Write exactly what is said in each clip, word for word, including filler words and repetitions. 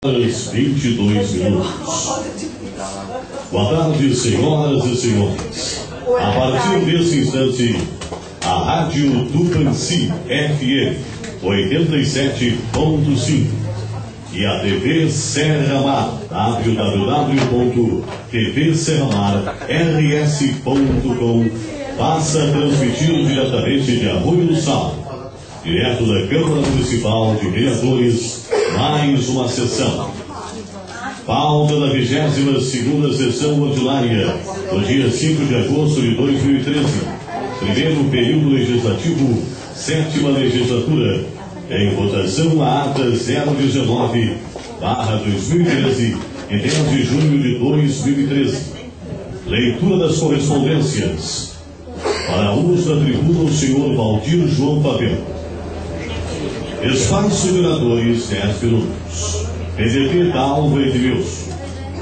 vinte e dois minutos. Boa tarde, senhoras e senhores. A partir desse instante, a Rádio Tupãci F M oitenta e sete ponto cinco e a T V Serra Mar, w w w ponto t v serra mar r s ponto com, passa a transmitir diretamente de Arroio do Sal, direto da Câmara Municipal de Vereadores, mais uma sessão. Pauta da vigésima segunda sessão ordinária, no dia cinco de agosto de dois mil e treze, primeiro período legislativo, sétima legislatura, em votação a ata zero dezenove barra dois mil e treze, de dez de junho de dois mil e treze. Leitura das correspondências. Para uso da tribuna, o senhor Valdir João Pavel. Espaço de oradores, dez minutos. P D T, Dalva Edmilson.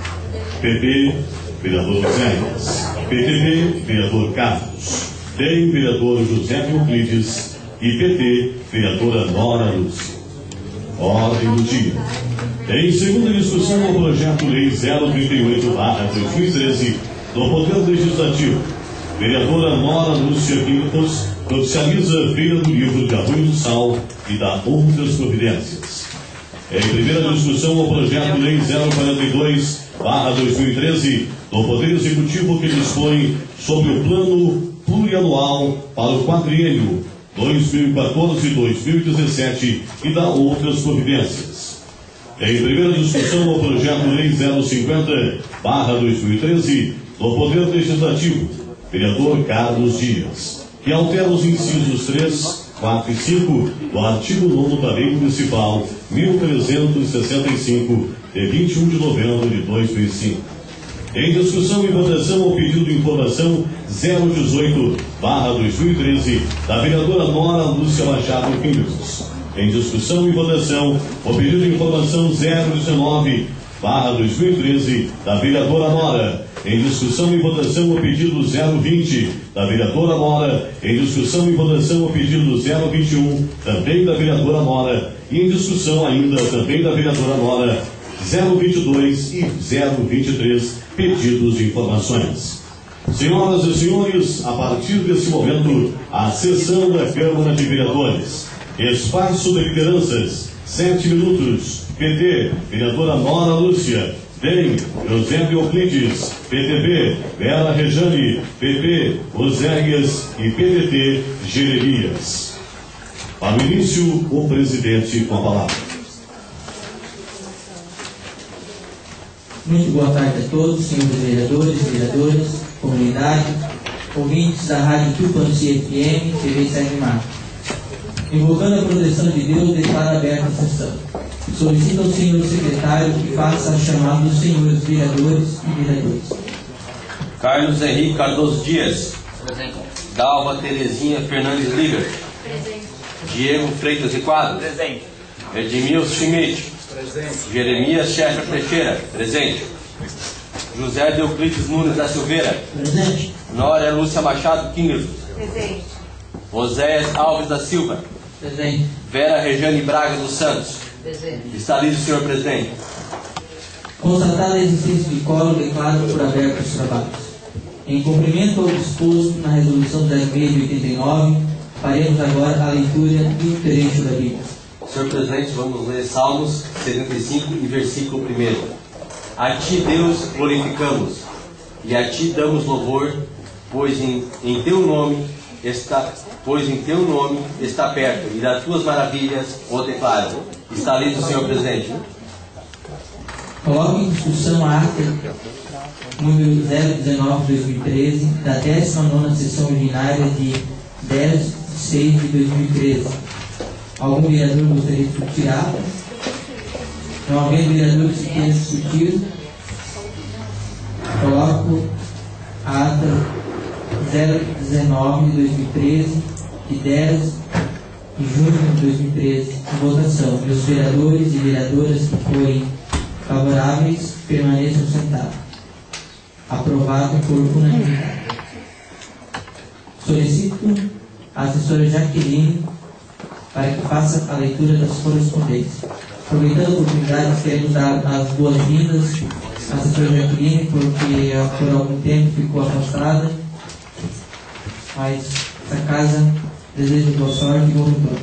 P P, vereador Zéias. P T B, vereador Carlos. D E M, vereador José Euclides. E P T, vereadora Nora Lúcia. Ordem do dia. Em segunda discussão, o projeto-lei zero trinta e oito barra dois mil e treze do Poder Legislativo. Vereadora Nora Lúcia Pintos oficializa a Feira do Livro de Arroio do Sal e dá outras providências. Em primeira discussão, o projeto-lei zero quarenta e dois barra dois mil e treze do Poder Executivo, que dispõe sobre o plano plurianual para o quadriênio dois mil e quatorze a dois mil e dezessete e dá outras providências. Em primeira discussão, o projeto-lei zero cinquenta barra dois mil e treze do Poder Legislativo, vereador Carlos Dias, que altera os incisos três, quatro e cinco do artigo nono da Lei Municipal mil trezentos e sessenta e cinco, de vinte e um de novembro de dois mil e cinco. Em discussão e votação, o pedido de informação zero dezoito barra dois mil e treze da vereadora Nora Lúcia Machado Pintos. Em discussão e votação, o pedido de informação zero dezenove barra dois mil e treze da vereadora Nora. Em discussão e votação, o pedido zero vinte da vereadora Nora. Em discussão e votação, o pedido zero vinte e um, também da vereadora Nora. E em discussão ainda, também da vereadora Nora, zero vinte e dois e zero vinte e três, pedidos de informações. Senhoras e senhores, a partir desse momento, a sessão da Câmara de Vereadores. Espaço de lideranças, sete minutos. P T, vereadora Nora Lúcia. D E M, José Euclides. P T B, Vera Rejane. P P, Oséias. E P D T, Jeremias. Para o início, o presidente com a palavra. Muito boa tarde a todos, senhores vereadores, vereadoras, comunidade, ouvintes da Rádio Tupãci F M, T V Serra Mar. Invocando a proteção de Deus, declaro aberta a sessão. Solicito ao senhor secretário que faça a chamada dos senhores vereadores e vereadoras. Carlos Henrique Cardoso Dias. Presente. Dalva Terezinha Fernandes Liga. Presente. Diego Freitas e Quadros. Presente. Edmilson Schmidt. Presente. Jeremias Schaeffer Teixeira. Presente. José de Euclides Nunes da Silveira. Presente. Nora Lúcia Machado Kingerson. Presente. Oséias Alves da Silva. Presente. Vera Rejane Braga dos Santos. Presente. Está lido, senhor presidente. Constatada a existência de quórum, declaro por aberto os trabalhos. Em cumprimento ao disposto na resolução dez mil e oitenta e nove, faremos agora a leitura do trecho da Bíblia. Senhor presidente, vamos ler Salmos setenta e cinco e versículo primeiro. A ti, Deus, glorificamos, e a ti damos louvor, pois em, em teu nome está, pois em teu nome está perto, e das tuas maravilhas o declaro. Está lido, senhor presidente. Coloque em discussão a ata número zero dezenove de dois mil e treze, da décima nona sessão ordinária de dez de seis de dois mil e treze. Algum vereador gostaria de discutir a ata? Não havendo vereador que queira discutir, coloco a ata zero dezenove de dois mil e treze, de dez de junho de dois mil e treze, em votação. E os vereadores e vereadoras que forem favoráveis permaneçam sentados. Aprovado por unanimidade. Solicito a assessora Jaqueline para que faça a leitura das correspondências. Aproveitando a oportunidade, queremos dar as boas-vindas à assessora Jaqueline, porque por algum tempo ficou afastada, mas essa casa deseja boa sorte e bom retorno.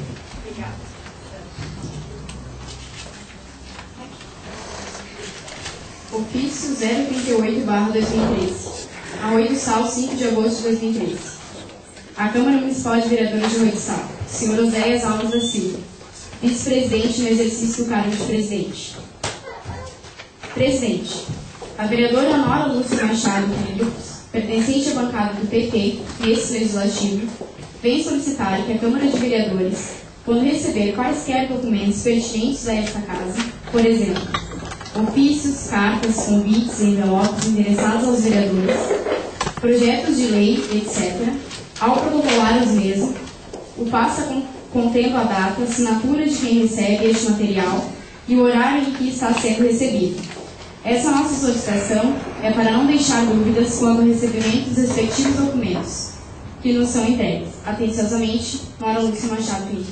Ofício zero trinta e oito barra dois mil e treze. Arroio do Sal, cinco de agosto de dois mil e treze. A Câmara Municipal de Vereadores de Arroio do Sal, senhor Oséias Alves da Silva, vice-presidente no exercício do cargo de presidente. Presidente. A vereadora Nora Lúcia Machado Filho, pertencente à bancada do P T nesse legislativo, vem solicitar que a Câmara de Vereadores, quando receber quaisquer documentos pertinentes a esta casa, por exemplo, ofícios, cartas, convites, envelopes endereçados aos vereadores, projetos de lei, etcétera, ao protocolar os mesmos, o passa com, contendo a data, assinatura de quem recebe este material e o horário em que está sendo recebido. Essa nossa solicitação é para não deixar dúvidas quanto ao recebimento dos respectivos documentos, que nos são entregues. Atenciosamente, Nora Lúcia Machado Filho.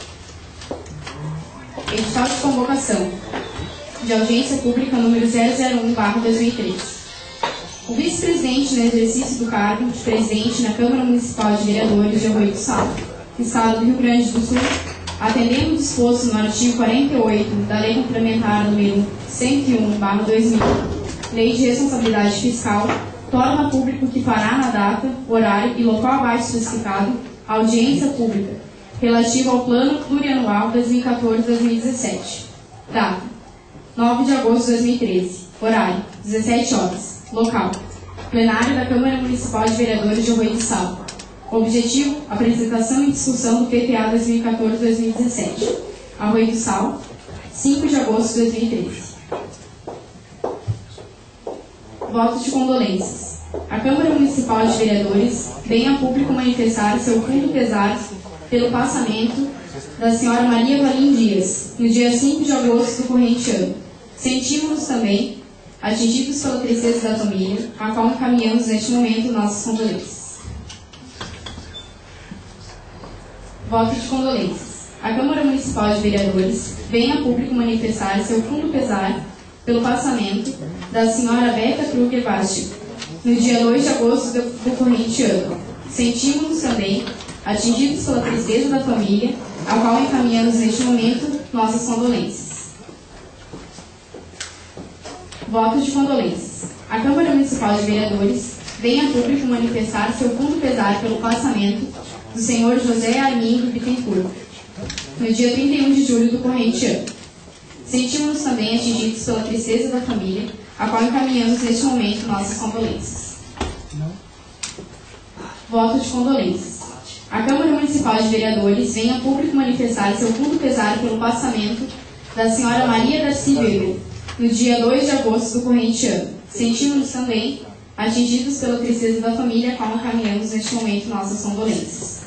Edital de convocação de audiência pública número zero zero um barra dois mil e treze. O vice-presidente no exercício do cargo de presidente na Câmara Municipal de Vereadores de Arroio do Sal, Estado do Rio Grande do Sul, atendendo o disposto no artigo quarenta e oito da Lei Complementar número cento e um barra dois mil, Lei de Responsabilidade Fiscal, torna público que fará na data, horário e local abaixo especificado a audiência pública relativa ao Plano Plurianual dois mil e quatorze a dois mil e dezessete. Data: nove de agosto de dois mil e treze. Horário: dezessete horas. Local: plenário da Câmara Municipal de Vereadores de Arroio do Sal. Objetivo: apresentação e discussão do P P A dois mil e quatorze a dois mil e dezessete. Arroio do Sal, cinco de agosto de dois mil e treze. Voto de condolências. A Câmara Municipal de Vereadores vem a público manifestar seu fundo pesar pelo passamento da senhora Maria Valim Dias, no dia cinco de agosto do corrente ano. Sentimos-nos também atingidos pela tristeza da família, a qual encaminhamos neste momento nossas condolências. Voto de condolências. A Câmara Municipal de Vereadores vem a público manifestar seu fundo pesar pelo passamento da senhora Beca Kruger Basti, no dia dois de agosto do, do corrente ano. Sentimos-nos também atingidos pela tristeza da família, a qual encaminhamos neste momento nossas condolências. Voto de condolências. A Câmara Municipal de Vereadores vem a público manifestar seu fundo pesar pelo passamento do senhor José Armindo Bittencourt, no dia trinta e um de julho do corrente ano. Sentimos-nos também atingidos pela tristeza da família, a qual encaminhamos neste momento nossas condolências. Voto de condolências. A Câmara Municipal de Vereadores vem a público manifestar seu fundo pesar pelo passamento da senhora Maria Darcy Weber, no dia dois de agosto do corrente ano. Sentimos-nos também atingidos pela tristeza da família, a qual encaminhamos neste momento nossas condolências.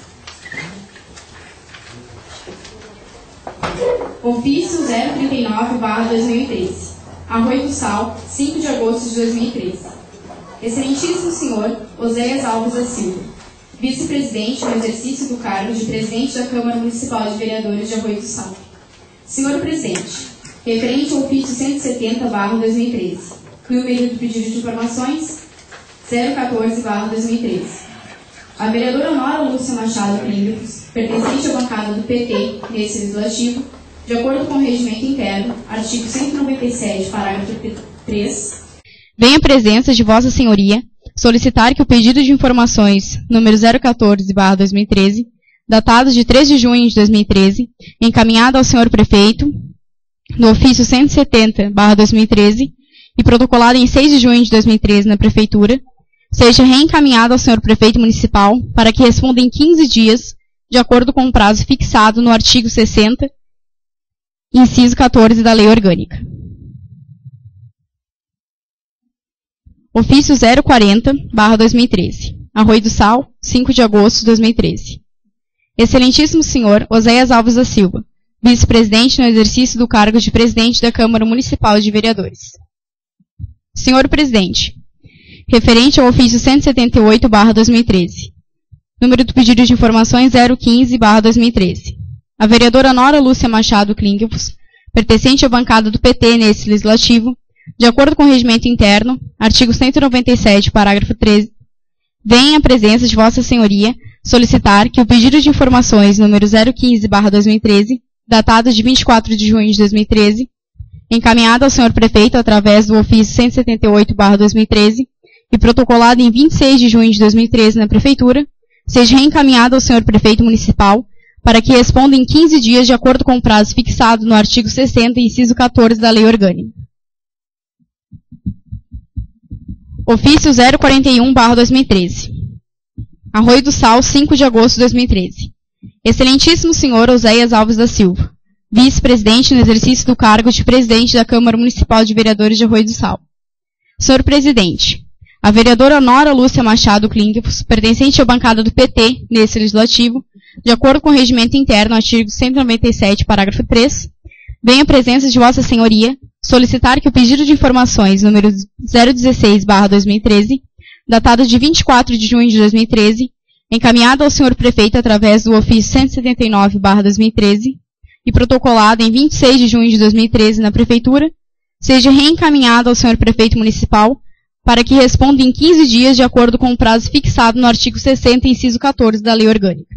Ofício zero trinta e nove barra dois mil e treze. Arroio do Sal, cinco de agosto de dois mil e treze. Excelentíssimo senhor Oséias Alves da Silva, vice-presidente no exercício do cargo de presidente da Câmara Municipal de Vereadores de Arroio do Sal. Senhor presidente, referente ao ofício cento e setenta barra dois mil e treze, que o meio do pedido de informações zero quatorze barra dois mil e treze. A vereadora Nora Lúcia Machado Filhos, pertencente à bancada do P T nesse legislativo, de acordo com o regimento interno, artigo cento e noventa e sete, parágrafo três, vem à presença de Vossa Senhoria solicitar que o pedido de informações número zero quatorze barra dois mil e treze, datado de três de junho de dois mil e treze, encaminhado ao senhor prefeito, no ofício cento e setenta barra dois mil e treze, e protocolado em seis de junho de dois mil e treze na Prefeitura, seja reencaminhado ao senhor prefeito municipal para que responda em quinze dias, de acordo com o prazo fixado no artigo sessenta, inciso quatorze da Lei Orgânica. Ofício zero quarenta barra dois mil e treze. Arroio do Sal, cinco de agosto de dois mil e treze. Excelentíssimo senhor Oséias Alves da Silva, vice-presidente no exercício do cargo de presidente da Câmara Municipal de Vereadores. Senhor presidente, referente ao ofício cento e setenta e oito barra dois mil e treze, número do pedido de informações zero quinze barra dois mil e treze. A vereadora Nora Lúcia Machado Klingelfus, pertencente à bancada do P T nesse legislativo, de acordo com o regimento interno, artigo cento e noventa e sete, parágrafo treze, vem à presença de Vossa Senhoria solicitar que o pedido de informações número zero quinze barra dois mil e treze, datado de vinte e quatro de junho de dois mil e treze, encaminhado ao senhor prefeito através do ofício cento e setenta e oito barra dois mil e treze e protocolado em vinte e seis de junho de dois mil e treze na prefeitura, seja reencaminhado ao senhor prefeito municipal para que responda em quinze dias de acordo com o prazo fixado no artigo sessenta, inciso quatorze da Lei Orgânica. Ofício zero quarenta e um barra dois mil e treze. Arroio do Sal, cinco de agosto de dois mil e treze. Excelentíssimo senhor Oséias Alves da Silva, vice-presidente no exercício do cargo de presidente da Câmara Municipal de Vereadores de Arroio do Sal. Senhor presidente, a vereadora Nora Lúcia Machado Klinkfuss, pertencente à bancada do P T nesse legislativo, de acordo com o regimento interno, artigo cento e noventa e sete, parágrafo três, vem à presença de Vossa Senhoria solicitar que o pedido de informações número zero dezesseis barra dois mil e treze, datado de vinte e quatro de junho de dois mil e treze, encaminhado ao senhor prefeito através do ofício cento e setenta e nove barra dois mil e treze e protocolado em vinte e seis de junho de dois mil e treze na prefeitura, seja reencaminhado ao senhor prefeito municipal para que responda em quinze dias de acordo com o prazo fixado no artigo sessenta, inciso quatorze da Lei Orgânica.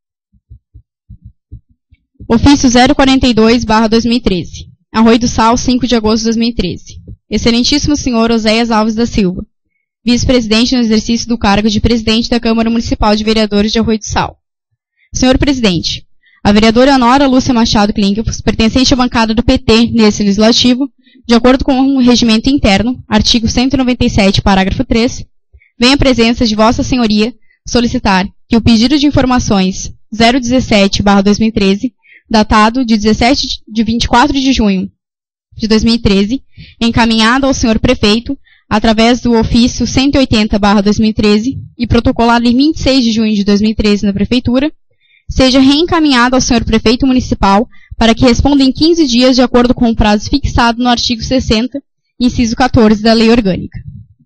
Ofício zero quarenta e dois barra dois mil e treze. Arroio do Sal, cinco de agosto de dois mil e treze. Excelentíssimo senhor Oséias Alves da Silva, vice-presidente no exercício do cargo de presidente da Câmara Municipal de Vereadores de Arroio do Sal. Senhor presidente, a vereadora Nora Lúcia Machado Klinkfuss, pertencente à bancada do P T nesse legislativo, de acordo com o regimento interno, artigo cento e noventa e sete, parágrafo três, vem à presença de Vossa Senhoria solicitar que o pedido de informações zero dezessete barra dois mil e treze, datado de dezessete de vinte e quatro de junho de dois mil e treze, encaminhado ao senhor prefeito através do ofício cento e oitenta barra dois mil e treze e protocolado em vinte e seis de junho de dois mil e treze na prefeitura, seja reencaminhado ao senhor prefeito municipal para que responda em quinze dias de acordo com o prazo fixado no artigo sessenta, inciso quatorze da Lei Orgânica.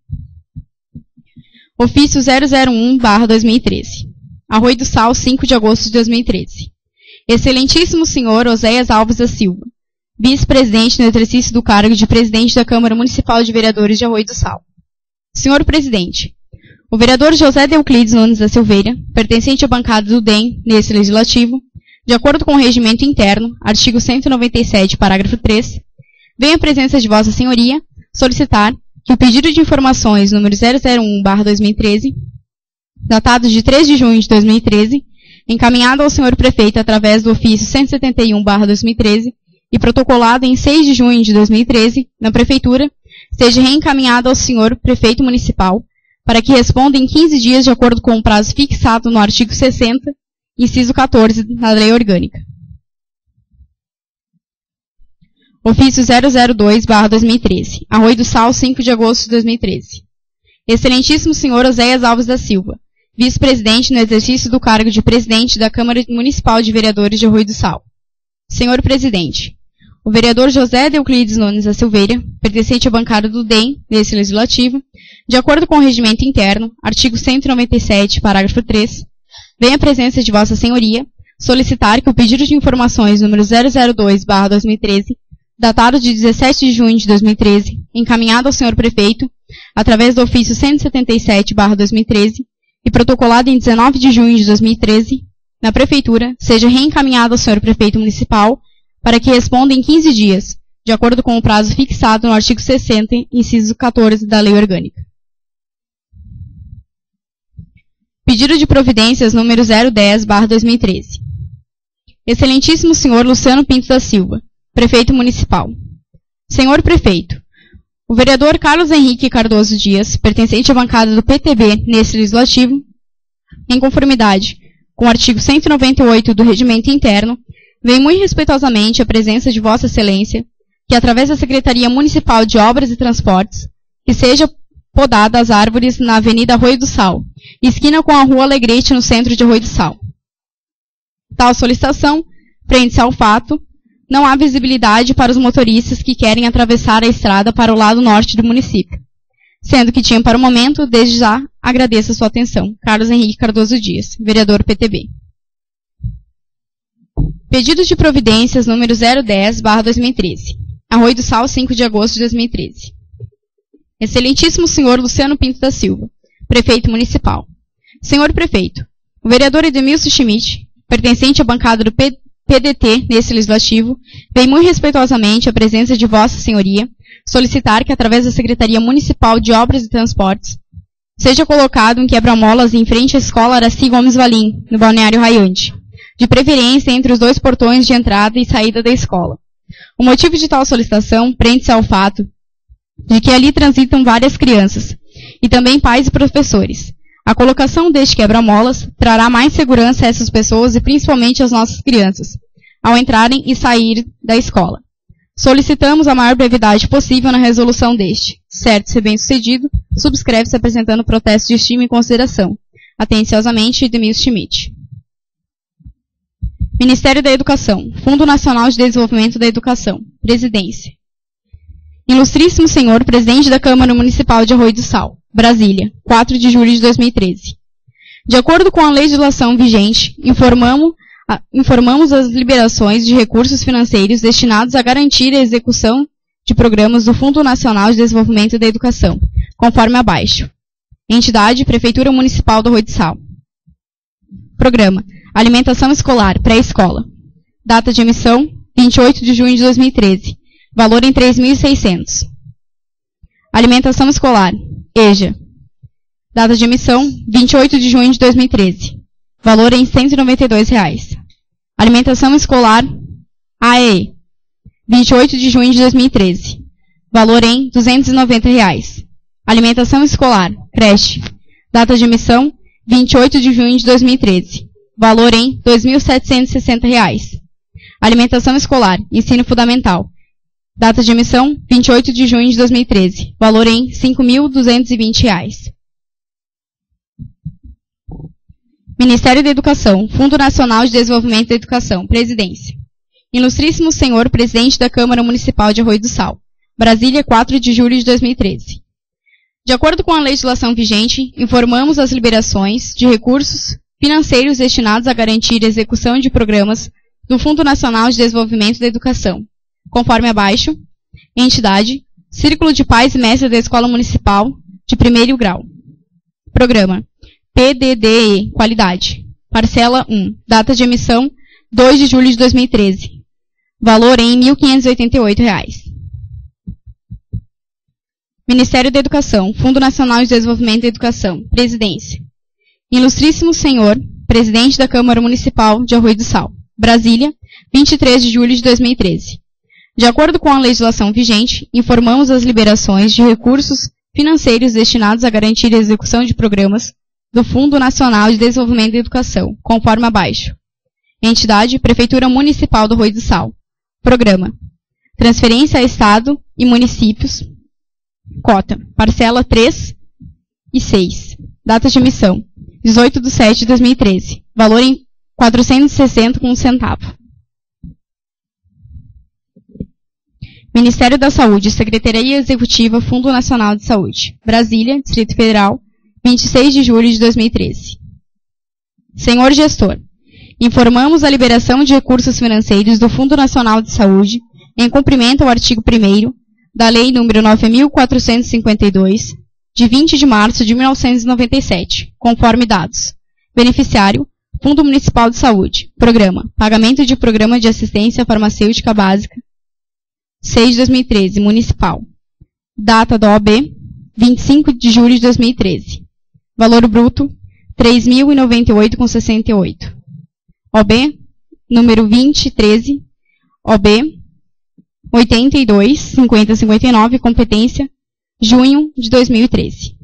Ofício zero zero um barra dois mil e treze. Arroio do Sal, cinco de agosto de dois mil e treze. Excelentíssimo senhor Oséias Alves da Silva, vice-presidente no exercício do cargo de presidente da Câmara Municipal de Vereadores de Arroio do Sal. Senhor presidente, o vereador José de Euclides Nunes da Silveira, pertencente à bancada do D E M nesse legislativo, de acordo com o regimento interno, artigo cento e noventa e sete, parágrafo três, vem à presença de Vossa Senhoria solicitar que o pedido de informações número zero zero um barra dois mil e treze, datado de três de junho de dois mil e treze, encaminhado ao senhor prefeito através do ofício cento e setenta e um barra dois mil e treze e protocolado em seis de junho de dois mil e treze na prefeitura, seja reencaminhado ao senhor prefeito municipal para que responda em quinze dias de acordo com o prazo fixado no artigo sessenta, inciso quatorze da Lei Orgânica. Ofício zero zero dois barra dois mil e treze. Arroio do Sal, cinco de agosto de dois mil e treze. Excelentíssimo senhor Oséias Alves da Silva, vice-presidente no exercício do cargo de presidente da Câmara Municipal de Vereadores de Arroio do Sal. Senhor presidente, o vereador José de Euclides Nunes da Silveira, pertencente à bancada do D E M nesse legislativo, de acordo com o regimento interno, artigo cento e noventa e sete, parágrafo três, vem à presença de Vossa Senhoria solicitar que o pedido de informações número zero zero dois barra dois mil e treze, datado de dezessete de junho de dois mil e treze, encaminhado ao senhor prefeito, através do ofício cento e setenta e sete barra dois mil e treze, e protocolado em dezenove de junho de dois mil e treze, na prefeitura, seja reencaminhado ao senhor prefeito municipal para que responda em quinze dias, de acordo com o prazo fixado no artigo sessenta, inciso quatorze da Lei Orgânica. Pedido de providências número zero dez barra dois mil e treze. Excelentíssimo senhor Luciano Pinto da Silva, prefeito municipal. Senhor prefeito, o vereador Carlos Henrique Cardoso Dias, pertencente à bancada do P T B nesse legislativo, em conformidade com o artigo cento e noventa e oito do Regimento Interno, vem muito respeitosamente à presença de Vossa Excelência, que através da Secretaria Municipal de Obras e Transportes, que seja podada as árvores na Avenida Arroio do Sal, esquina com a Rua Alegrete no centro de Arroio do Sal. Tal solicitação prende-se ao fato: não há visibilidade para os motoristas que querem atravessar a estrada para o lado norte do município. Sendo que tinham para o momento, desde já, agradeço a sua atenção. Carlos Henrique Cardoso Dias, vereador P T B. Pedido de providências número zero dez barra dois mil e treze. Arroio do Sal, cinco de agosto de dois mil e treze. Excelentíssimo senhor Luciano Pinto da Silva, prefeito municipal. Senhor prefeito, o vereador Edmilson Schmidt, pertencente à bancada do P D T nesse legislativo, vem muito respeitosamente à presença de Vossa Senhoria solicitar que, através da Secretaria Municipal de Obras e Transportes, seja colocado um quebra-molas em frente à Escola Araci Gomes Valim, no Balneário Raiante, de preferência entre os dois portões de entrada e saída da escola. O motivo de tal solicitação prende-se ao fato de que ali transitam várias crianças, e também pais e professores. A colocação deste quebra-molas trará mais segurança a essas pessoas e principalmente às nossas crianças, ao entrarem e sair da escola. Solicitamos a maior brevidade possível na resolução deste. Certo ser bem sucedido, subscreve-se apresentando protesto de estima e consideração. Atenciosamente, Edmilson Schmidt. Ministério da Educação, Fundo Nacional de Desenvolvimento da Educação, Presidência. Ilustríssimo senhor Presidente da Câmara Municipal de Arroio do Sal, Brasília, quatro de julho de dois mil e treze. De acordo com a legislação vigente, informamos, a, informamos as liberações de recursos financeiros destinados a garantir a execução de programas do Fundo Nacional de Desenvolvimento da Educação, conforme abaixo. Entidade, Prefeitura Municipal do Arroio do Sal. Programa Alimentação Escolar, Pré-Escola. Data de emissão, vinte e oito de junho de dois mil e treze. Valor em três mil e seiscentos. Alimentação Escolar, EJA. Data de emissão, vinte e oito de junho de dois mil e treze. Valor em cento e noventa e dois reais. Alimentação Escolar, A E E. vinte e oito de junho de dois mil e treze. Valor em duzentos e noventa reais. Alimentação Escolar, Creche. Data de emissão, vinte e oito de junho de dois mil e treze. Valor em dois mil setecentos e sessenta reais. Alimentação Escolar, Ensino Fundamental. Data de emissão, vinte e oito de junho de dois mil e treze. Valor em cinco mil duzentos e vinte reais. Ministério da Educação, Fundo Nacional de Desenvolvimento da Educação, Presidência. Ilustríssimo senhor Presidente da Câmara Municipal de Arroio do Sal, Brasília, quatro de julho de dois mil e treze. De acordo com a legislação vigente, informamos as liberações de recursos financeiros destinados a garantir a execução de programas do Fundo Nacional de Desenvolvimento da Educação, conforme abaixo. Entidade, Círculo de Pais e Mestres da Escola Municipal de Primeiro Grau. Programa P D D E, Qualidade. Parcela um. Data de emissão, dois de julho de dois mil e treze. Valor em mil quinhentos e oitenta e oito reais. Ministério da Educação, Fundo Nacional de Desenvolvimento da Educação, Presidência. Ilustríssimo senhor Presidente da Câmara Municipal de Arroio do Sal, Brasília, vinte e três de julho de dois mil e treze. De acordo com a legislação vigente, informamos as liberações de recursos financeiros destinados a garantir a execução de programas do Fundo Nacional de Desenvolvimento da Educação, conforme abaixo. Entidade, Prefeitura Municipal do Arroio do Sal. Programa Transferência a Estado e Municípios. Cota, parcela três e seis. Data de emissão, dezoito de setembro de dois mil e treze. Valor em quatrocentos e sessenta com um centavo. Ministério da Saúde, Secretaria Executiva, Fundo Nacional de Saúde. Brasília, Distrito Federal, vinte e seis de julho de dois mil e treze. Senhor Gestor, informamos a liberação de recursos financeiros do Fundo Nacional de Saúde em cumprimento ao artigo primeiro da Lei número nove mil quatrocentos e cinquenta e dois, de vinte de março de mil novecentos e noventa e sete, conforme dados. Beneficiário, Fundo Municipal de Saúde. Programa, Pagamento de Programa de Assistência Farmacêutica Básica, seis de dois mil e treze, Municipal. Data da O A B, vinte e cinco de julho de dois mil e treze. Valor bruto, três mil e noventa e oito reais e sessenta e oito centavos. O A B, número vinte e treze, O A B, oitenta e dois, cinquenta, cinquenta e nove, competência, junho de dois mil e treze.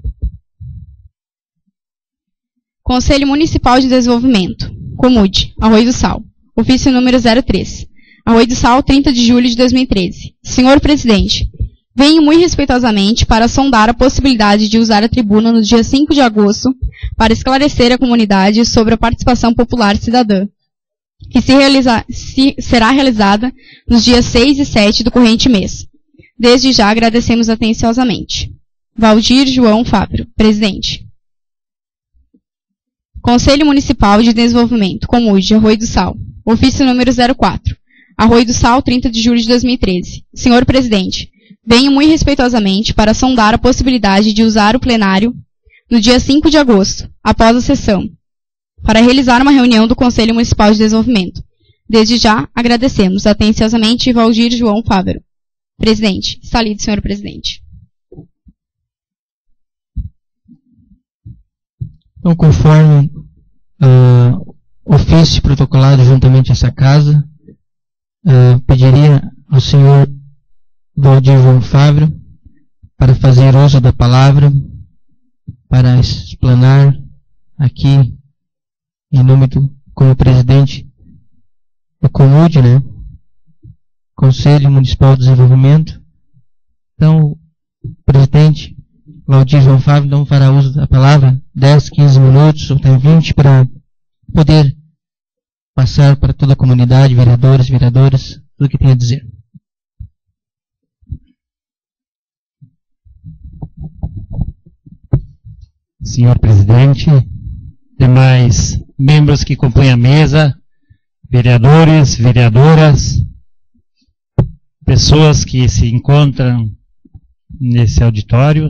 Conselho Municipal de Desenvolvimento, Comude, Arroio do Sal, ofício número zero três, Arroio do Sal, trinta de julho de dois mil e treze. Senhor Presidente, venho muito respeitosamente para sondar a possibilidade de usar a tribuna no dia cinco de agosto para esclarecer a comunidade sobre a participação popular cidadã, que se realiza, se, será realizada nos dias seis e sete do corrente mês. Desde já agradecemos atenciosamente. Valdir João Fábio, Presidente. Conselho Municipal de Desenvolvimento, Comude, Arroio do Sal, Ofício número zero quatro. Arroio do Sal, trinta de julho de dois mil e treze. Senhor Presidente, venho muito respeitosamente para sondar a possibilidade de usar o plenário no dia cinco de agosto, após a sessão, para realizar uma reunião do Conselho Municipal de Desenvolvimento. Desde já, agradecemos atenciosamente Valdir João Fávero. Presidente, está lido, senhor presidente. Então, conforme uh, ofício protocolado juntamente a essa casa, uh, pediria ao senhor Valdir João Fávero para fazer uso da palavra, para explanar aqui, em nome do, como presidente do COMUD, né? Conselho Municipal de Desenvolvimento. Então, o presidente Valdir João Fávero então fará uso da palavra, dez, quinze minutos, ou até vinte, para poder passar para toda a comunidade, vereadores, vereadoras, tudo o que tem a dizer. Senhor presidente, demais membros que compõem a mesa, vereadores, vereadoras, pessoas que se encontram nesse auditório,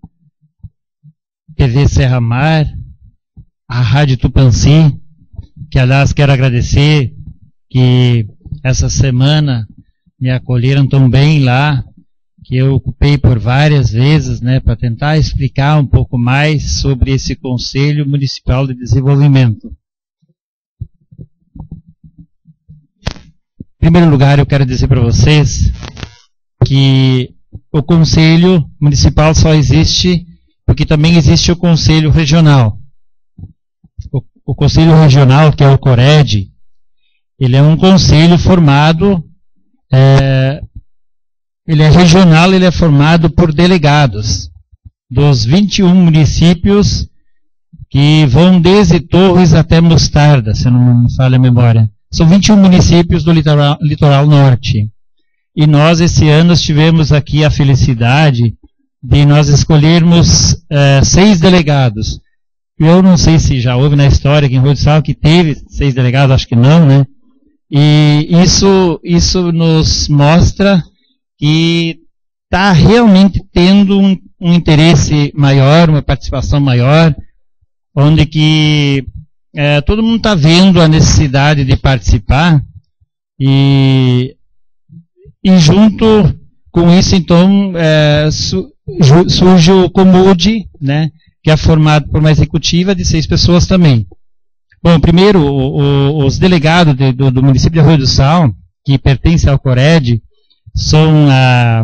T V Serra Mar, a Rádio Tupanci, que aliás quero agradecer que essa semana me acolheram tão bem lá, que eu ocupei por várias vezes, né, para tentar explicar um pouco mais sobre esse Conselho Municipal de Desenvolvimento. Em primeiro lugar, eu quero dizer para vocês que o Conselho Municipal só existe porque também existe o Conselho Regional. O, o Conselho Regional, que é o CORED, ele é um conselho formado, é, ele é regional, ele é formado por delegados dos vinte e um municípios que vão desde Torres até Mostarda, se não me falha a memória. São vinte e um municípios do litoral, litoral norte. E nós, esse ano, tivemos aqui a felicidade de nós escolhermos é, seis delegados. Eu não sei se já houve na história aqui em Arroio do Sal que teve seis delegados, acho que não, né? E isso, isso nos mostra que está realmente tendo um, um interesse maior, uma participação maior, onde que é, todo mundo está vendo a necessidade de participar e, e junto com isso, então, é, su, surge o COMUD, né, que é formado por uma executiva de seis pessoas também. Bom, primeiro, o, o, os delegados de, do, do município de Arroio do Sal, que pertencem ao CORED, são a,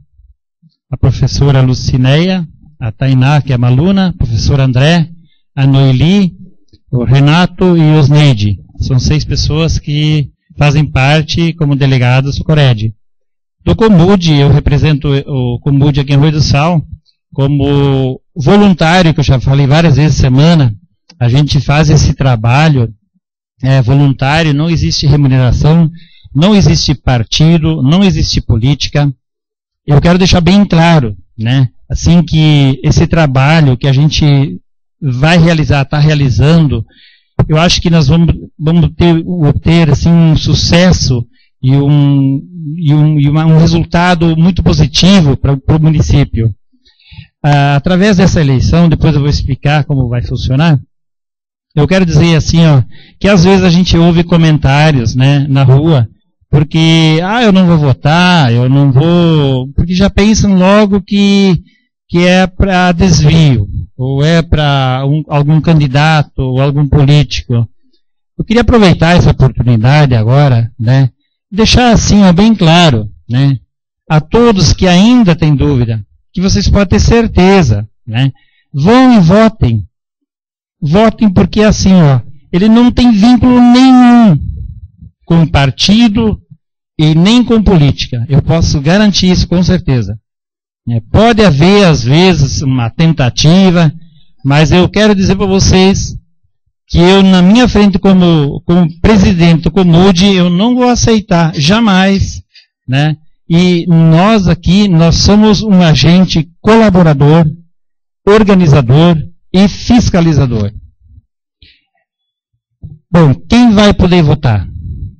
a professora Lucineia, a Tainá, que é a Maluna, o professor André, a Noeli, o Renato e o Osneide. São seis pessoas que fazem parte como delegados do CORED. Do COMUD, eu represento o COMUD aqui em Arroio do Sal, como voluntário, que eu já falei várias vezes semana. A gente faz esse trabalho é, voluntário, não existe remuneração, não existe partido, não existe política. Eu quero deixar bem claro, né, assim que esse trabalho que a gente vai realizar, está realizando, eu acho que nós vamos, vamos ter, obter assim, um sucesso e um, e um, e uma, um resultado muito positivo para o município. Ah, através dessa eleição, depois eu vou explicar como vai funcionar, eu quero dizer assim, ó, que às vezes a gente ouve comentários, né, na rua, porque, ah, eu não vou votar, eu não vou, porque já pensam logo que, que é para desvio, ou é para um, algum candidato, ou algum político. Eu queria aproveitar essa oportunidade agora, né, deixar assim, ó, bem claro, né, a todos que ainda têm dúvida, que vocês podem ter certeza, né, vão e votem. Votem porque assim, ó, ele não tem vínculo nenhum com partido e nem com política. Eu posso garantir isso com certeza. É, pode haver, às vezes, uma tentativa, mas eu quero dizer para vocês que eu, na minha frente, como, como presidente do COMUD, eu não vou aceitar, jamais, né? E nós aqui, nós somos um agente colaborador, organizador e fiscalizador. Bom, quem vai poder votar?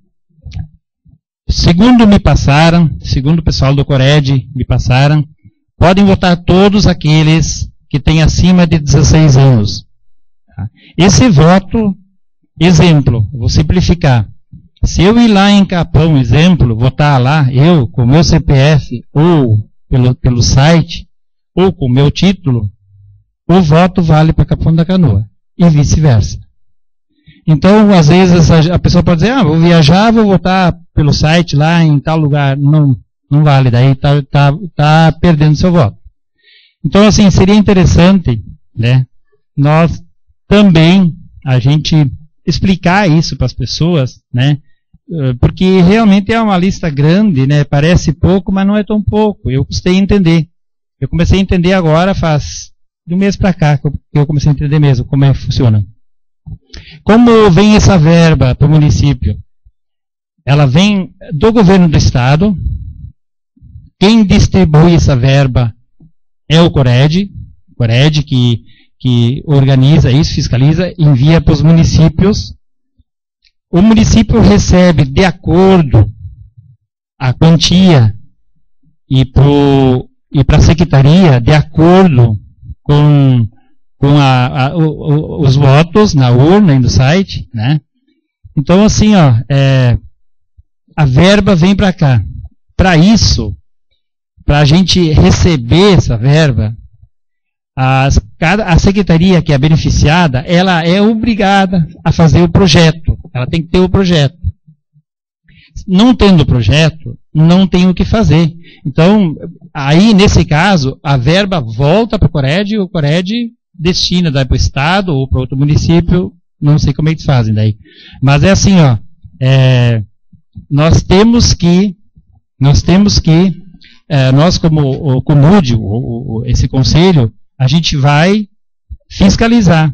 segundo me passaram, segundo o pessoal do Cored me passaram, podem votar todos aqueles que têm acima de dezesseis anos. Esse voto, exemplo, vou simplificar. Se eu ir lá em Capão, exemplo, votar lá, eu, com o meu C P F, ou pelo, pelo site, ou com o meu título, o voto vale para Capão da Canoa, e vice-versa. Então, às vezes, a pessoa pode dizer, ah, vou viajar, vou votar pelo site lá em tal lugar. Não, não vale, daí está tá, tá perdendo seu voto. Então, assim, seria interessante, né, nós também, a gente explicar isso para as pessoas, né, porque realmente é uma lista grande, né, parece pouco, mas não é tão pouco. Eu custei a entender. Eu comecei a entender agora, faz de um mês para cá, que eu comecei a entender mesmo como é que funciona. Como vem essa verba para o município? Ela vem do governo do estado. Quem distribui essa verba é o Cored, Cored que, que organiza isso, fiscaliza, envia para os municípios. O município recebe de acordo a quantia e para a secretaria de acordo com, com a, a, o, os votos na urna e no site, né? Então, assim, ó, é, a verba vem para cá. Para isso, para a gente receber essa verba, as, cada, a secretaria que é beneficiada, ela é obrigada a fazer o projeto. Ela tem que ter o projeto. Não tendo o projeto, não tem o que fazer. Então, aí, nesse caso, a verba volta para o Cored e o Cored destina, dá para o estado ou para outro município, não sei como é que eles fazem daí. Mas é assim, ó, é, nós temos que, nós temos que, é, nós como o Comude, esse conselho, a gente vai fiscalizar.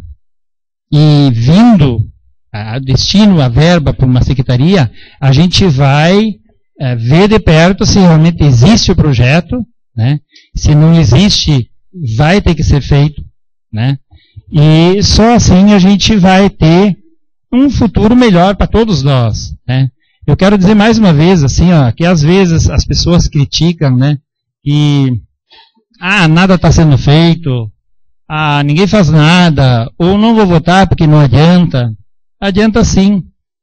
E vindo a destino, a verba para uma secretaria, a gente vai é, ver de perto se realmente existe o projeto, né? Se não existe, vai ter que ser feito, né? E só assim a gente vai ter um futuro melhor para todos nós, né? Eu quero dizer mais uma vez, assim, ó, que às vezes as pessoas criticam, né? E, ah, nada está sendo feito, ah, ninguém faz nada, ou não vou votar porque não adianta. Adianta sim.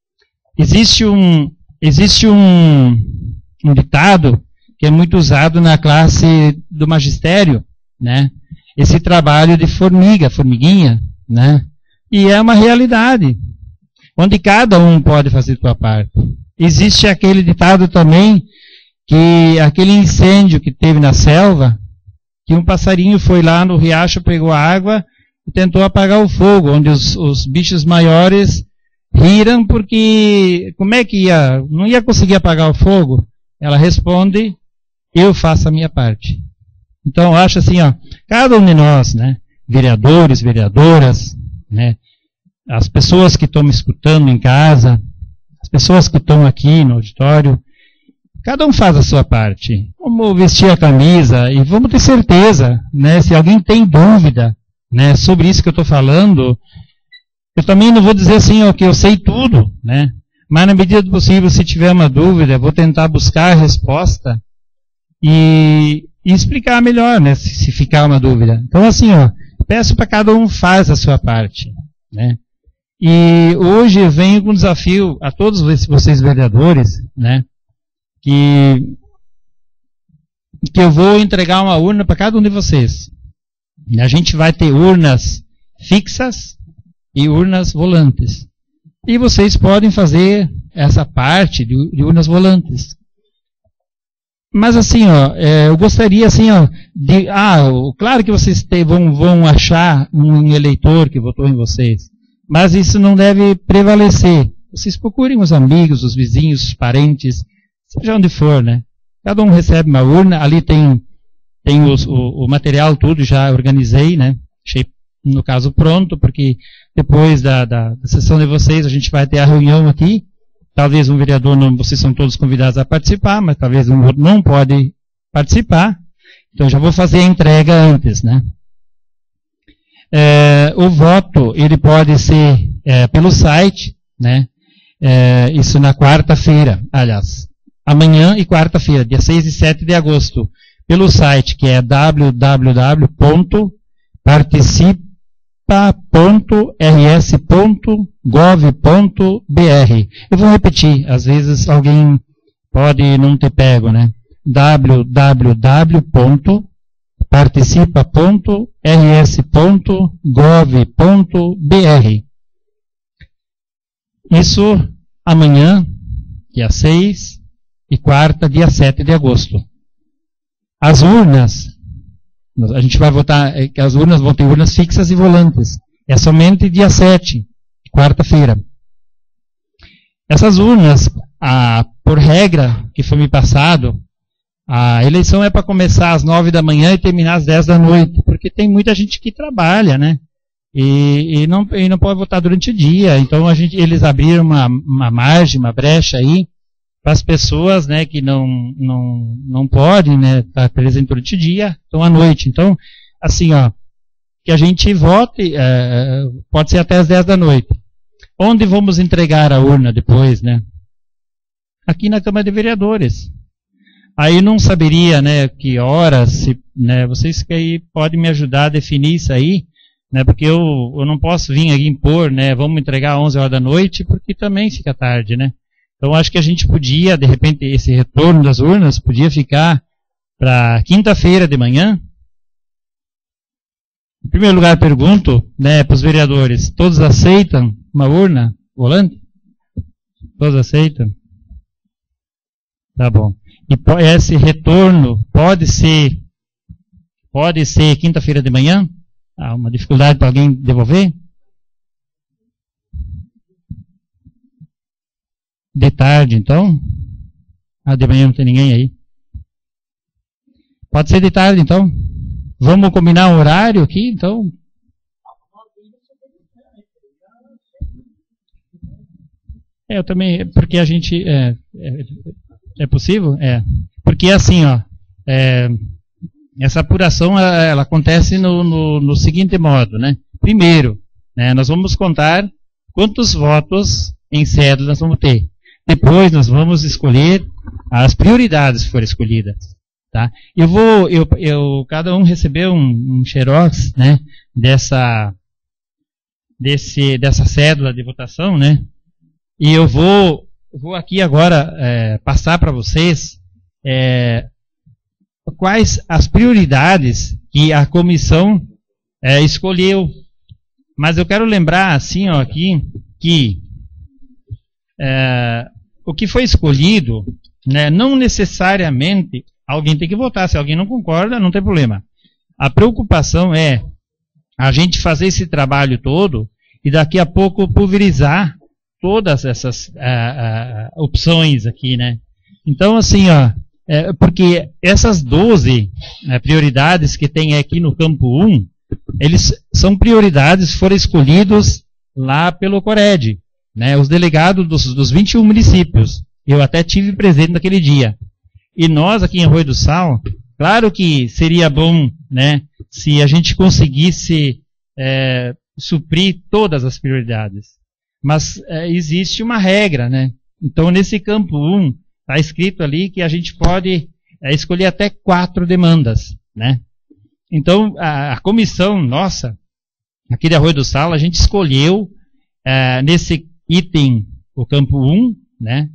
Existe um, existe um, um ditado que é muito usado na classe do magistério, né? Esse trabalho de formiga, formiguinha, né? E é uma realidade, onde cada um pode fazer sua parte. Existe aquele ditado também, que aquele incêndio que teve na selva, que um passarinho foi lá no riacho, pegou a água e tentou apagar o fogo, onde os, os bichos maiores riram porque como é que ia, não ia conseguir apagar o fogo? Ela responde, eu faço a minha parte. Então, eu acho assim, ó, cada um de nós, né, vereadores, vereadoras, né, as pessoas que estão me escutando em casa, as pessoas que estão aqui no auditório, cada um faz a sua parte. Vamos vestir a camisa e vamos ter certeza, né, se alguém tem dúvida, né, sobre isso que eu estou falando, eu também não vou dizer assim, ó, que eu sei tudo, né, mas na medida do possível, se tiver uma dúvida, eu vou tentar buscar a resposta e, e explicar melhor, né, se, se ficar uma dúvida. Então, assim, ó, peço para cada um faz a sua parte, né. E hoje eu venho com um desafio a todos vocês vereadores, né, que, que eu vou entregar uma urna para cada um de vocês. A gente vai ter urnas fixas e urnas volantes. E vocês podem fazer essa parte de, de urnas volantes. Mas assim, ó, é, eu gostaria assim, ó, de, ah, claro que vocês te, vão, vão achar um eleitor que votou em vocês, mas isso não deve prevalecer. Vocês procurem os amigos, os vizinhos, os parentes, seja onde for, né? Cada um recebe uma urna, ali tem, tem os, o, o material tudo, já organizei, né? Achei, no caso, pronto, porque depois da, da, da sessão de vocês, a gente vai ter a reunião aqui. Talvez um vereador, não, vocês são todos convidados a participar, mas talvez um outro não pode participar. Então, já vou fazer a entrega antes, né? É, o voto, ele pode ser é, pelo site, né? É, isso na quarta-feira, aliás, amanhã e quarta-feira, dia seis e sete de agosto, pelo site que é w w w ponto participa ponto r s ponto gov ponto b r. Eu vou repetir, às vezes alguém pode não ter pego, né? w w w ponto participa ponto r s ponto gov ponto b r. Isso amanhã, dia seis, e quarta, dia sete de agosto. As urnas, a gente vai votar, as urnas vão ter urnas fixas e volantes. É somente dia sete, quarta-feira. Essas urnas, ah, por regra que foi me passado, a eleição é para começar às nove da manhã e terminar às dez da noite, porque tem muita gente que trabalha, né? E, e, não, e não pode votar durante o dia. Então a gente, eles abriram uma, uma margem, uma brecha aí, para as pessoas, né, que não, não, não podem, né, estar presentes durante o dia, então à noite. Então, assim, ó, que a gente vote, é, pode ser até às dez da noite. Onde vamos entregar a urna depois, né? Aqui na Câmara de Vereadores. Aí não saberia, né, que horas, se, né, vocês que aí podem me ajudar a definir isso aí, né, porque eu, eu não posso vir aqui impor, né, vamos entregar às onze horas da noite, porque também fica tarde, né. Então acho que a gente podia, de repente, esse retorno das urnas podia ficar para quinta-feira de manhã. Em primeiro lugar, pergunto, né, para os vereadores, todos aceitam uma urna volante? Todos aceitam? Tá bom. E esse retorno pode ser, pode ser quinta-feira de manhã? Há uma dificuldade para alguém devolver? De tarde, então? Ah, de manhã não tem ninguém aí. Pode ser de tarde, então? Vamos combinar um horário aqui, então? É, eu também, porque a gente... É, é, é possível? É. Porque assim, ó, é, essa apuração ela, ela acontece no, no, no seguinte modo, né? Primeiro, né, nós vamos contar quantos votos em cédula nós vamos ter. Depois nós vamos escolher as prioridades que forem escolhidas. Tá? Eu vou, eu, eu, cada um recebeu um, um xerox, né, dessa, desse, dessa cédula de votação, né? E eu vou, vou aqui agora é, passar para vocês é, quais as prioridades que a comissão é, escolheu. Mas eu quero lembrar assim, ó, aqui que é, o que foi escolhido, né, não necessariamente alguém tem que votar. Se alguém não concorda, não tem problema. A preocupação é a gente fazer esse trabalho todo e daqui a pouco pulverizar todas essas uh, uh, opções aqui, né? Então, assim, ó, é, porque essas doze uh, prioridades que tem aqui no campo um, eles são prioridades que foram escolhidos lá pelo Cored, né? Os delegados dos, dos vinte e um municípios. Eu até tive presente naquele dia. E nós aqui em Arroio do Sal, claro que seria bom, né, se a gente conseguisse é, suprir todas as prioridades. Mas é, existe uma regra, né? Então, nesse campo um, está escrito ali que a gente pode é, escolher até quatro demandas, né? Então, a, a comissão nossa, aqui de Arroio do Sal, a gente escolheu, é, nesse item, o campo um, né,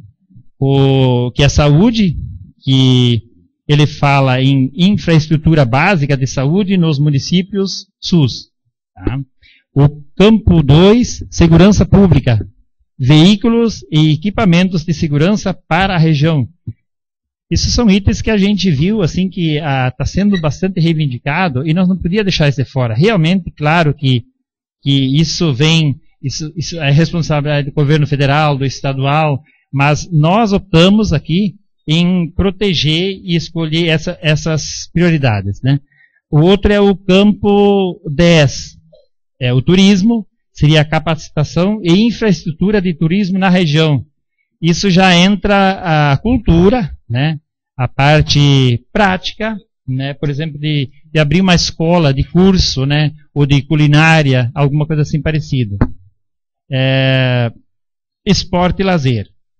o, que é saúde, que ele fala em infraestrutura básica de saúde nos municípios SUS. Tá? O campo dois, segurança pública, veículos e equipamentos de segurança para a região. Isso são itens que a gente viu assim que está sendo bastante reivindicado e nós não podíamos deixar isso de fora. Realmente, claro que, que isso vem, isso, isso é responsabilidade do governo federal, do estadual, mas nós optamos aqui em proteger e escolher essa, essas prioridades, né? O outro é o campo dez, é o turismo, seria a capacitação e infraestrutura de turismo na região. Isso já entra a cultura, né? A parte prática, né? Por exemplo, de, de abrir uma escola de curso, né? Ou de culinária, alguma coisa assim parecida. É, esporte e lazer.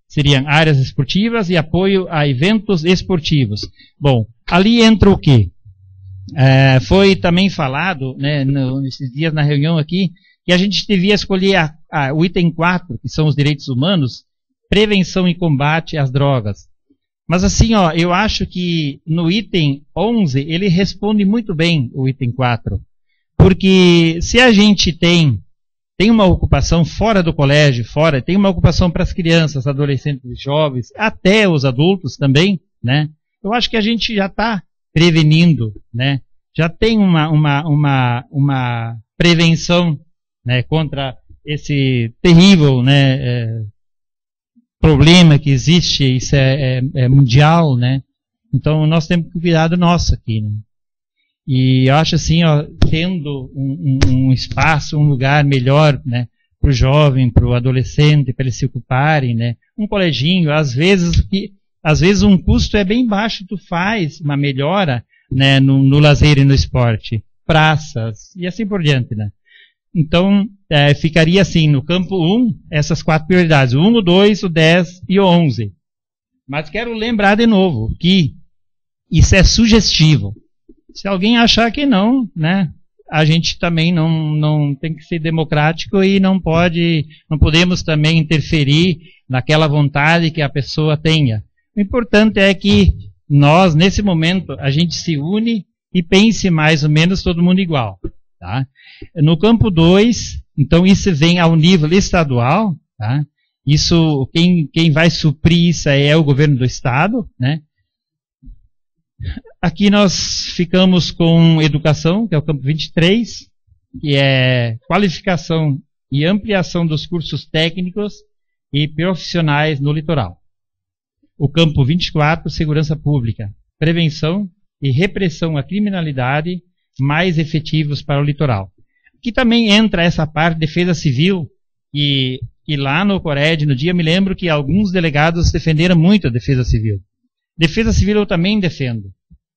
Seriam áreas esportivas e apoio a eventos esportivos. Bom, ali entra o quê? É, foi também falado, né, no, nesses dias na reunião aqui, que a gente devia escolher a, a, o item quatro, que são os direitos humanos, prevenção e combate às drogas. Mas assim, ó, eu acho que no item onze, ele responde muito bem o item quatro. Porque se a gente tem, tem uma ocupação fora do colégio, fora, tem uma ocupação para as crianças, adolescentes e jovens, até os adultos também, né? Eu acho que a gente já está prevenindo, né? Já tem uma, uma, uma, uma prevenção, né, contra esse terrível, né, é, problema que existe, isso é, é, é mundial, né? Então nós temos que cuidar do nosso aqui, né? E eu acho assim, ó, tendo um, um, um espaço, um lugar melhor, né, para o jovem, para o adolescente, para eles se ocuparem, né? Um coleginho, às vezes, que, às vezes um custo é bem baixo, tu faz uma melhora, né, no, no lazer e no esporte, praças e assim por diante, né? Então, é, ficaria assim, no campo um, essas quatro prioridades, o um, o dois, o dez e o onze. Mas quero lembrar de novo que isso é sugestivo. Se alguém achar que não, né, a gente também não, não tem que ser democrático e não pode, não podemos também interferir naquela vontade que a pessoa tenha. O importante é que nós, nesse momento, a gente se une e pense mais ou menos todo mundo igual. Tá? No campo dois, então isso vem ao nível estadual, tá? Isso, quem, quem vai suprir isso é o governo do estado, né? Aqui nós ficamos com educação, que é o campo vinte e três, que é qualificação e ampliação dos cursos técnicos e profissionais no litoral. O campo vinte e quatro, segurança pública, prevenção e repressão à criminalidade mais efetivos para o litoral. Aqui também entra essa parte de defesa civil, e, e lá no Cored, no dia, me lembro que alguns delegados defenderam muito a defesa civil. Defesa civil eu também defendo.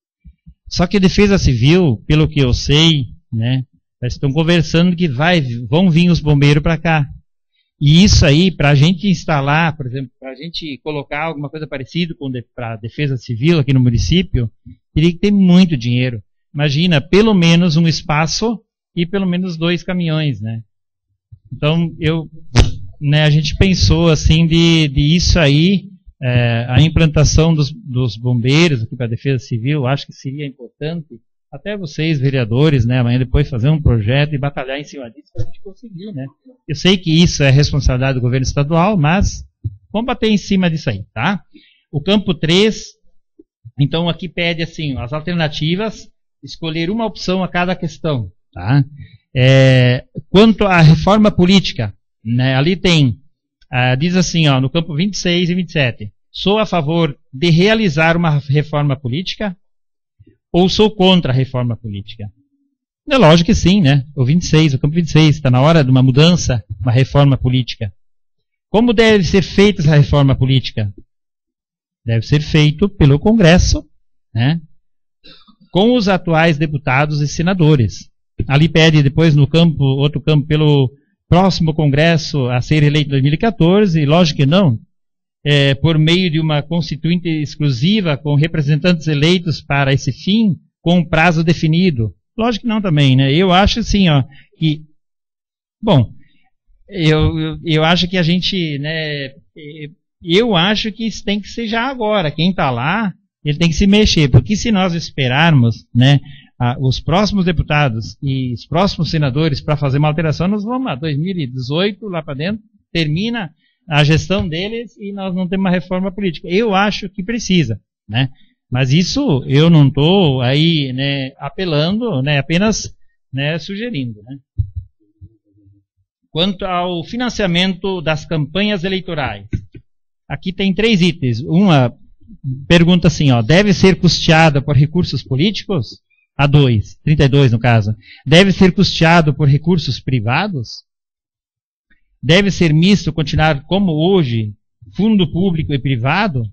Só que a defesa civil, pelo que eu sei, né, eles estão conversando que vai, vão vir os bombeiros para cá. E isso aí, para a gente instalar, por exemplo, para a gente colocar alguma coisa parecida com de, para a defesa civil aqui no município, teria que ter muito dinheiro. Imagina, pelo menos um espaço e pelo menos dois caminhões, né? Então, eu, né, a gente pensou assim de, de isso aí, é, a implantação dos, dos bombeiros aqui para a defesa civil, acho que seria importante, até vocês, vereadores, né, amanhã depois fazer um projeto e batalhar em cima disso para a gente conseguir, né? Eu sei que isso é responsabilidade do governo estadual, mas vamos bater em cima disso aí, tá? O campo três, então aqui pede assim, as alternativas, escolher uma opção a cada questão, tá? É, quanto à reforma política, né, ali tem, ah, diz assim, ó, no campo vinte e seis e vinte e sete, sou a favor de realizar uma reforma política ou sou contra a reforma política? É lógico que sim, né? O vinte e seis, o campo vinte e seis, está na hora de uma mudança, uma reforma política. Como deve ser feita essa reforma política? Deve ser feito pelo Congresso, né? Com os atuais deputados e senadores. Ali pede depois no campo, outro campo, pelo próximo Congresso a ser eleito em dois mil e quatorze, e lógico que não, é, por meio de uma constituinte exclusiva com representantes eleitos para esse fim, com um prazo definido. Lógico que não também, né? Eu acho assim, ó, que, bom, eu, eu, eu acho que a gente, né, eu acho que isso tem que ser já agora. Quem está lá, ele tem que se mexer, porque se nós esperarmos, né, a, os próximos deputados e os próximos senadores para fazer uma alteração, nós vamos a dois mil e dezoito, lá para dentro, termina a gestão deles e nós não temos uma reforma política. Eu acho que precisa, né? Mas isso eu não estou aí, né, apelando, né, apenas, né, sugerindo, né? Quanto ao financiamento das campanhas eleitorais, aqui tem três itens. Uma pergunta assim, ó, deve ser custeada por recursos políticos? A dois, trinta e dois no caso. Deve ser custeado por recursos privados? Deve ser misto, continuar como hoje, fundo público e privado?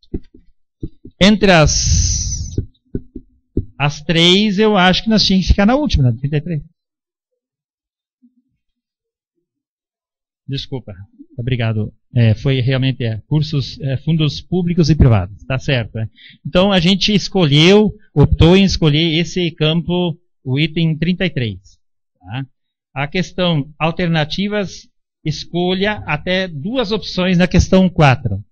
Entre as, as três, eu acho que nós tínhamos que ficar na última, na trinta e três. Desculpa. Obrigado. É, foi realmente é, cursos, é, fundos públicos e privados, tá certo. É. Então a gente escolheu, optou em escolher esse campo, o item trinta e três. Tá? A questão alternativas, escolha até duas opções na questão quatro.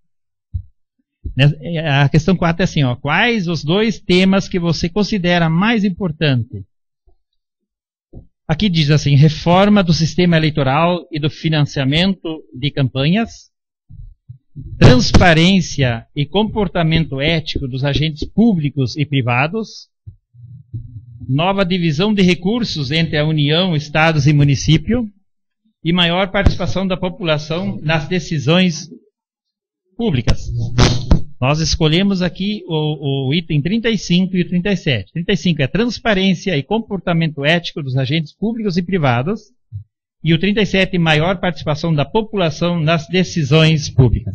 A questão quatro é assim, ó, quais os dois temas que você considera mais importante? Aqui diz assim, reforma do sistema eleitoral e do financiamento de campanhas, transparência e comportamento ético dos agentes públicos e privados, nova divisão de recursos entre a União, Estados e município, e maior participação da população nas decisões públicas. Nós escolhemos aqui o, o item trinta e cinco e o trinta e sete. trinta e cinco é transparência e comportamento ético dos agentes públicos e privados. E o trinta e sete, maior participação da população nas decisões públicas.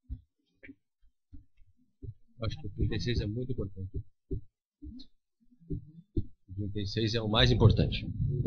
Acho que o trinta e seis é muito importante. O trinta e seis é o mais importante.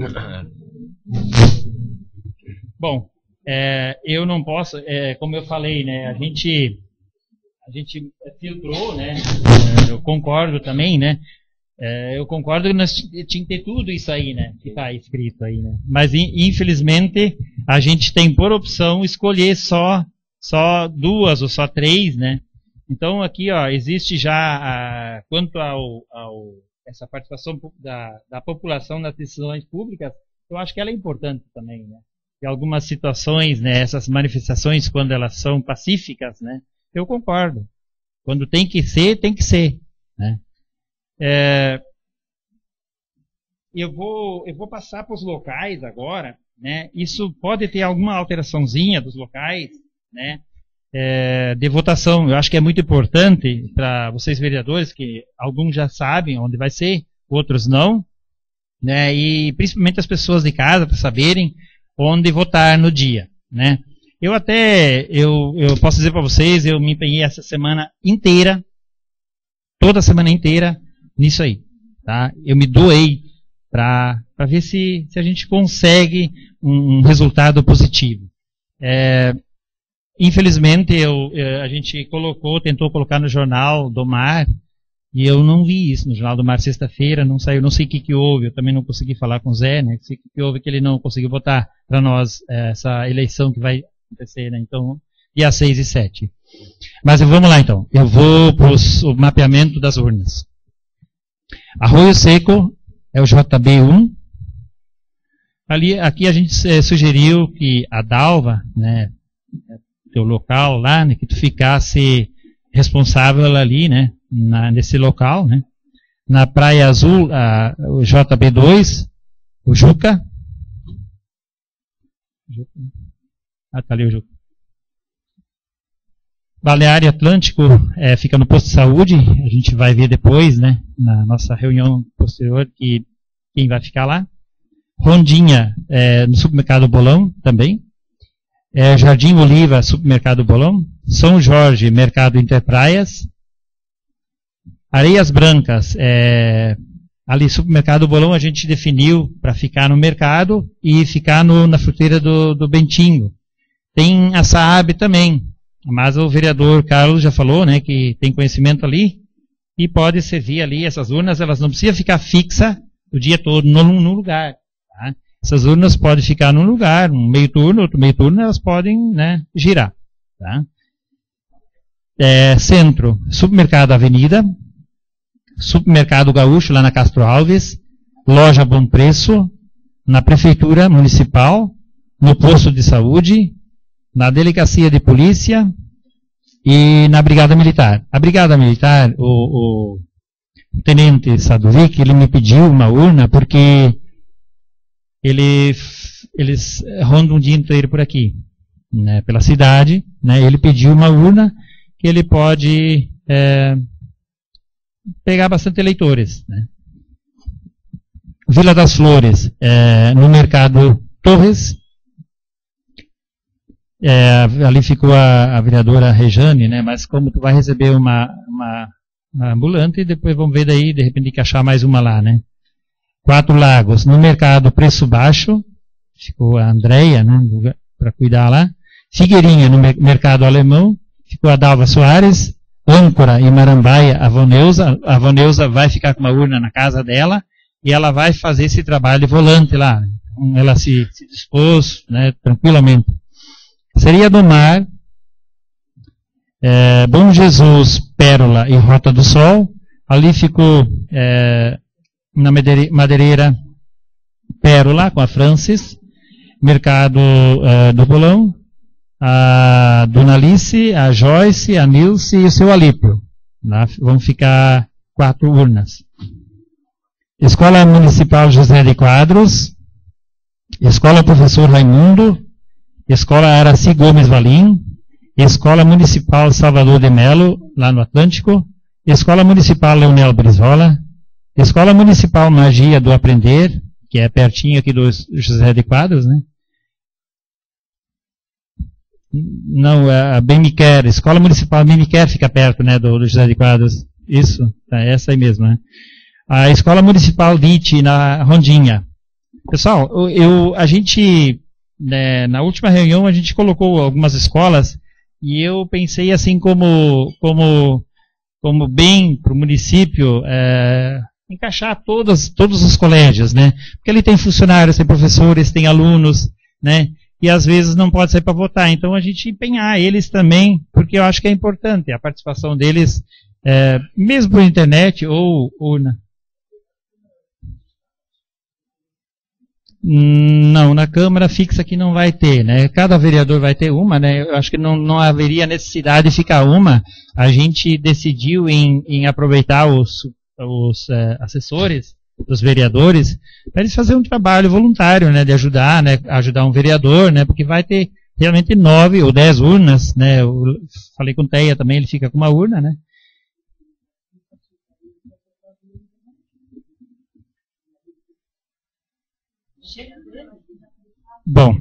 Bom, é, eu não posso, é, como eu falei, né, a gente... A gente filtrou, né? Eu concordo também, né? É, eu concordo que nós tinha que ter tudo isso aí, né? Que está escrito aí, né? Mas infelizmente a gente tem por opção escolher só só duas ou só três, né? Então aqui, ó, existe já a, quanto ao, ao essa participação da, da população nas decisões públicas, eu acho que ela é importante também, né? Em algumas situações, né? Essas manifestações quando elas são pacíficas, né? Eu concordo. Quando tem que ser, tem que ser. Né? É, eu, vou, eu vou passar para os locais agora. Né? Isso pode ter alguma alteraçãozinha dos locais, né? É, de votação. Eu acho que é muito importante para vocês vereadores, que alguns já sabem onde vai ser, outros não. Né? E principalmente as pessoas de casa, para saberem onde votar no dia. Né? Eu até, eu, eu posso dizer para vocês, eu me empenhei essa semana inteira, toda a semana inteira, nisso aí. Tá? Eu me doei para ver se, se a gente consegue um, um resultado positivo. É, infelizmente, eu, a gente colocou, tentou colocar no Jornal do Mar, e eu não vi isso no Jornal do Mar sexta-feira, não saiu, não sei o que, que houve, eu também não consegui falar com o Zé, né? Não sei o que, que houve que ele não conseguiu votar para nós essa eleição que vai acontecer, né? Então, dia seis e sete. Mas vamos lá então. Eu vou para o mapeamento das urnas. Arroio Seco é o J B um. Ali, aqui a gente é, sugeriu que a Dalva, né, teu local lá, né, que tu ficasse responsável ali, né, na, nesse local, né. Na Praia Azul, a, o J B dois, o Juca. Ah, tá ali o Juca. Baleário Atlântico é, fica no posto de saúde, a gente vai ver depois, né, na nossa reunião posterior, que quem vai ficar lá. Rondinha é, no supermercado Bolão também. É, Jardim Oliva, supermercado Bolão. São Jorge, mercado Interpraias. Areias Brancas, é, ali supermercado Bolão a gente definiu para ficar no mercado e ficar no, na fruteira do, do Bentinho. Tem a Saab também, mas o vereador Carlos já falou, né, que tem conhecimento ali e pode servir ali, essas urnas, elas não precisam ficar fixas o dia todo num, num lugar. Tá? Essas urnas podem ficar num lugar, um meio turno, outro meio turno, elas podem, né, girar. Tá? É, centro, supermercado Avenida, supermercado Gaúcho lá na Castro Alves, loja Bom Preço, na prefeitura municipal, no posto de saúde, na delegacia de polícia e na brigada militar. A brigada militar, o, o tenente Sadovic, ele me pediu uma urna porque ele, eles rondam o dia inteiro por aqui, né, pela cidade, né, ele pediu uma urna que ele pode é, pegar bastante eleitores. Né. Vila das Flores, é, no mercado Torres, é, ali ficou a, a vereadora Rejane, né, mas como tu vai receber uma, uma, uma ambulante, e depois vamos ver daí, de repente, que achar mais uma lá, né. Quatro Lagos, no mercado Preço Baixo, ficou a Andréia, né, para cuidar lá. Figueirinha, no mercado alemão, ficou a Dalva Soares. Âncora e Marambaia, a Voneuza. A Voneuza vai ficar com uma urna na casa dela e ela vai fazer esse trabalho de volante lá. Ela se, se dispôs, né, tranquilamente. Seria do Mar, é, Bom Jesus, Pérola e Rota do Sol. Ali ficou é, na madeireira Pérola com a Francis. Mercado é, do Bolão. A Dona Alice, a Joyce, a Nilce e o seu Alípio. Lá vão ficar quatro urnas. Escola Municipal José de Quadros, Escola Professor Raimundo, Escola Araci Gomes Valim, Escola Municipal Salvador de Melo, lá no Atlântico, Escola Municipal Leonel Brizola, Escola Municipal Magia do Aprender, que é pertinho aqui do José de Quadros, né? Não, a Bem Me Quer, Escola Municipal Bem Me Quer fica perto, né, do, do José de Quadros. Isso, tá, essa aí mesmo, né? A Escola Municipal D I T, na Rondinha. Pessoal, eu, a gente, né, na última reunião, a gente colocou algumas escolas e eu pensei assim como, como, como bem para o município é, encaixar todos, todos os colégios, né? Porque ele tem funcionários, tem professores, tem alunos, né? E às vezes não pode sair para votar. Então a gente empenhar eles também, porque eu acho que é importante a participação deles, é, mesmo por internet ou, ou na... Não, na Câmara fixa que não vai ter, né? Cada vereador vai ter uma, né? Eu acho que não, não haveria necessidade de ficar uma. A gente decidiu em, em aproveitar os, os é, assessores dos vereadores, para eles fazerem um trabalho voluntário, né, de ajudar, né, ajudar um vereador, né, porque vai ter realmente nove ou dez urnas, né, eu falei com o Teia também, ele fica com uma urna, né. Bom,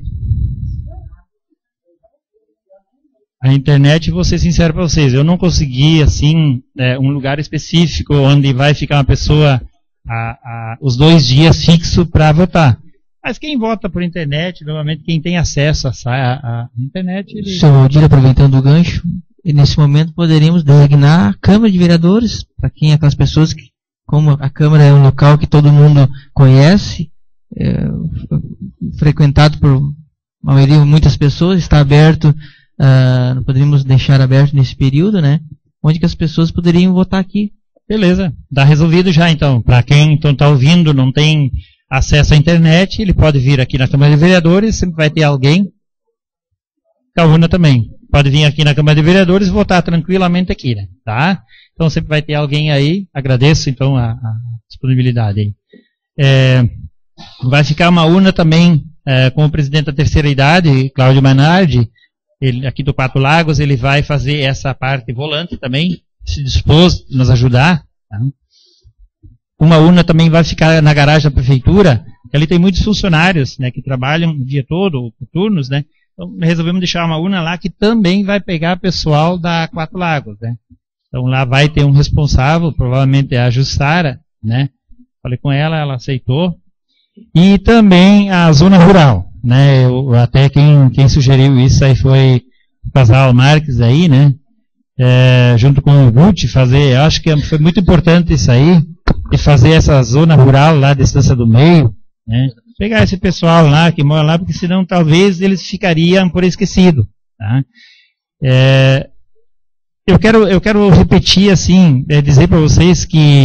a internet, vou ser sincero para vocês, eu não consegui, assim, é, um lugar específico onde vai ficar uma pessoa A, a, os dois dias fixo para votar. Mas quem vota por internet, normalmente quem tem acesso à internet... Ele... Senhor Valdir, aproveitando o gancho, e nesse momento poderíamos designar a Câmara de Vereadores, para quem aquelas pessoas que, como a Câmara é um local que todo mundo conhece, é, frequentado por maioria, muitas pessoas, está aberto, uh, não poderíamos deixar aberto nesse período, né? Onde que as pessoas poderiam votar aqui. Beleza, está resolvido já então. Para quem então está ouvindo, não tem acesso à internet, ele pode vir aqui na Câmara de Vereadores, sempre vai ter alguém. A urna também. Pode vir aqui na Câmara de Vereadores e votar tranquilamente aqui, né? Tá? Então sempre vai ter alguém aí. Agradeço então a, a disponibilidade aí. É, vai ficar uma urna também é, com o presidente da terceira idade, Cláudio Manardi, ele, aqui do Quatro Lagos, ele vai fazer essa parte volante também. Se dispôs a nos ajudar. Tá? Uma urna também vai ficar na garagem da prefeitura, que ali tem muitos funcionários, né, que trabalham o dia todo, por turnos, né? Então resolvemos deixar uma urna lá que também vai pegar pessoal da Quatro Lagos, né? Então lá vai ter um responsável, provavelmente é a Jussara, né? Falei com ela, ela aceitou. E também a zona rural, né? Eu, até quem, quem sugeriu isso aí foi o casal Marques aí, né? É, junto com o Guti, fazer, eu acho que foi muito importante isso aí, de fazer essa zona rural lá da Estância do Meio, né? Pegar esse pessoal lá, que mora lá, porque senão talvez eles ficariam por esquecido, tá? É, eu quero, eu quero repetir assim, é, dizer para vocês que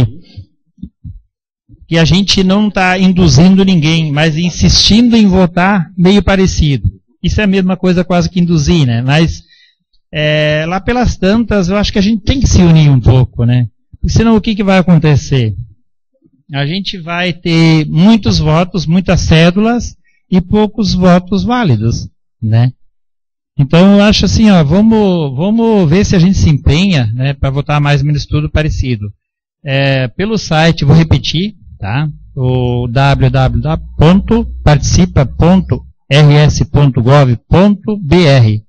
que a gente não está induzindo ninguém, mas insistindo em votar meio parecido. Isso é a mesma coisa quase que induzir, né? Mas É, lá pelas tantas, eu acho que a gente tem que se unir um pouco, né? Porque senão o que, que vai acontecer? A gente vai ter muitos votos, muitas cédulas e poucos votos válidos, né? Então eu acho assim, ó, vamos, vamos ver se a gente se empenha, né, para votar mais ou menos tudo parecido. É, pelo site, vou repetir, tá? O w w w ponto participa ponto r s ponto gov ponto b r.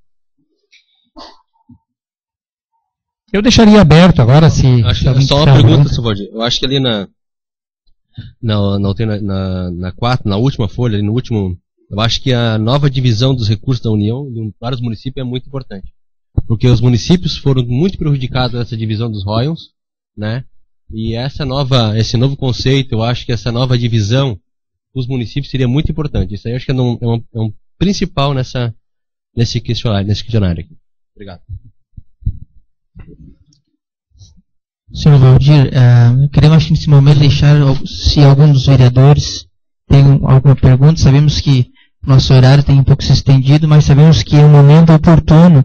Eu deixaria aberto agora, se... Acho que, só uma pergunta, senhor Valdir. Eu acho que ali na... Na, na, na, na, na, quatro, na última folha, ali no último... Eu acho que a nova divisão dos recursos da União em vários municípios é muito importante. Porque os municípios foram muito prejudicados nessa divisão dos royalties, né? E essa nova, esse novo conceito, eu acho que essa nova divisão dos municípios seria muito importante. Isso aí eu acho que é um, é um, é um principal nessa, nesse questionário, nesse questionário aqui. Obrigado. Senhor Valdir, uh, queremos nesse momento deixar, se algum dos vereadores tem alguma pergunta, sabemos que nosso horário tem um pouco se estendido, mas sabemos que é um momento oportuno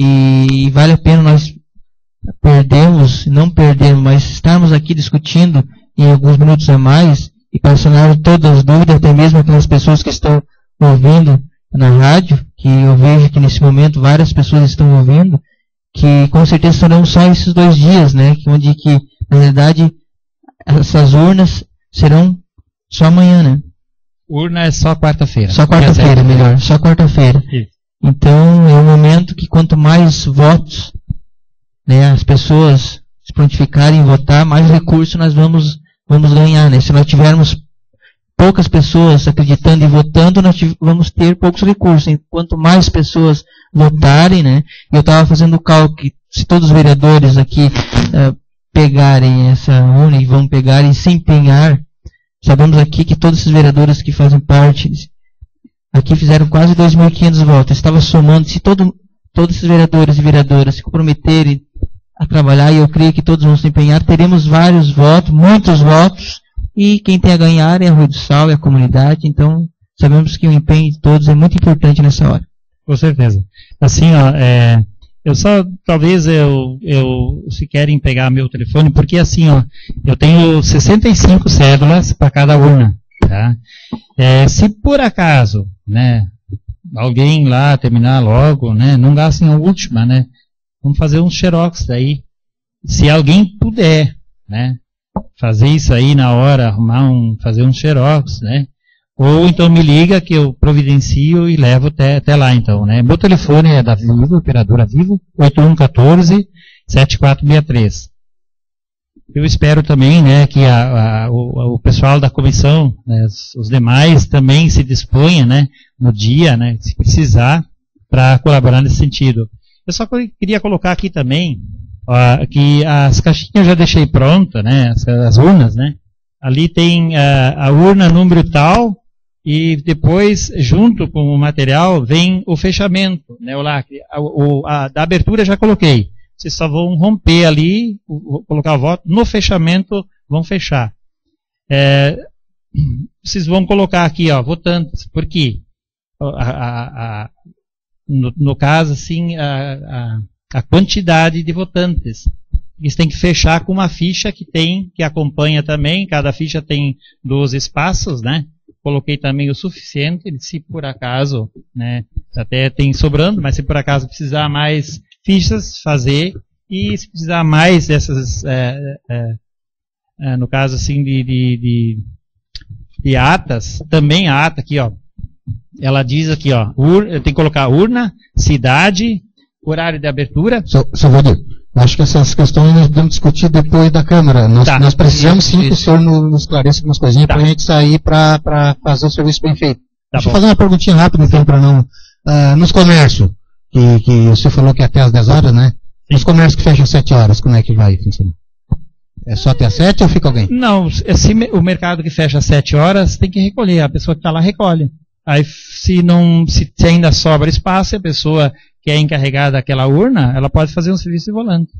e vale a pena nós perdermos, não perdermos, mas estarmos aqui discutindo em alguns minutos a mais e para sanar todas as dúvidas, até mesmo aquelas pessoas que estão ouvindo na rádio, que eu vejo que nesse momento várias pessoas estão ouvindo, que com certeza serão só esses dois dias, né? Onde que, na verdade, essas urnas serão só amanhã, né? Urna é só quarta-feira. Só quarta-feira, melhor. Só quarta-feira. Então, é um momento que quanto mais votos, né, as pessoas se prontificarem em votar, mais recursos nós vamos, vamos ganhar, né? Se nós tivermos poucas pessoas acreditando e votando, nós vamos ter poucos recursos. E quanto mais pessoas votarem, né? Eu estava fazendo o cálculo que se todos os vereadores aqui uh, pegarem essa urna e vão pegar e se empenhar, sabemos aqui que todos esses vereadores que fazem parte aqui fizeram quase dois mil e quinhentos votos. Estava somando, se todo, todos esses vereadores e vereadoras se comprometerem a trabalhar, e eu creio que todos vão se empenhar, teremos vários votos, muitos votos, e quem tem a ganhar é a Rua do Sal, é a comunidade. Então, sabemos que o empenho de todos é muito importante nessa hora. Com certeza. Assim, ó, é, eu só, talvez eu, eu, se querem pegar meu telefone, porque assim, ó, eu tenho sessenta e cinco cédulas para cada urna, tá? É, se por acaso, né, alguém lá terminar logo, né, não gastem a última, né, vamos fazer uns xerox daí. Se alguém puder, né, fazer isso aí na hora, arrumar um, fazer um xerox, né? Ou então me liga que eu providencio e levo até, até lá, então, né? Meu telefone é da Vivo, operadora Vivo, oito um um quatro, sete quatro seis três. Eu espero também, né, que a, a, o, o pessoal da comissão, né, os, os demais também se disponha, né, no dia, né, se precisar, para colaborar nesse sentido. Eu só queria colocar aqui também, Uh, que as caixinhas eu já deixei pronta, né, as, as urnas, né, ali tem uh, a urna número tal, e depois, junto com o material, vem o fechamento, né, o lacre. A, o, a, da abertura já coloquei, vocês só vão romper ali, o, colocar o voto, no fechamento vão fechar. É, vocês vão colocar aqui, ó, votantes, porque a, a, a, no, no caso, assim, a, a a quantidade de votantes. Eles têm que fechar com uma ficha que tem, que acompanha também, cada ficha tem doze espaços, né? Coloquei também o suficiente, se por acaso, né, até tem sobrando, mas se por acaso precisar mais fichas, fazer, e se precisar mais dessas, é, é, é, no caso assim, de, de, de, de atas, também a ata aqui, ó, ela diz aqui, ó, ur, tem que colocar urna, cidade, horário de abertura. Senhor Valdir, acho que essas questões nós podemos discutir depois da Câmara. Nós, tá. nós precisamos sim que o Isso. senhor nos esclareça algumas coisinhas tá. para a gente sair para fazer o serviço bem feito. Tá Deixa eu bom. fazer uma perguntinha rápida, então, para não... Uh, nos comércios, que, que você falou que é até às dez horas, né? Sim. Nos comércios que fecham às sete horas, como é que vai funcionar? É só até às sete ou fica alguém? Não, se o mercado que fecha às sete horas, tem que recolher. A pessoa que está lá recolhe. Aí, se, não, se ainda sobra espaço, a pessoa que é encarregada daquela urna, ela pode fazer um serviço de volante.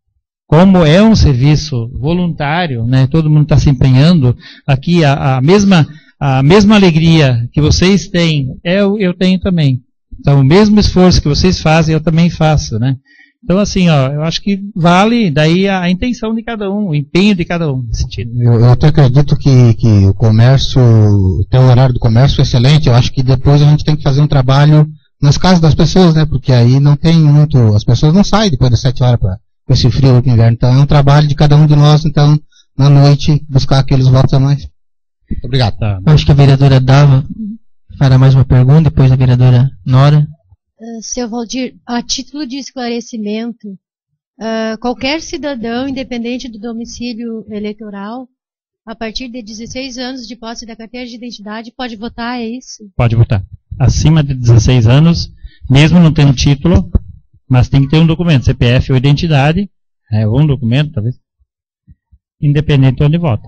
Como é um serviço voluntário, né, todo mundo está se empenhando, aqui a, a, mesma, a mesma alegria que vocês têm, eu, eu tenho também. Então, o mesmo esforço que vocês fazem, eu também faço, né? Então, assim, ó, eu acho que vale daí a, a intenção de cada um, o empenho de cada um nesse sentido. Eu, eu até acredito que, que o comércio, tem um horário do comércio excelente. Eu acho que depois a gente tem que fazer um trabalho nas casas das pessoas, né? Porque aí não tem muito, as pessoas não saem depois das sete horas para esse frio do inverno. Então é um trabalho de cada um de nós, então, na noite, buscar aqueles votos a mais. Muito obrigado. Tá. Acho que a vereadora Dava fará mais uma pergunta, depois a vereadora Nora. Uh, Seu Valdir, a título de esclarecimento, uh, qualquer cidadão, independente do domicílio eleitoral, A partir de dezesseis anos de posse da carteira de identidade, pode votar, é isso? Pode votar. Acima de dezesseis anos, mesmo não tendo título, mas tem que ter um documento, C P F ou identidade, é, ou um documento, talvez, independente de onde vota.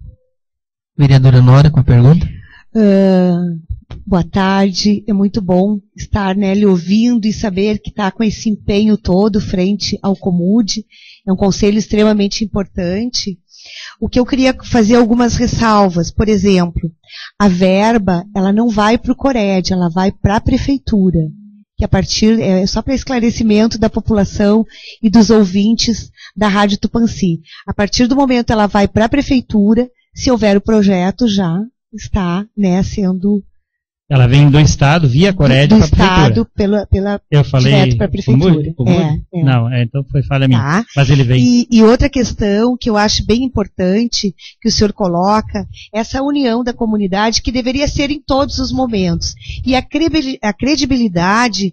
Vereadora Nora, com a pergunta. Uh, boa tarde, é muito bom estar, né, lhe ouvindo e saber que está com esse empenho todo frente ao Comude. É um conselho extremamente importante. O que eu queria fazer algumas ressalvas, por exemplo, a verba, ela não vai para o Cored, ela vai para a prefeitura, que a partir, é só para esclarecimento da população e dos ouvintes da Rádio Tupãssi. A partir do momento ela vai para a prefeitura, se houver o projeto já está, né, sendo... Ela vem do Estado, via Cored, para a prefeitura. Do Estado, pela, pela, eu falei direto para a prefeitura. O é, é. Não, é, então foi falha minha. Tá. Mas ele vem. E, e outra questão que eu acho bem importante, que o senhor coloca, essa união da comunidade que deveria ser em todos os momentos. E a credibilidade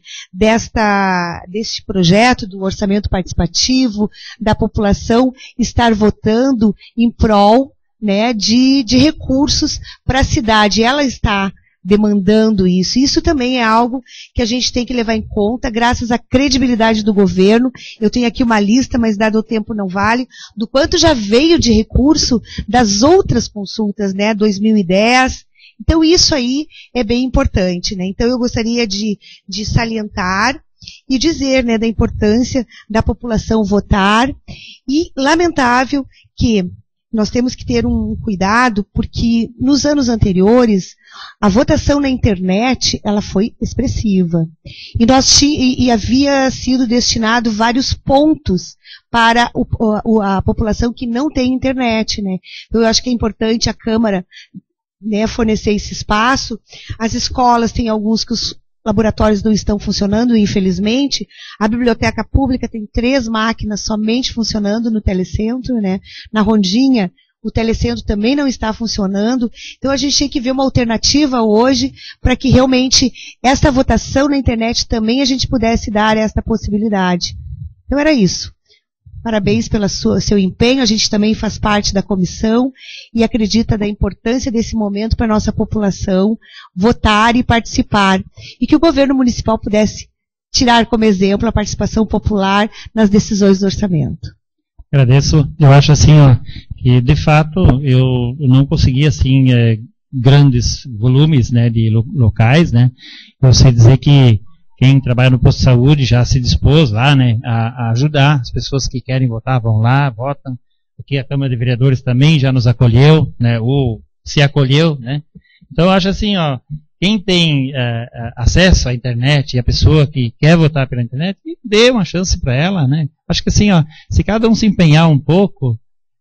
desta, deste projeto, do orçamento participativo, da população estar votando em prol, né, de, de recursos para a cidade. Ela está demandando isso. Isso também é algo que a gente tem que levar em conta, graças à credibilidade do governo. Eu tenho aqui uma lista, mas dado o tempo não vale, do quanto já veio de recurso das outras consultas, né, dois mil e dez. Então isso aí é bem importante, né. Então eu gostaria de, de salientar e dizer, né, da importância da população votar. E lamentável que nós temos que ter um cuidado, porque nos anos anteriores, a votação na internet, ela foi expressiva. E, nós e, e havia sido destinado vários pontos para o, o, a população que não tem internet, né? Então, eu acho que é importante a Câmara, né, fornecer esse espaço. As escolas têm alguns que os laboratórios não estão funcionando, infelizmente. A biblioteca pública tem três máquinas somente funcionando no telecentro, né? Na Rondinha, o telecentro também não está funcionando. Então a gente tem que ver uma alternativa hoje para que realmente esta votação na internet também a gente pudesse dar esta possibilidade. Então era isso. Parabéns pelo seu empenho, a gente também faz parte da comissão e acredita da importância desse momento para a nossa população votar e participar. E que o governo municipal pudesse tirar como exemplo a participação popular nas decisões do orçamento. Agradeço. Eu acho assim, ó, que de fato eu não consegui assim é, grandes volumes, né, de lo locais, né. Eu sei dizer que quem trabalha no posto de saúde já se dispôs lá, né, a, a ajudar. As pessoas que querem votar vão lá, votam. Aqui a Câmara de Vereadores também já nos acolheu, né, ou se acolheu, né. Então eu acho assim, ó, quem tem uh, acesso à internet e a pessoa que quer votar pela internet, dê uma chance para ela, né. Acho que assim, ó, se cada um se empenhar um pouco,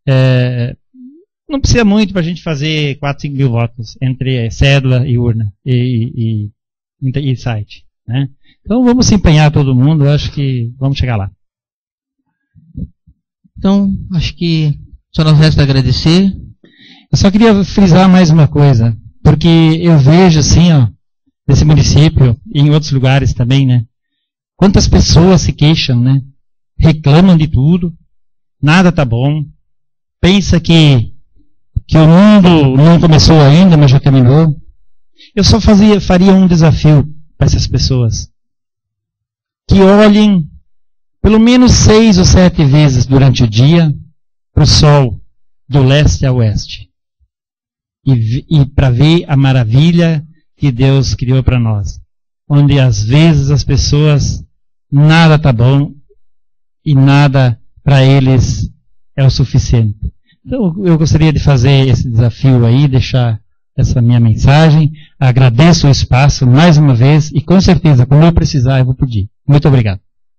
é, não precisa muito para a gente fazer quatro, cinco mil votos entre cédula e urna e, e, e, e site, né. Então vamos se empenhar todo mundo, eu acho que vamos chegar lá. Então, acho que só nos resta agradecer. Eu só queria frisar mais uma coisa, porque eu vejo assim, ó, nesse município e em outros lugares também, né, quantas pessoas se queixam, né, reclamam de tudo, nada tá bom, pensa que, que o mundo não começou ainda, mas já terminou. Eu só fazia, faria um desafio para essas pessoas. Que olhem pelo menos seis ou sete vezes durante o dia para o sol do leste a oeste. E, e para ver a maravilha que Deus criou para nós. Onde às vezes as pessoas, nada está bom e nada para eles é o suficiente. Então eu gostaria de fazer esse desafio aí, deixar essa minha mensagem. Agradeço o espaço mais uma vez e com certeza, quando eu precisar, eu vou pedir. Muito obrigado.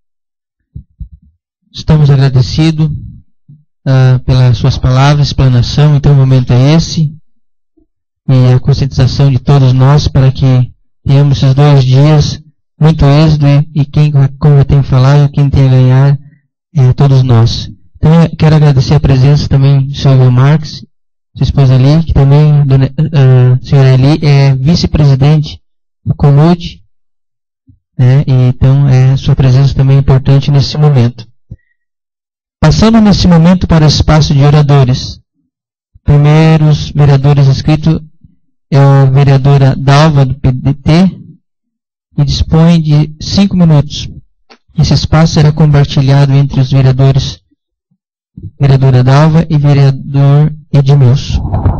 Estamos agradecidos uh, pelas suas palavras, explanação. Então o momento é esse. E a conscientização de todos nós para que tenhamos esses dois dias muito êxito e, e quem, como eu tenho falado, quem tem a ganhar é todos nós. Então eu quero agradecer a presença também do senhor Marques, sua esposa Ali, que também, a senhora Eli, é vice-presidente do Comude, né, e então é, sua presença também é importante nesse momento. Passando nesse momento para o espaço de oradores. primeiros vereadores inscritos é a vereadora Dalva, do P D T, e dispõe de cinco minutos. Esse espaço será compartilhado entre os vereadores, vereadora Dalva e vereador Edmilson.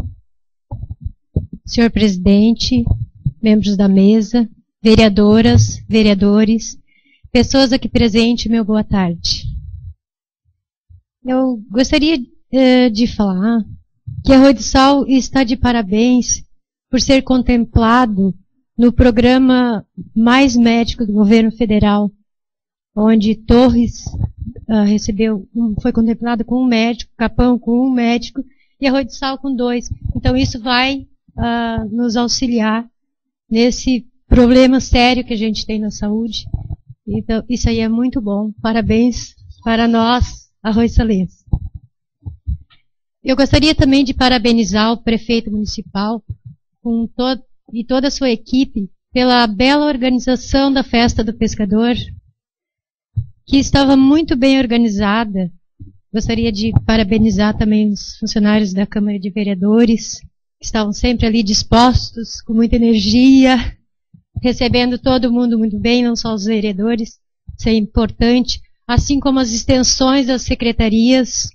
Senhor presidente, membros da mesa, vereadoras, vereadores, pessoas aqui presentes, meu boa tarde. Eu gostaria eh, de falar que a Arroio do Sal está de parabéns por ser contemplado no programa Mais Médico do governo federal, onde Torres uh, recebeu, um, foi contemplado com um médico, Capão com um médico e Arroio do Sal com dois. Então isso vai uh, nos auxiliar nesse problema sério que a gente tem na saúde. Então isso aí é muito bom. Parabéns para nós, arroio-salenses. Eu gostaria também de parabenizar o prefeito municipal com todo, e toda a sua equipe pela bela organização da Festa do Pescador, que estava muito bem organizada. Gostaria de parabenizar também os funcionários da Câmara de Vereadores, que estavam sempre ali dispostos, com muita energia, recebendo todo mundo muito bem, não só os vereadores, isso é importante, assim como as extensões das secretarias.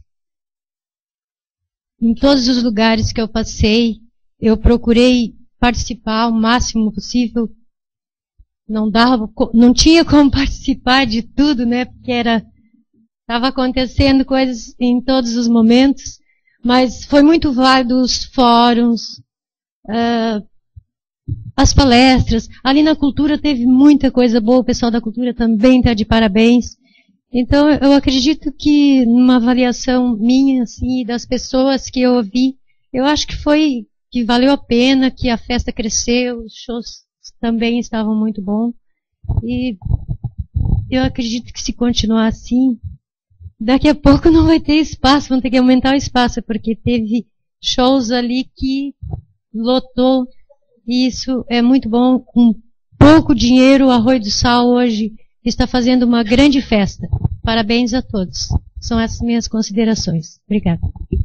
Em todos os lugares que eu passei, eu procurei participar o máximo possível. Não dava, não tinha como participar de tudo, né? Porque era, estava acontecendo coisas em todos os momentos, mas foi muito válido os fóruns, uh, as palestras. Ali na cultura teve muita coisa boa, o pessoal da cultura também está de parabéns. Então eu acredito que numa avaliação minha, assim, das pessoas que eu ouvi, eu acho que foi, que valeu a pena, que a festa cresceu, os shows também estavam muito bons. E eu acredito que se continuar assim, daqui a pouco não vai ter espaço, vão ter que aumentar o espaço, porque teve shows ali que lotou, e isso é muito bom. Com pouco dinheiro, o Arroio do Sal hoje está fazendo uma grande festa. Parabéns a todos. São essas minhas considerações. Obrigada.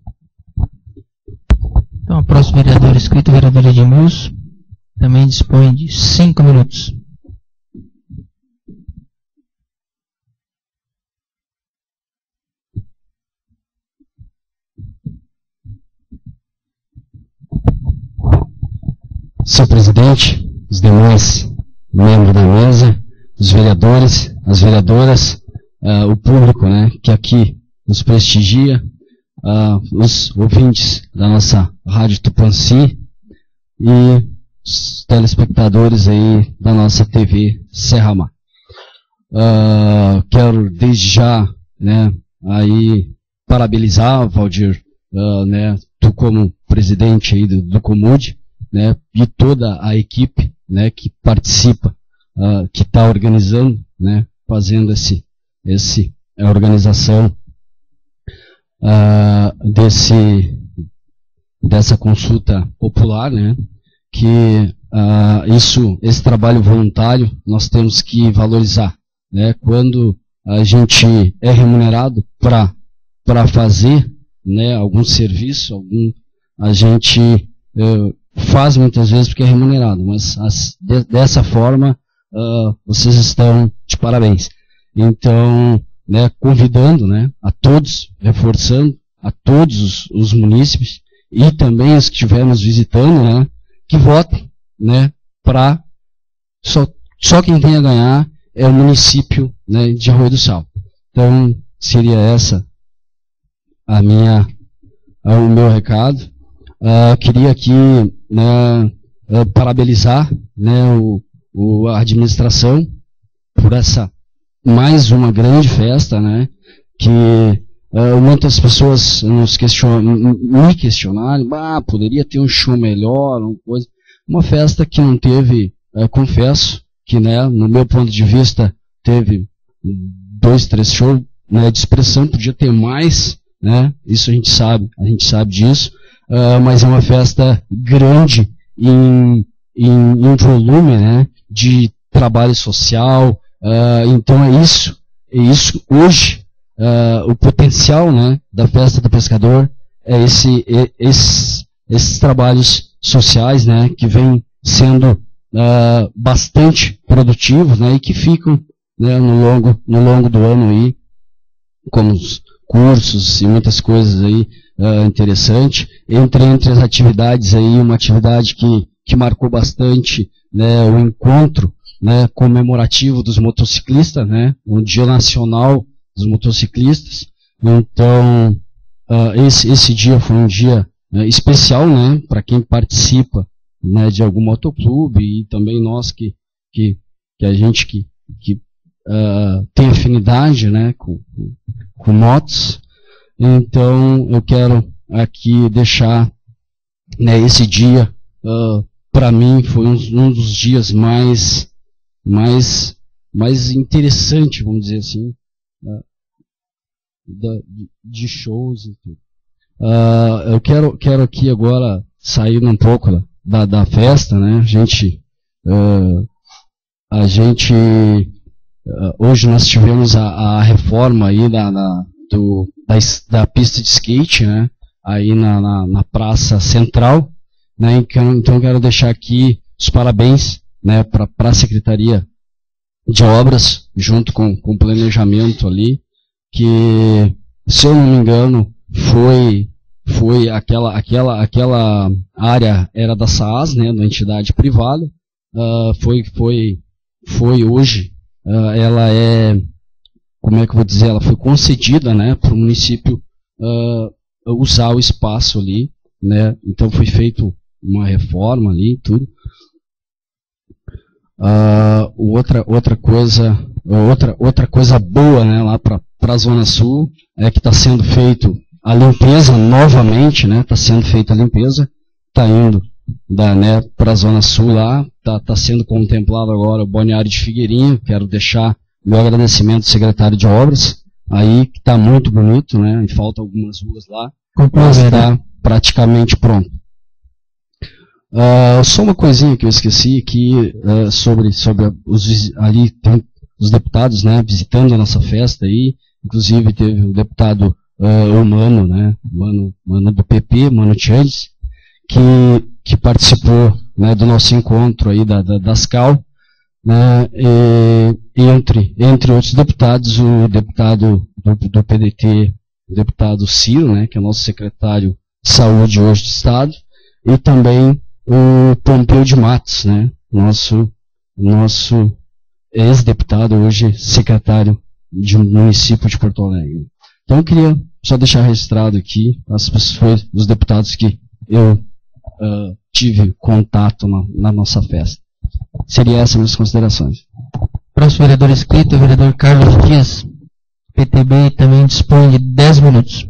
Então, o próximo vereador inscrito, vereador Edmilson, também dispõe de cinco minutos. Senhor presidente, os demais membros da mesa, os vereadores, as vereadoras, uh, o público, né, que aqui nos prestigia, uh, os ouvintes da nossa Rádio Tupanci e os telespectadores aí da nossa T V Serra Mar. Uh, quero desde já, né, aí parabenizar, Valdir, uh, né, tu como presidente aí do, do Comude, né, e toda a equipe, né, que participa, uh, que está organizando, né, fazendo esse, esse, a organização uh, desse, dessa consulta popular, né, que uh, isso, esse trabalho voluntário nós temos que valorizar, né, quando a gente é remunerado para para fazer, né, algum serviço, algum, a gente uh, faz muitas vezes porque é remunerado, mas as, de, dessa forma uh, vocês estão de parabéns. Então, né, convidando, né, a todos, reforçando a todos os, os munícipes e também os que estivermos visitando, né, que votem, né, para só, só quem tem a ganhar é o município, né, de Arroio do Sal. Então, seria essa a minha, o meu recado. Uh, queria aqui, né, uh, parabenizar, né, o, o, a administração por essa mais uma grande festa, né, que uh, muitas pessoas nos question, me questionaram, ah, poderia ter um show melhor, uma coisa. Uma festa que não teve, uh, confesso, que, né, no meu ponto de vista, teve dois, três shows, né, de expressão, podia ter mais, né, isso a gente sabe, a gente sabe disso. Uh, mas é uma festa grande em, em, em volume, né, de trabalho social, uh, então é isso, é isso hoje, uh, o potencial, né, da festa do pescador é esse, esse, esses trabalhos sociais, né, que vêm sendo uh, bastante produtivos, né, e que ficam, né, no longo, no longo do ano aí, como os cursos e muitas coisas aí uh, interessantes. Entre, entre as atividades aí, uma atividade que, que marcou bastante, né, o encontro, né, comemorativo dos motociclistas, né, um dia nacional dos motociclistas. Então, uh, esse, esse dia foi um dia uh, especial, né, para quem participa, né, de algum motoclube, e também nós que, que, que a gente que, que uh, tem afinidade, né, com, com motos. Então, eu quero aqui deixar, né, esse dia, uh, para mim, foi um, um dos dias mais, mais, mais interessante, vamos dizer assim, uh, da, de shows e tudo. Uh, eu quero, quero aqui agora sair um pouco da, da festa, né? A gente, uh, a gente, uh, hoje nós tivemos a, a reforma aí da, da, do, da, da pista de skate, né? Aí na, na, na praça central, né? Então, então eu quero deixar aqui os parabéns, né? Para a Secretaria de Obras, junto com, com o planejamento ali, que, se eu não me engano, foi, foi aquela, aquela, aquela área era da SAAS, né, da entidade privada, uh, foi, foi, foi hoje, uh, ela é, como é que eu vou dizer, ela foi concedida, né, para o município uh, usar o espaço ali, né, então foi feito uma reforma ali e tudo. Uh, outra, outra coisa, outra, outra coisa boa, né, lá para a Zona Sul, é que está sendo feito a limpeza novamente, né, está sendo feita a limpeza, está indo da, né, para a Zona Sul lá, está tá sendo contemplado agora o balneário de Figueirinha. Quero deixar meu agradecimento ao secretário de Obras, aí que está muito bonito, né, e falta algumas ruas lá, mas está praticamente pronto. Uh, só uma coisinha que eu esqueci aqui, uh, sobre, sobre os, ali tem os deputados, né, visitando a nossa festa aí, inclusive teve o deputado uh, o Mano, né, Mano, Mano do P P, Mano Chandes, que, que participou, né, do nosso encontro aí da, da, das C A L, né, e, e entre, entre outros deputados, o deputado do, do P D T, o deputado Ciro, né, que é o nosso secretário de saúde hoje do Estado, e também o Pompeu de Matos, né, nosso, nosso ex-deputado, hoje secretário de um município de Porto Alegre. Então eu queria só deixar registrado aqui as pessoas, os deputados que eu uh, tive contato na, na nossa festa. Seria essas minhas considerações. Próximo vereador inscrito, o vereador Carlos Dias. P T B também dispõe de dez minutos.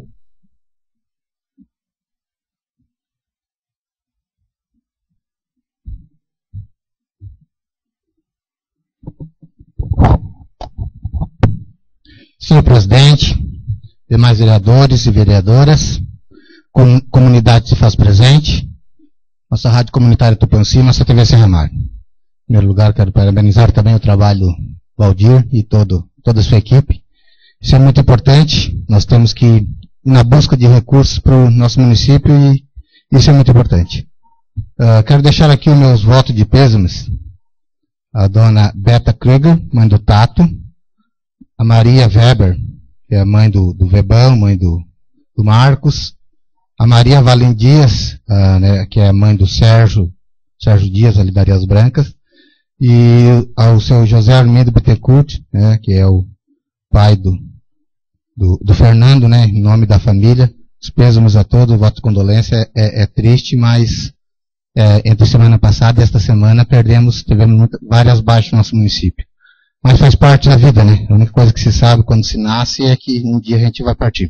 Senhor presidente, demais vereadores e vereadoras, com, comunidade se faz presente, nossa rádio comunitária Tupanci, nossa T V Serra Mar. Em primeiro lugar, quero parabenizar também o trabalho do Valdir e todo, toda a sua equipe. Isso é muito importante, nós temos que ir na busca de recursos para o nosso município e isso é muito importante. Uh, quero deixar aqui os meus votos de pêsames. A dona Beta Krieger, mãe do Tato, a Maria Weber, que é a mãe do, do Webão, mãe do, do Marcos, a Maria Valim Dias, uh, né, que é a mãe do Sérgio, Sérgio Dias, ali da Arias Brancas, e ao seu José Armindo Bittencourt, né, que é o pai do, do, do Fernando, né, em nome da família. Os pêsames a todos, o voto de condolência é, é triste, mas é, entre semana passada e esta semana perdemos, tivemos muita, várias baixas no nosso município. Mas faz parte da vida, né? A única coisa que se sabe quando se nasce é que um dia a gente vai partir.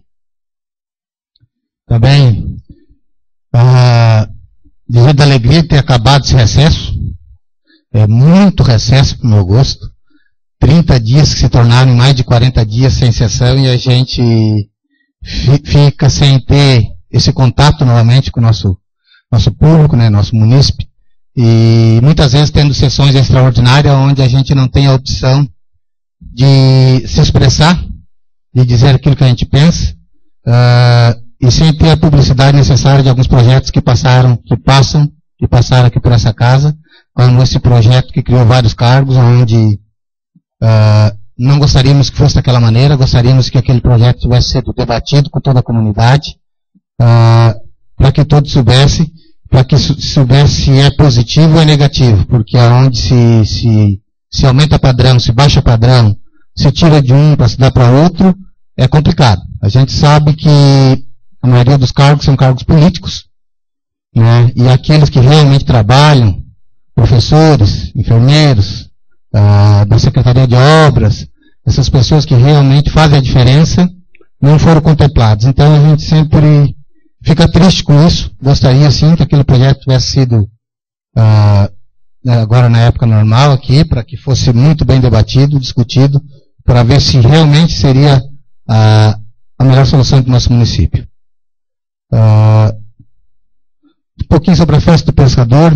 Também, ah, dizer da alegria de ter acabado esse recesso, é muito recesso para o meu gosto, trinta dias que se tornaram mais de quarenta dias sem sessão e a gente fica sem ter esse contato novamente com o nosso, nosso público, né, nosso munícipe, e muitas vezes tendo sessões extraordinárias onde a gente não tem a opção de se expressar, de dizer aquilo que a gente pensa. Uh, e sem ter a publicidade necessária de alguns projetos que passaram, que passam, que passaram aqui por essa casa, como esse projeto que criou vários cargos, onde uh, não gostaríamos que fosse daquela maneira, gostaríamos que aquele projeto tivesse sido debatido com toda a comunidade, uh, para que todos soubessem, para que soubesse se é positivo ou é negativo, porque aonde se, se, se aumenta padrão, se baixa padrão, se tira de um para se dar para outro, é complicado. A gente sabe que a maioria dos cargos são cargos políticos, né? E aqueles que realmente trabalham, professores, enfermeiros, ah, da Secretaria de Obras, essas pessoas que realmente fazem a diferença, não foram contemplados. Então a gente sempre fica triste com isso. Gostaria sim que aquele projeto tivesse sido ah, agora na época normal aqui, para que fosse muito bem debatido, discutido, para ver se realmente seria a, a melhor solução para o nosso município. Ah, um pouquinho sobre a festa do pescador.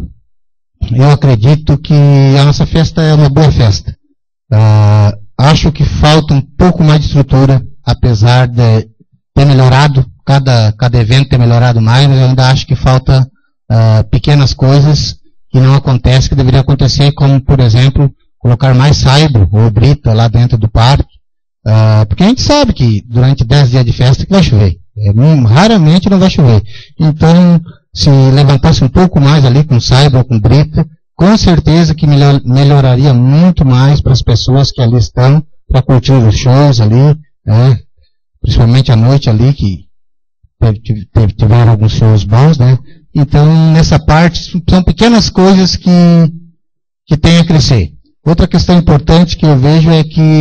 Eu acredito que a nossa festa é uma boa festa. Ah, acho que falta um pouco mais de estrutura, apesar de ter melhorado, cada, cada evento ter melhorado mais, mas eu ainda acho que falta ah, pequenas coisas que não acontecem, que deveriam acontecer, como, por exemplo, colocar mais saibro ou brita lá dentro do parque, ah, porque a gente sabe que durante dez dias de festa que vai chover. É, raramente não vai chover. Então, se levantasse um pouco mais ali com saibro ou com brita, com certeza que melhor, melhoraria muito mais para as pessoas que ali estão, para curtir os shows ali, né? Principalmente à noite ali, que tiveram alguns shows bons, né? Então, nessa parte, são pequenas coisas que, que têm a crescer. Outra questão importante que eu vejo é que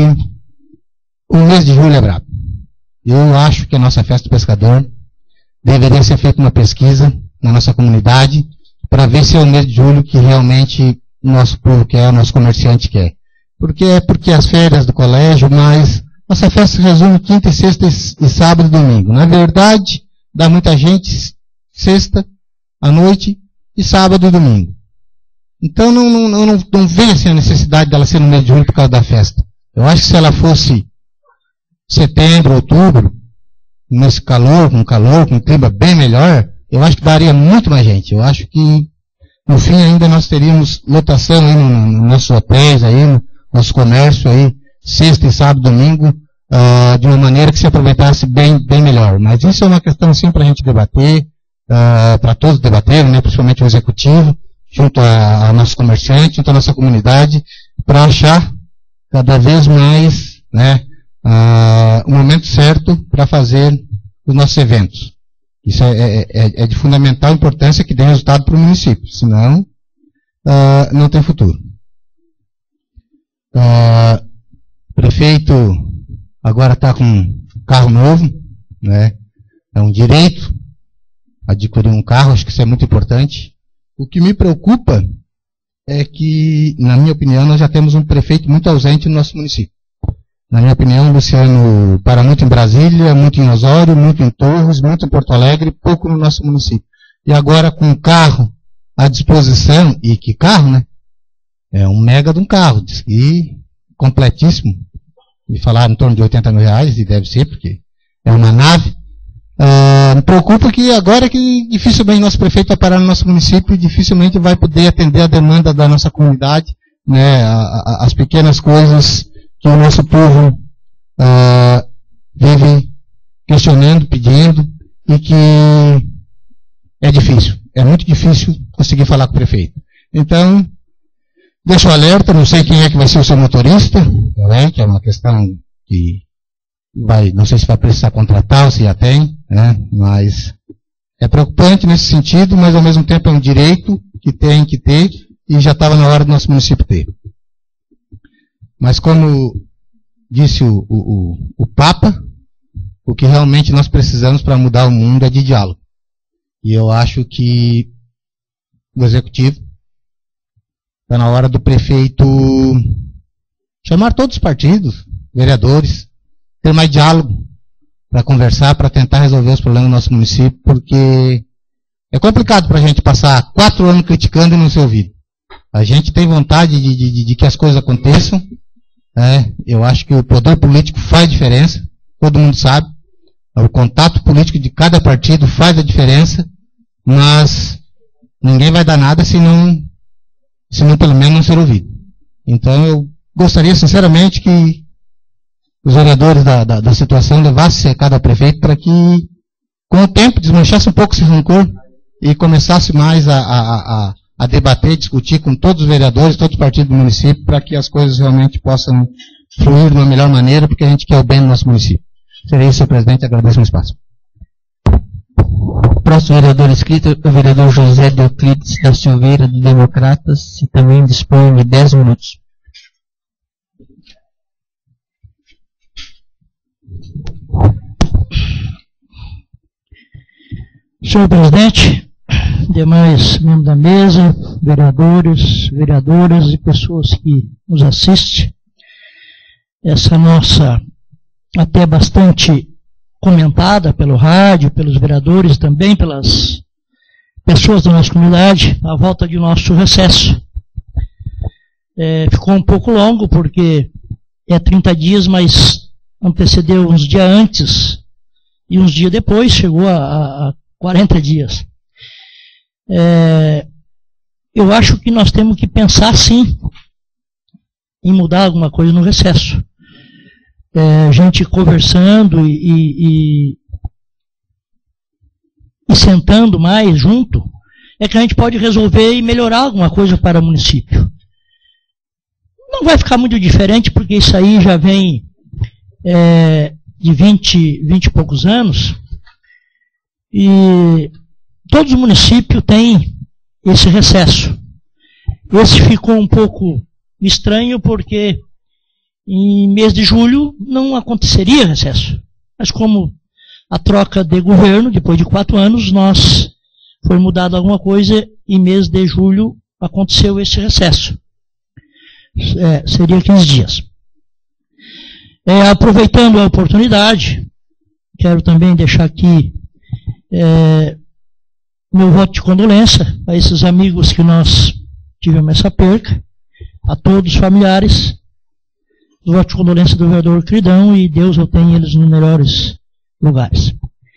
o mês de julho é brabo. Eu acho que a nossa festa do pescador deveria ser feita uma pesquisa na nossa comunidade para ver se é o mês de julho que realmente o nosso povo quer, o nosso comerciante quer. Porque é porque as férias do colégio, mas nossa festa se resume quinta e sexta e sábado e domingo. Na verdade, dá muita gente sexta à noite e sábado e domingo. Então não, não, não, não, não vê assim, a necessidade dela ser no mês de julho por causa da festa. Eu acho que se ela fosse setembro, outubro, nesse calor, com calor, com um clima bem melhor, eu acho que daria muito mais gente. Eu acho que, no fim, ainda nós teríamos lotação aí nos no nossos hotéis, aí, no nosso comércio aí, sexta e sábado, domingo, uh, de uma maneira que se aproveitasse bem, bem melhor. Mas isso é uma questão, sim, para a gente debater, uh, para todos debaterem, né, principalmente o executivo, junto ao nosso comerciante, junto à nossa comunidade, para achar cada vez mais, né, uh, o momento certo para fazer os nossos eventos. Isso é, é, é de fundamental importância que dê resultado para o município, senão uh, não tem futuro. Uh, o prefeito agora está com um carro novo, né? É um direito adquirir um carro, acho que isso é muito importante. O que me preocupa é que, na minha opinião, nós já temos um prefeito muito ausente no nosso município. Na minha opinião, o Luciano para muito em Brasília, muito em Osório, muito em Torres, muito em Porto Alegre, pouco no nosso município. E agora com o carro à disposição, e que carro, né? É um mega de um carro, diz que completíssimo. Me falaram em torno de oitenta mil reais, e deve ser, porque é uma nave. Uh, me preocupa que agora que dificilmente nosso prefeito vai parar no nosso município e dificilmente vai poder atender a demanda da nossa comunidade, né? A, a, as pequenas coisas que o nosso povo uh, vive questionando, pedindo, e que é difícil, é muito difícil conseguir falar com o prefeito. Então, deixo o alerta, não sei quem é que vai ser o seu motorista, né, que é uma questão que vai, não sei se vai precisar contratar ou se já tem, né, mas é preocupante nesse sentido, mas ao mesmo tempo é um direito que tem que ter e já estava na hora do nosso município ter. Mas como disse o, o, o Papa, o que realmente nós precisamos para mudar o mundo é de diálogo. E eu acho que o Executivo está na hora do prefeito chamar todos os partidos, vereadores, ter mais diálogo para conversar, para tentar resolver os problemas do nosso município, porque é complicado para a gente passar quatro anos criticando e não ser ouvido. A gente tem vontade de, de, de que as coisas aconteçam. É, eu acho que o poder político faz diferença, todo mundo sabe. O contato político de cada partido faz a diferença, mas ninguém vai dar nada se não, se não pelo menos não ser ouvido. Então eu gostaria sinceramente que os vereadores da, da, da situação levassem a cada prefeito para que, com o tempo, desmanchasse um pouco esse rancor e começasse mais a, a, a, a debater, discutir com todos os vereadores, todos os partidos do município, para que as coisas realmente possam fluir de uma melhor maneira, porque a gente quer o bem do nosso município. Serei isso, senhor presidente, agradeço o espaço. Próximo vereador inscrito é o vereador José Deoclides da Silveira, do Democratas, e também dispõe de dez minutos. Senhor presidente, demais membros da mesa, vereadores, vereadoras e pessoas que nos assistem, essa nossa até bastante comentada pelo rádio, pelos vereadores, também pelas pessoas da nossa comunidade, a volta de nosso recesso. É, ficou um pouco longo, porque é trinta dias, mas antecedeu uns dias antes, e uns dias depois chegou a, a quarenta dias. É, eu acho que nós temos que pensar, sim, em mudar alguma coisa no recesso. É, a gente conversando e, e, e sentando mais junto, é que a gente pode resolver e melhorar alguma coisa para o município. Não vai ficar muito diferente, porque isso aí já vem é, de vinte, vinte e poucos anos, e todos os municípios têm esse recesso. Esse ficou um pouco estranho, porque em mês de julho não aconteceria recesso. Mas como a troca de governo, depois de quatro anos, nós foi mudado alguma coisa, e em mês de julho aconteceu esse recesso. É, seria quinze dias. É, aproveitando a oportunidade, quero também deixar aqui é, meu voto de condolência a esses amigos que nós tivemos essa perca, a todos os familiares, o voto de condolência do vereador Cridão, e Deus eu tenho eles nos melhores lugares.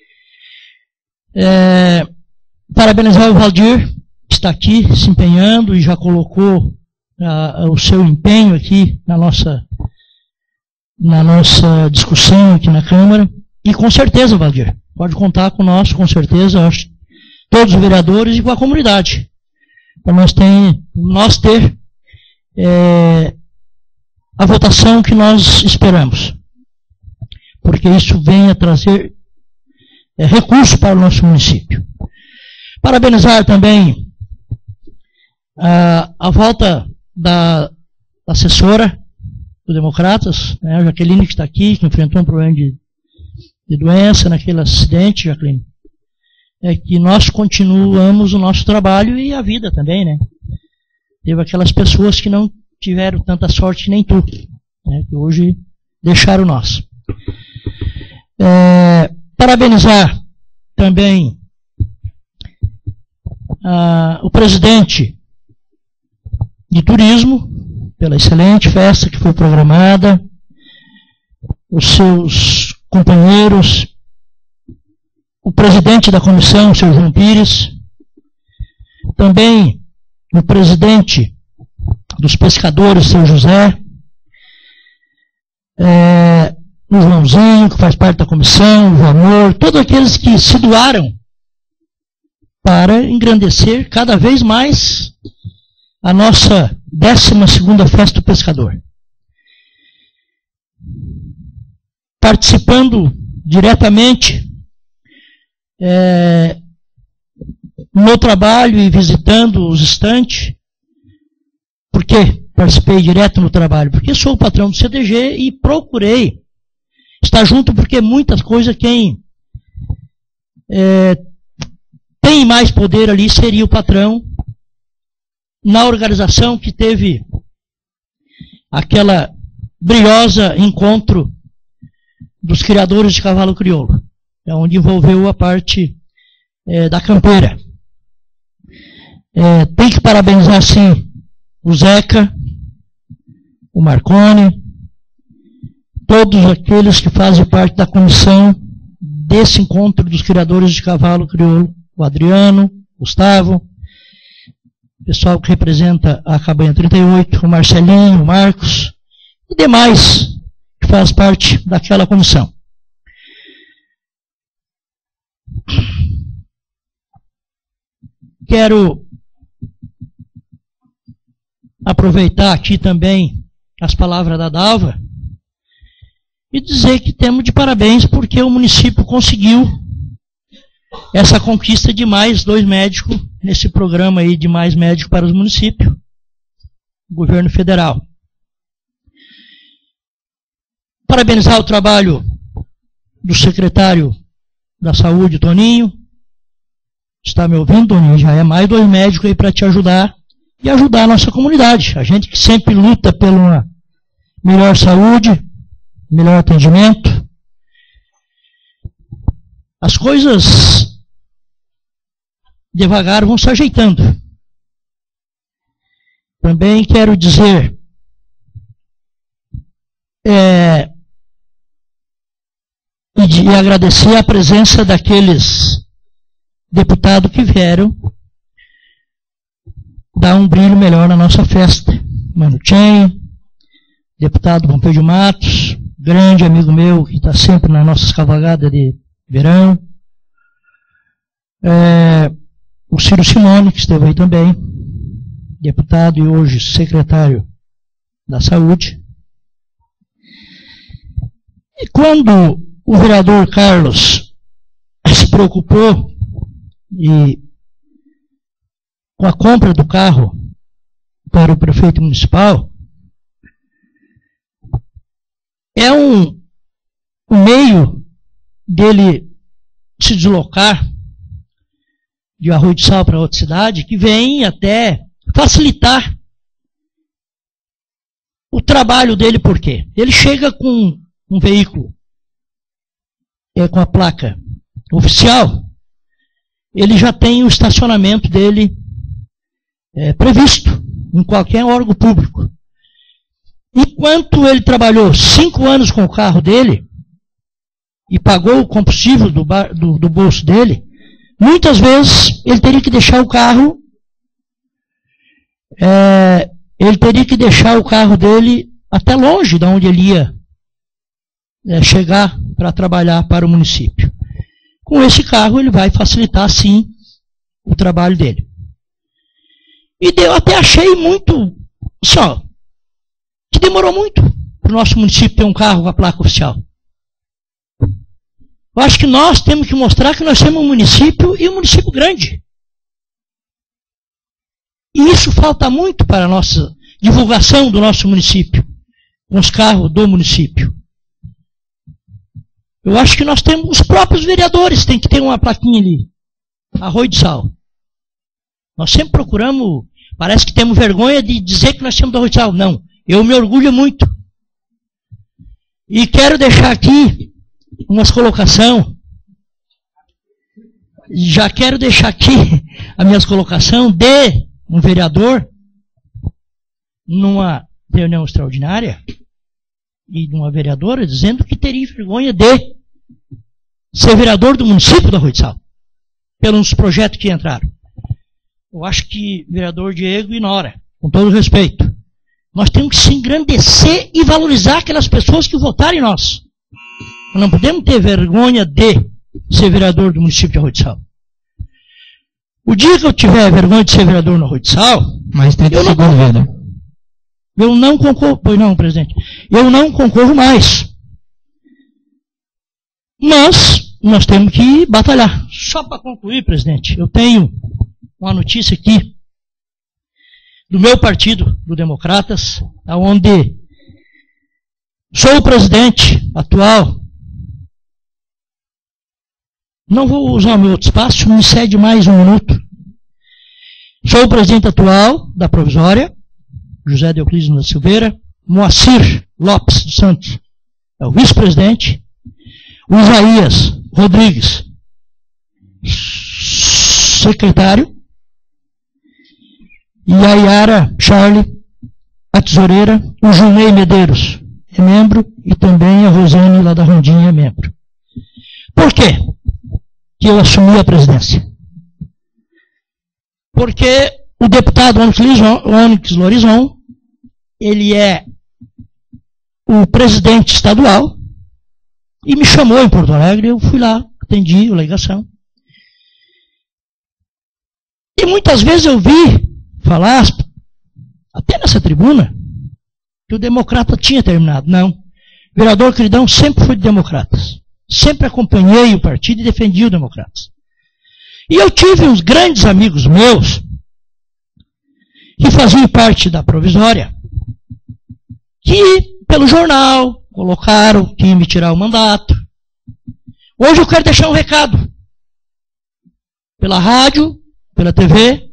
É, parabenizar o Valdir, que está aqui se empenhando e já colocou a, a, o seu empenho aqui na nossa, na nossa discussão aqui na Câmara. E com certeza, Valdir, pode contar com nós, com certeza, acho, todos os vereadores e com a comunidade, para nós, tem, nós ter é, a votação que nós esperamos, porque isso vem a trazer é, recursos para o nosso município. Parabenizar também a, a volta da, da assessora do Democratas, né, a Jaqueline, que está aqui, que enfrentou um problema de, de doença naquele acidente, Jaqueline. É que nós continuamos o nosso trabalho e a vida também, né? Teve aquelas pessoas que não tiveram tanta sorte nem tu, né, que hoje deixaram nós. É, parabenizar também a, o presidente de turismo pela excelente festa que foi programada, os seus companheiros, o presidente da comissão, o senhor João Pires, também o presidente dos pescadores, seu José, é, o Joãozinho, que faz parte da comissão, o Amor, todos aqueles que se doaram para engrandecer cada vez mais a nossa décima segunda festa do pescador. Participando diretamente é, no trabalho e visitando os estantes. Por que participei direto no trabalho? Porque sou o patrão do C D G e procurei estar junto, porque muitas coisas quem é, tem mais poder ali seria o patrão. Na organização que teve aquela brilhosa encontro dos criadores de cavalo crioulo, é onde envolveu a parte é, da campeira. É, tem que parabenizar, sim, o Zeca, o Marconi, todos aqueles que fazem parte da comissão desse encontro dos criadores de cavalo crioulo, o Adriano, o Gustavo, o pessoal que representa a Cabanha trinta e oito, o Marcelinho, o Marcos, e demais que faz parte daquela comissão. Quero aproveitar aqui também as palavras da Dalva e dizer que temos de parabéns porque o município conseguiu essa conquista de mais dois médicos nesse programa aí de mais médicos para os municípios, governo federal. Parabenizar o trabalho do secretário da Saúde, Toninho. Está me ouvindo, Toninho? Já é mais dois médicos aí para te ajudar e ajudar a nossa comunidade. A gente que sempre luta por uma melhor saúde, melhor atendimento. As coisas devagar vão se ajeitando. Também quero dizer é, e, de, e agradecer a presença daqueles deputados que vieram dar um brilho melhor na nossa festa. Mano Chen, deputado Pompeu de Matos, grande amigo meu que está sempre nas nossas cavalgadas de verão. É, o Ciro Simone, que esteve aí também, deputado e hoje secretário da Saúde. E quando o vereador Carlos se preocupou e, com a compra do carro para o prefeito municipal, é um, um meio dele se deslocar de Arroio de Sal para outra cidade, que vem até facilitar o trabalho dele. Por quê? Ele chega com um veículo é, com a placa oficial, ele já tem o estacionamento dele é, previsto em qualquer órgão público. Enquanto ele trabalhou cinco anos com o carro dele e pagou o combustível do, bar, do, do bolso dele, muitas vezes ele teria que deixar o carro, é, ele teria que deixar o carro dele até longe de onde ele ia é, chegar para trabalhar para o município. Com esse carro ele vai facilitar sim o trabalho dele. E eu até achei muito, só, que demorou muito para o nosso município ter um carro com a placa oficial. Eu acho que nós temos que mostrar que nós temos um município e um município grande. E isso falta muito para a nossa divulgação do nosso município, com os carros do município. Eu acho que nós temos, os próprios vereadores têm que ter uma plaquinha ali, Arroio de Sal. Nós sempre procuramos, parece que temos vergonha de dizer que nós temos do Arroio de Sal. Não, eu me orgulho muito. E quero deixar aqui umas colocação, já quero deixar aqui a minha colocação de um vereador numa reunião extraordinária e de uma vereadora dizendo que teria vergonha de ser vereador do município da Arroio de Sal, pelos projetos que entraram. Eu acho que vereador Diego ignora, com todo respeito. Nós temos que se engrandecer e valorizar aquelas pessoas que votaram em nós. Nós não podemos ter vergonha de ser vereador do município de Arroio de Sal. O dia que eu tiver vergonha de ser vereador no Arroio de Sal, mas tem que eu, não, né? eu não concorro, pois não, presidente, eu não concorro mais. Mas nós temos que batalhar. Só para concluir, presidente, eu tenho uma notícia aqui do meu partido, do Democratas, onde sou o presidente atual. Não vou usar o meu outro espaço, me cede mais um minuto. Sou o presidente atual da Provisória, José Deoclísio da Silveira. Moacir Lopes dos Santos é o vice-presidente. O Isaías Rodrigues, secretário. E a Yara Charlie, a tesoureira. O Junei Medeiros é membro. E também a Rosane lá da Rondinha é membro. Por quê que eu assumi a presidência? Porque o deputado Onyx Lorenzon, ele é o presidente estadual e me chamou em Porto Alegre, eu fui lá, atendi a ligação. E muitas vezes eu vi falar, até nessa tribuna, que o democrata tinha terminado. Não. O vereador Queridão sempre foi de democratas. Sempre acompanhei o partido e defendi o democratas. E eu tive uns grandes amigos meus que faziam parte da provisória, que pelo jornal colocaram que iam me tirar o mandato. Hoje eu quero deixar um recado. Pela rádio, pela T V.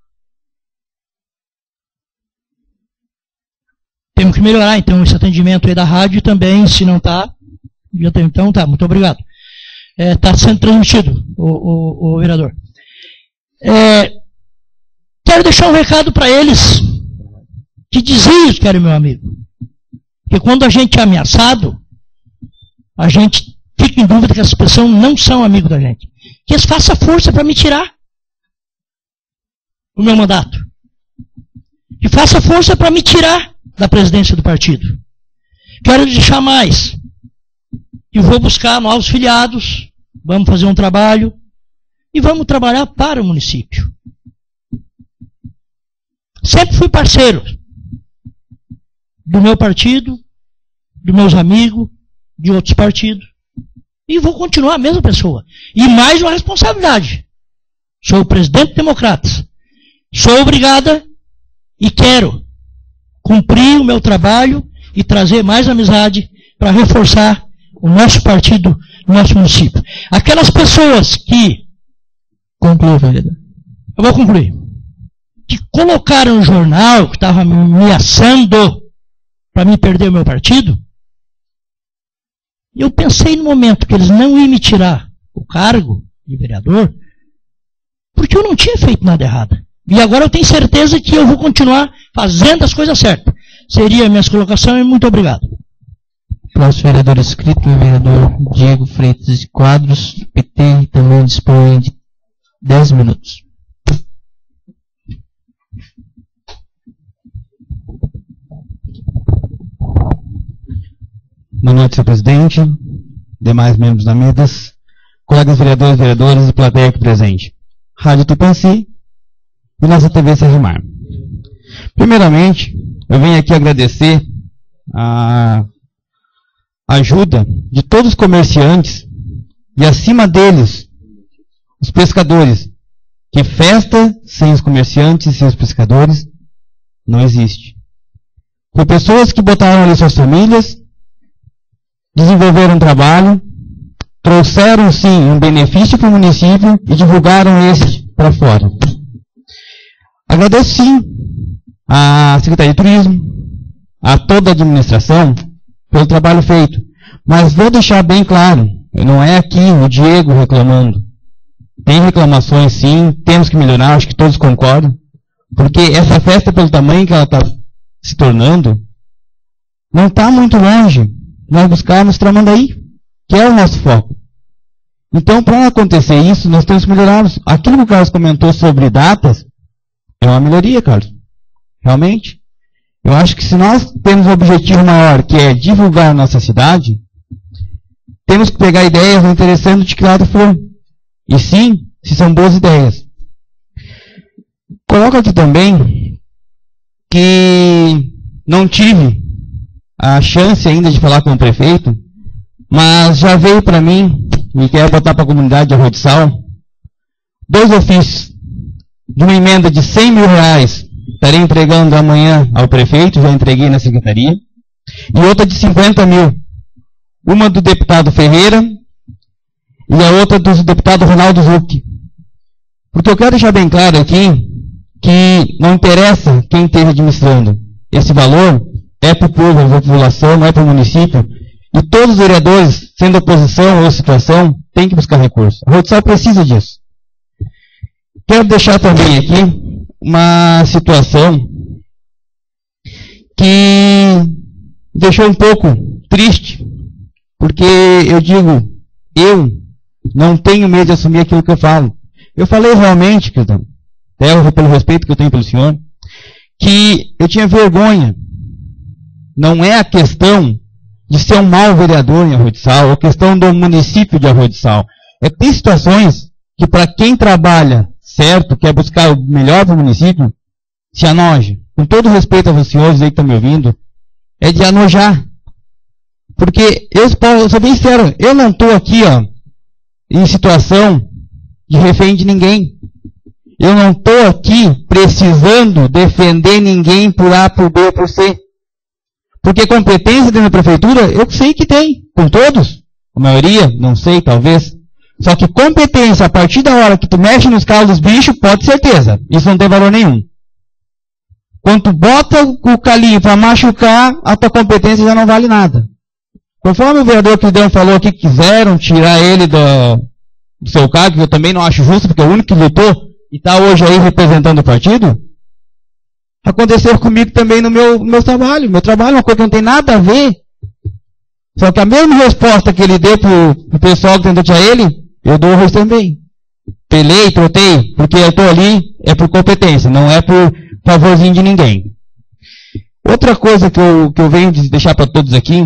Temos que melhorar, então, esse atendimento aí da rádio também, se não está, já tem, então tá, muito obrigado. Está é, sendo transmitido, o, o, o vereador. É, quero deixar um recado para eles, que diziam que era meu amigo. Porque quando a gente é ameaçado, a gente fica em dúvida que essas pessoas não são amigos da gente. Que eles façam força para me tirar o meu mandato. Que faça força para me tirar da presidência do partido. Quero deixar mais. E vou buscar novos filiados, vamos fazer um trabalho e vamos trabalhar para o município. Sempre fui parceiro do meu partido, dos meus amigos, de outros partidos. E vou continuar a mesma pessoa. E mais uma responsabilidade. Sou o presidente do Democratas. Sou obrigada e quero cumprir o meu trabalho e trazer mais amizade para reforçar o nosso partido, o nosso município. Aquelas pessoas que... Conclua, vereador. Eu vou concluir. Que colocaram no jornal, que estavam me ameaçando para me perder o meu partido, eu pensei no momento que eles não iam me tirar o cargo de vereador, porque eu não tinha feito nada errado. E agora eu tenho certeza que eu vou continuar fazendo as coisas certas. Seria a minha colocação e muito obrigado. Próximo vereador inscrito, o vereador Diego Freitas de Quadros, P T, também dispõe de dez minutos. Boa noite, senhor presidente, demais membros da mesa, colegas vereadores e vereadoras e plateia aqui presente. Rádio Tupanci e nossa T V Sergimar. Primeiramente, eu venho aqui agradecer a ajuda de todos os comerciantes e, acima deles, os pescadores. Que festa sem os comerciantes e sem os pescadores não existe. Por pessoas que botaram ali suas famílias, desenvolveram um trabalho, trouxeram sim um benefício para o município e divulgaram esse para fora. Agradeço sim à Secretaria de Turismo, a toda a administração pelo trabalho feito. Mas vou deixar bem claro, não é aqui o Diego reclamando. Tem reclamações sim, temos que melhorar, acho que todos concordam. Porque essa festa, pelo tamanho que ela está se tornando, não está muito longe nós buscarmos Tramandaí, que é o nosso foco. Então, para acontecer isso, nós temos que melhorar. Aquilo que o Carlos comentou sobre datas, é uma melhoria, Carlos. Realmente. Eu acho que se nós temos um objetivo maior, que é divulgar a nossa cidade, temos que pegar ideias interessantes de que lado for. E sim, se são boas ideias. Coloco aqui também que não tive a chance ainda de falar com o prefeito, mas já veio para mim, e quero botar para a comunidade de Arroio do Sal, dois ofícios de uma emenda de cem mil reais, estarei entregando amanhã ao prefeito, já entreguei na secretaria, e outra de cinquenta mil. Uma do deputado Ferreira e a outra do deputado Ronaldo Zucchi. Porque eu quero deixar bem claro aqui que não interessa quem esteja administrando. Esse valor é para o povo, é para a população, não é para o município. E todos os vereadores, sendo oposição ou situação, têm que buscar recursos. A Arroio do Sal precisa disso. Quero deixar também aqui uma situação que deixou um pouco triste, porque eu digo, eu, Não tenho medo de assumir aquilo que eu falo. Eu falei realmente, questão, até pelo respeito que eu tenho pelo senhor, que eu tinha vergonha. Não é a questão de ser um mau vereador em Arroio do Sal, ou a questão do município de Arroio do Sal. É que tem situações que para quem trabalha certo, quer buscar o melhor para o município, se anoja. Com todo respeito aos senhores aí que estão me ouvindo, é de anojar. Porque eu, eu sou bem sincero, eu não estou aqui, ó, em situação de refém de ninguém. Eu não estou aqui precisando defender ninguém por A, por B, por C. Porque competência dentro da prefeitura, eu sei que tem, com todos. A maioria, não sei, talvez. Só que competência, a partir da hora que tu mexe nos carros dos bichos, pode ter certeza. Isso não tem valor nenhum. Quando tu bota o calinho para machucar, a tua competência já não vale nada. Conforme o vereador Quidão falou aqui que quiseram tirar ele do, do seu cargo, que eu também não acho justo, porque é o único que lutou e está hoje aí representando o partido, aconteceu comigo também no meu, no meu trabalho. Meu trabalho é uma coisa que não tem nada a ver. Só que a mesma resposta que ele deu pro, pro pessoal que tentou tirar ele, eu dou hoje também. Pelei, trotei, porque eu estou ali, é por competência, não é por favorzinho de ninguém. Outra coisa que eu, que eu venho deixar para todos aqui,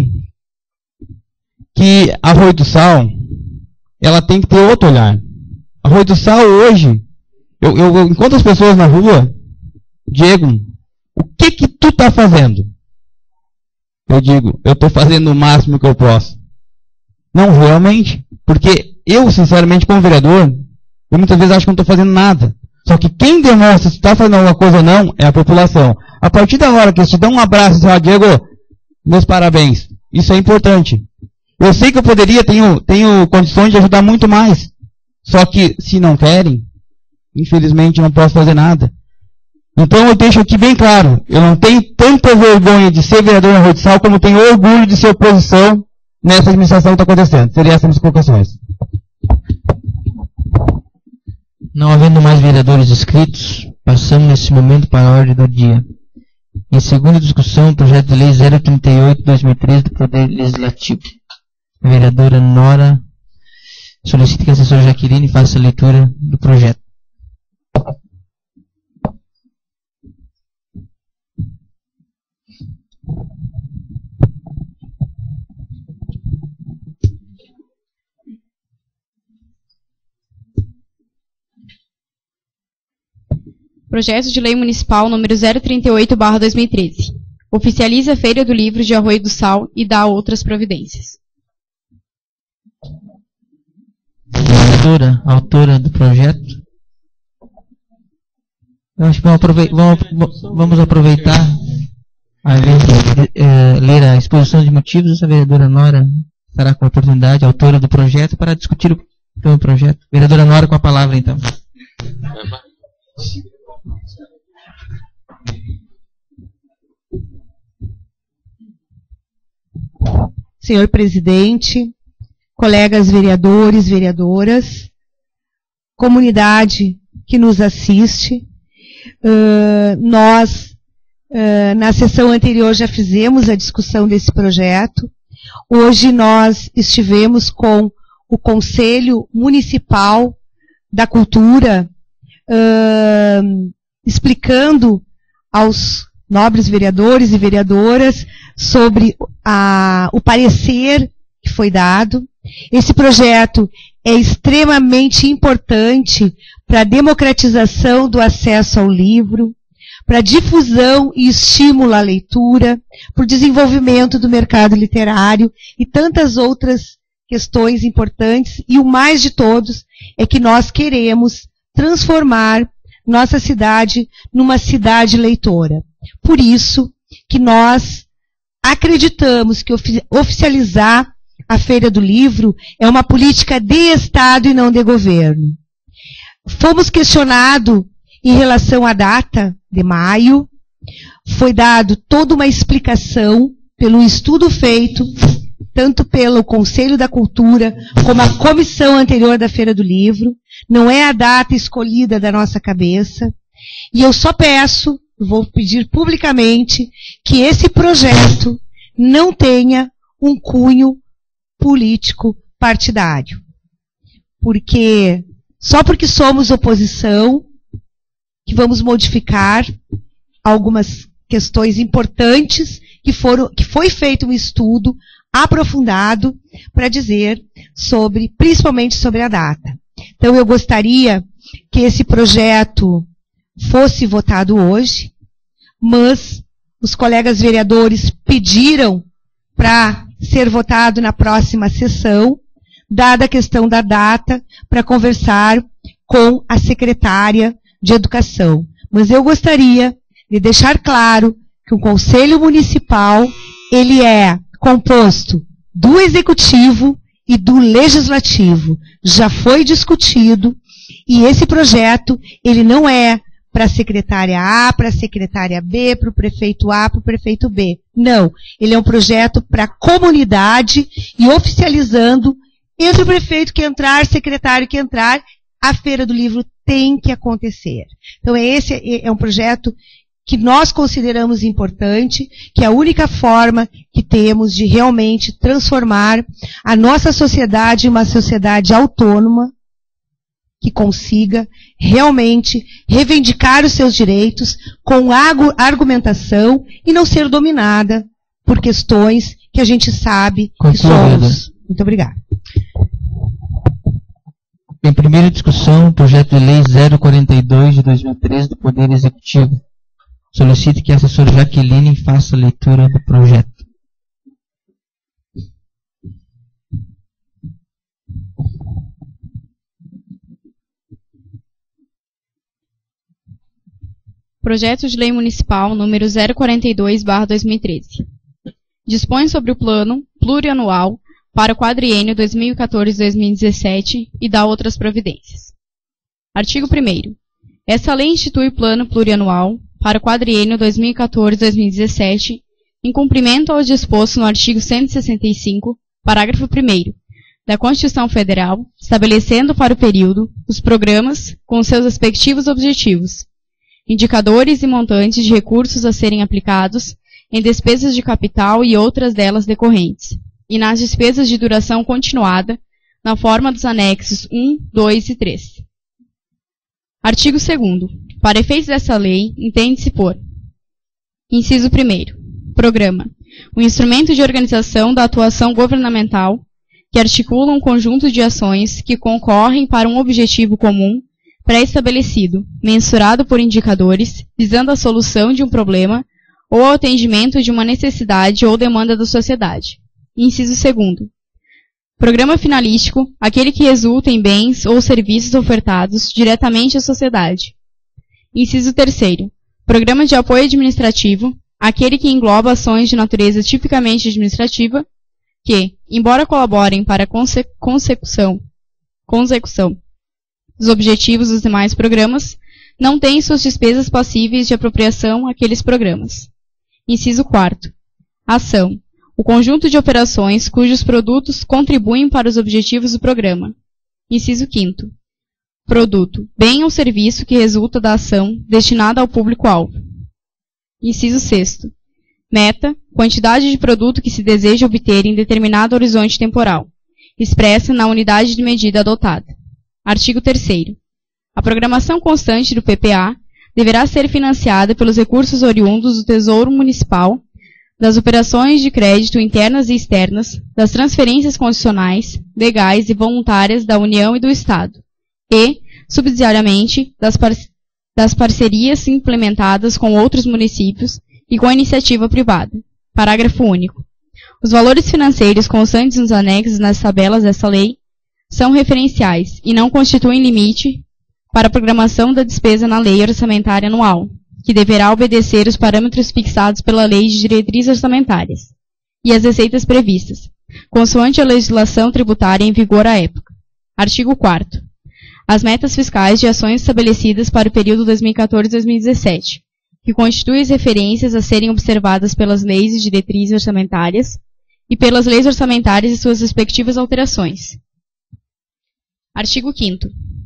que a Arroio do Sal, ela tem que ter outro olhar. A Arroio do Sal hoje, eu, eu, eu encontro as pessoas na rua, Diego, o que que tu tá fazendo? Eu digo, eu estou fazendo o máximo que eu posso. Não, realmente, porque eu, sinceramente, como vereador, eu muitas vezes acho que não estou fazendo nada. Só que quem demonstra se está fazendo alguma coisa ou não é a população. A partir da hora que eles te dão um abraço e falam, Diego, meus parabéns. Isso é importante. Eu sei que eu poderia, tenho, tenho condições de ajudar muito mais. Só que, se não querem, infelizmente não posso fazer nada. Então eu deixo aqui bem claro, eu não tenho tanta vergonha de ser vereador na Arroio do Sal como tenho orgulho de ser oposição nessa administração que está acontecendo. Seria essas as minhas colocações. Não havendo mais vereadores inscritos, passamos nesse momento para a ordem do dia. Em segunda discussão, o projeto de lei zero trinta e oito barra dois mil e treze do Poder Legislativo. A vereadora Nora solicita que a assessora Jaqueline faça a leitura do projeto. Projeto de Lei Municipal número zero trinta e oito barra dois mil e treze. Oficializa a Feira do Livro de Arroio do Sal e dá outras providências. Vereadora, autora do projeto. Eu acho que vamos aproveitar, vamos, vamos aproveitar ao invés de é, ler a exposição de motivos, essa vereadora Nora estará com a oportunidade, autora do projeto, para discutir o, então, o projeto. Vereadora Nora, com a palavra, então. Senhor presidente, colegas vereadores, vereadoras, comunidade que nos assiste, uh, nós, uh, na sessão anterior, já fizemos a discussão desse projeto. Hoje nós estivemos com o Conselho Municipal da Cultura, uh, explicando aos nobres vereadores e vereadoras sobre a, o parecer que foi dado. Esse projeto é extremamente importante para a democratização do acesso ao livro, para a difusão e estímulo à leitura, para o desenvolvimento do mercado literário e tantas outras questões importantes. E o mais de todos é que nós queremos transformar nossa cidade numa cidade leitora. Por isso que nós acreditamos que oficializar a Feira do Livro é uma política de Estado e não de governo. Fomos questionados em relação à data de maio, foi dado toda uma explicação pelo estudo feito, tanto pelo Conselho da Cultura, como a comissão anterior da Feira do Livro. Não é a data escolhida da nossa cabeça. E eu só peço, vou pedir publicamente, que esse projeto não tenha um cunho político partidário. porque só porque somos oposição que vamos modificar algumas questões importantes que foram, que foi feito um estudo aprofundado para dizer sobre, principalmente sobre a data. Então eu gostaria que esse projeto fosse votado hoje, mas os colegas vereadores pediram para ser votado na próxima sessão, dada a questão da data, para conversar com a secretária de Educação. Mas eu gostaria de deixar claro que o Conselho Municipal, ele é composto do Executivo e do Legislativo. Já foi discutido, e esse projeto, ele não é para a secretária A, para a secretária B, para o prefeito A, para o prefeito B. Não. Ele é um projeto para a comunidade e oficializando entre o prefeito que entrar, secretário que entrar, a Feira do Livro tem que acontecer. Então, esse é um projeto que nós consideramos importante, que é a única forma que temos de realmente transformar a nossa sociedade em uma sociedade autônoma, que consiga realmente reivindicar os seus direitos com argumentação e não ser dominada por questões que a gente sabe que somos. Muito obrigada. Em primeira discussão, projeto de lei zero quarenta e dois de dois mil e treze do Poder Executivo. Solicito que a assessora Jaqueline faça a leitura do projeto. Projeto de Lei Municipal número zero quarenta e dois barra dois mil e treze. Dispõe sobre o plano plurianual para o quadriênio dois mil e quatorze a dois mil e dezessete e dá outras providências. Artigo primeiro. Essa lei institui o plano plurianual para o quadriênio dois mil e quatorze a dois mil e dezessete, em cumprimento ao disposto no artigo cento e sessenta e cinco, parágrafo primeiro, da Constituição Federal, estabelecendo para o período os programas com seus respectivos objetivos, indicadores e montantes de recursos a serem aplicados em despesas de capital e outras delas decorrentes, e nas despesas de duração continuada, na forma dos anexos um, dois e três. Artigo segundo. Para efeitos dessa lei, entende-se por: inciso primeiro. Programa. O instrumento de organização da atuação governamental que articula um conjunto de ações que concorrem para um objetivo comum pré-estabelecido, mensurado por indicadores, visando a solução de um problema ou ao atendimento de uma necessidade ou demanda da sociedade. Inciso segundo. Programa finalístico, aquele que resulta em bens ou serviços ofertados diretamente à sociedade. Inciso terceiro. Programa de apoio administrativo, aquele que engloba ações de natureza tipicamente administrativa, que, embora colaborem para a conse consecução, consecução dos objetivos dos demais programas, não têm suas despesas passíveis de apropriação àqueles programas. Inciso quarto. Ação. O conjunto de operações cujos produtos contribuem para os objetivos do programa. Inciso quinto. Produto. Bem ou serviço que resulta da ação destinada ao público-alvo. Inciso sexto. Meta. Quantidade de produto que se deseja obter em determinado horizonte temporal, expressa na unidade de medida adotada. Artigo terceiro. A programação constante do P P A deverá ser financiada pelos recursos oriundos do Tesouro Municipal, das operações de crédito internas e externas, das transferências condicionais, legais e voluntárias da União e do Estado, e, subsidiariamente, das, par das parcerias implementadas com outros municípios e com a iniciativa privada. Parágrafo único. Os valores financeiros constantes nos anexos nas tabelas dessa lei são referenciais e não constituem limite para a programação da despesa na lei orçamentária anual, que deverá obedecer os parâmetros fixados pela Lei de Diretrizes Orçamentárias e as receitas previstas, consoante a legislação tributária em vigor à época. Artigo quarto. As metas fiscais de ações estabelecidas para o período dois mil e quatorze a dois mil e dezessete, que constituem as referências a serem observadas pelas leis de diretrizes orçamentárias e pelas leis orçamentárias e suas respectivas alterações. Artigo quinto.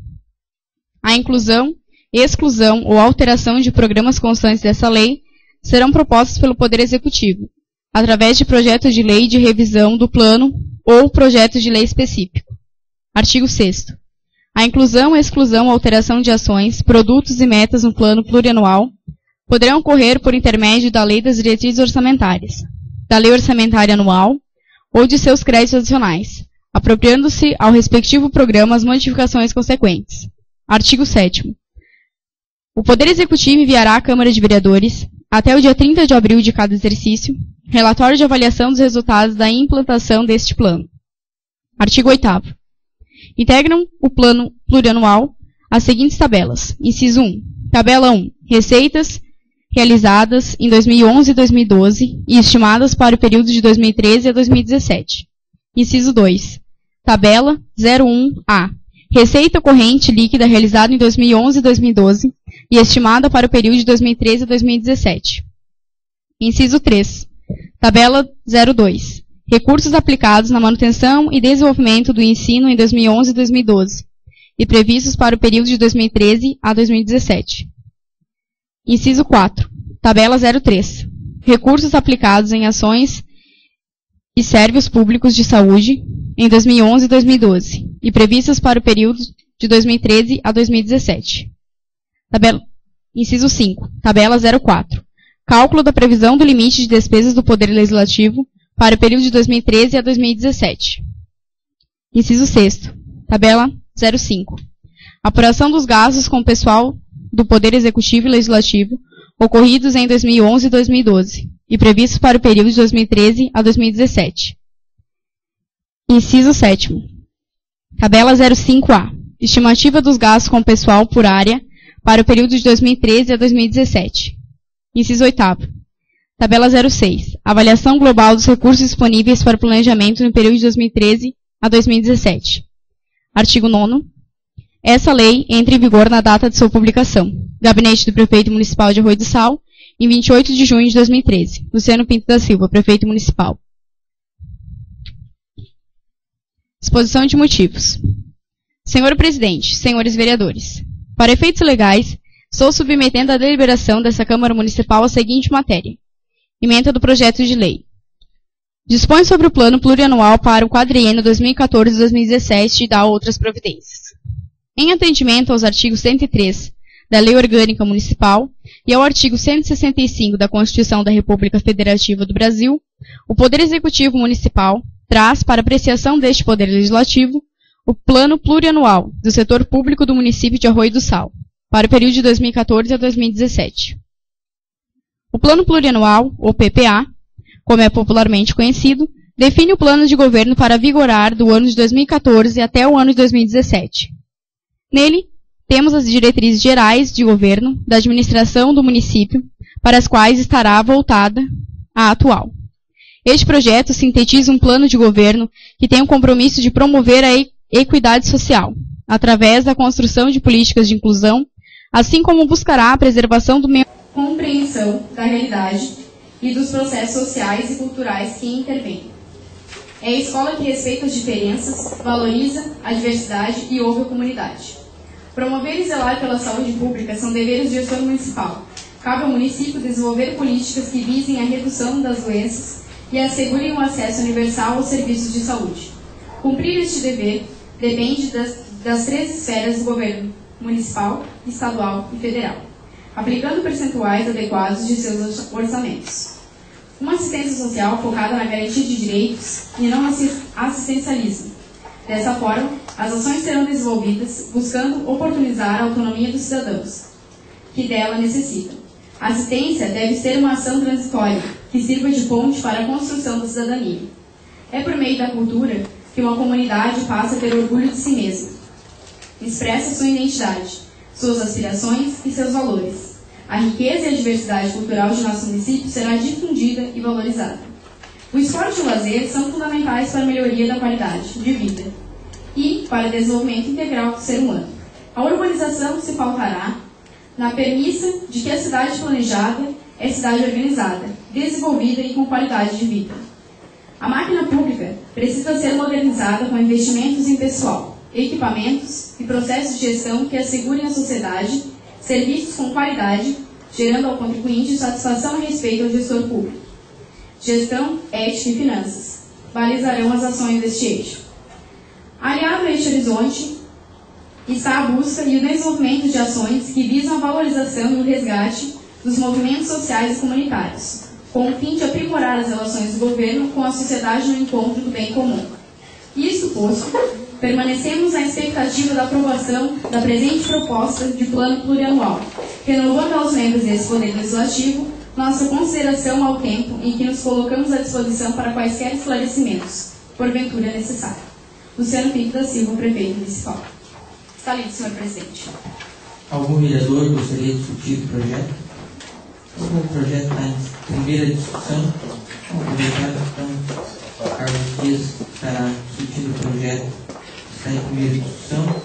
A inclusão, exclusão ou alteração de programas constantes dessa lei serão propostas pelo Poder Executivo, através de projeto de lei de revisão do plano ou projeto de lei específico. Artigo sexto. A inclusão, exclusão ou alteração de ações, produtos e metas no plano plurianual poderão ocorrer por intermédio da Lei das Diretrizes Orçamentárias, da Lei Orçamentária Anual ou de seus créditos adicionais, apropriando-se ao respectivo programa as modificações consequentes. Artigo sétimo. O Poder Executivo enviará à Câmara de Vereadores, até o dia trinta de abril de cada exercício, relatório de avaliação dos resultados da implantação deste plano. Artigo oitavo. Integram o plano plurianual as seguintes tabelas. Inciso um. Tabela um. Receitas realizadas em dois mil e onze e dois mil e doze e estimadas para o período de dois mil e treze a dois mil e dezessete. Inciso dois. Tabela zero um A. Receita corrente líquida realizada em dois mil e onze e dois mil e doze e estimada para o período de dois mil e treze a dois mil e dezessete. Inciso três. Tabela zero dois. Recursos aplicados na manutenção e desenvolvimento do ensino em dois mil e onze e dois mil e doze e previstos para o período de dois mil e treze a dois mil e dezessete. Inciso quatro. Tabela zero três. Recursos aplicados em ações e serviços públicos de saúde em dois mil e onze e dois mil e doze e previstos para o período de dois mil e treze a dois mil e dezessete. Tabela, inciso cinco. Tabela zero quatro. Cálculo da previsão do limite de despesas do Poder Legislativo para o período de dois mil e treze a dois mil e dezessete. Inciso seis. Tabela zero cinco. Apuração dos gastos com o pessoal do Poder Executivo e Legislativo ocorridos em dois mil e onze e dois mil e doze e previstos para o período de dois mil e treze a dois mil e dezessete. Inciso sete. Tabela zero cinco A. Estimativa dos gastos com o pessoal por área para o período de dois mil e treze a dois mil e dezessete. Inciso oito. Tabela zero seis. Avaliação global dos recursos disponíveis para o planejamento no período de dois mil e treze a dois mil e dezessete. Artigo nono. Essa lei entra em vigor na data de sua publicação. Gabinete do Prefeito Municipal de Arroio do Sal, em vinte e oito de junho de dois mil e treze. Luciano Pinto da Silva, Prefeito Municipal. Exposição de motivos. Senhor Presidente, senhores vereadores, para efeitos legais, estou submetendo à deliberação dessa Câmara Municipal a seguinte matéria. Ementa do projeto de lei. Dispõe sobre o plano plurianual para o quadriênio dois mil e quatorze a dois mil e dezessete e dá outras providências. Em atendimento aos artigos cento e três da Lei Orgânica Municipal e ao artigo cento e sessenta e cinco da Constituição da República Federativa do Brasil, o Poder Executivo Municipal traz para apreciação deste Poder Legislativo o Plano Plurianual do Setor Público do Município de Arroio do Sal, para o período de dois mil e quatorze a dois mil e dezessete. O Plano Plurianual, ou P P A, como é popularmente conhecido, define o plano de governo para vigorar do ano de dois mil e quatorze até o ano de dois mil e dezessete. Nele, temos as diretrizes gerais de governo da administração do município, para as quais estará voltada a atual. Este projeto sintetiza um plano de governo que tem o compromisso de promover a equidade social, através da construção de políticas de inclusão, assim como buscará a preservação do meio compreensão da realidade e dos processos sociais e culturais que intervêm. É a escola que respeita as diferenças, valoriza a diversidade e ouve a comunidade. Promover e zelar pela saúde pública são deveres do gestor municipal. Cabe ao município desenvolver políticas que visem a redução das doenças e assegurem o acesso universal aos serviços de saúde. Cumprir este dever depende das, das três esferas do governo municipal, estadual e federal, aplicando percentuais adequados de seus orçamentos. Uma assistência social focada na garantia de direitos e não assistencialismo. Dessa forma, as ações serão desenvolvidas buscando oportunizar a autonomia dos cidadãos, que dela necessitam. A assistência deve ser uma ação transitória, que sirva de ponte para a construção da cidadania. É por meio da cultura que uma comunidade passa a ter orgulho de si mesma. Expressa sua identidade, suas aspirações e seus valores. A riqueza e a diversidade cultural de nosso município será difundida e valorizada. O esporte e o lazer são fundamentais para a melhoria da qualidade de vida e para o desenvolvimento integral do ser humano. A urbanização se pautará na premissa de que a cidade planejada é cidade organizada, desenvolvida e com qualidade de vida. A máquina pública precisa ser modernizada com investimentos em pessoal, equipamentos e processos de gestão que assegurem à sociedade serviços com qualidade, gerando ao contribuinte satisfação e respeito ao gestor público. Gestão, ética e finanças balizarão as ações deste eixo. Aliado a este horizonte, está à busca e o desenvolvimento de ações que visam a valorização e o resgate dos movimentos sociais e comunitários, com o fim de aprimorar as relações do governo com a sociedade no encontro do bem comum. Isto posto, permanecemos na expectativa da aprovação da presente proposta de plano plurianual, renovando aos membros desse Poder Legislativo nossa consideração ao tempo em que nos colocamos à disposição para quaisquer esclarecimentos, porventura necessário. Luciano Pinto da Silva, Prefeito Municipal. Está lido, senhor Presidente. Algum vereador gostaria de discutir o projeto? O projeto está em primeira discussão. Vamos aproveitar, então, Carlos Dias estará discutindo o projeto. Está em primeira discussão.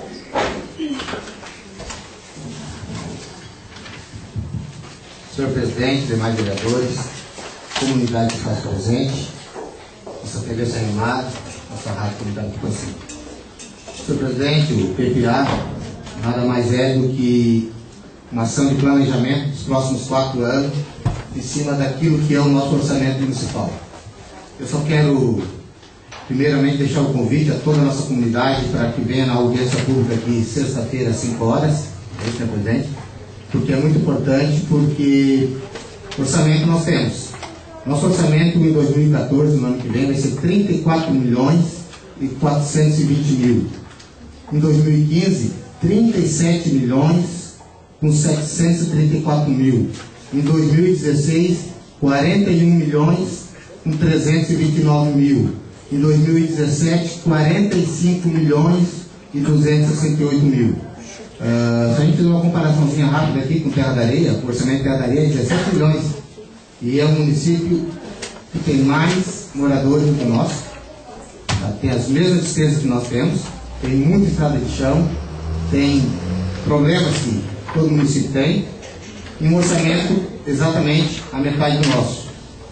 Senhor Presidente, demais vereadores, comunidade que faz presente, nossa T V Sanimar, nossa Rádio Comunidade de Coicinho. Senhor Presidente, o P P A nada mais é do que uma ação de planejamento dos próximos quatro anos em cima daquilo que é o nosso orçamento municipal. Eu só quero, primeiramente, deixar o convite a toda a nossa comunidade para que venha na audiência pública aqui sexta-feira, às cinco horas, é isso, senhor Presidente, porque é muito importante, porque orçamento nós temos. Nosso orçamento em dois mil e quatorze, no ano que vem, vai ser trinta e quatro milhões e quatrocentos e vinte mil. Em dois mil e quinze, trinta e sete milhões com setecentos e trinta e quatro mil. Em dois mil e dezesseis, quarenta e um milhões com trezentos e vinte e nove mil. Em dois mil e dezessete, quarenta e cinco milhões e duzentos e sessenta e oito mil. Uh, se a gente fizer uma comparaçãozinha rápida aqui com Terra da Areia, o orçamento de Terra da Areia é dezessete milhões. E é um município que tem mais moradores do que nós, tá? Tem as mesmas despesas que nós temos, tem muita estrada de chão, tem problemas que todo município tem, e um orçamento exatamente a metade do nosso.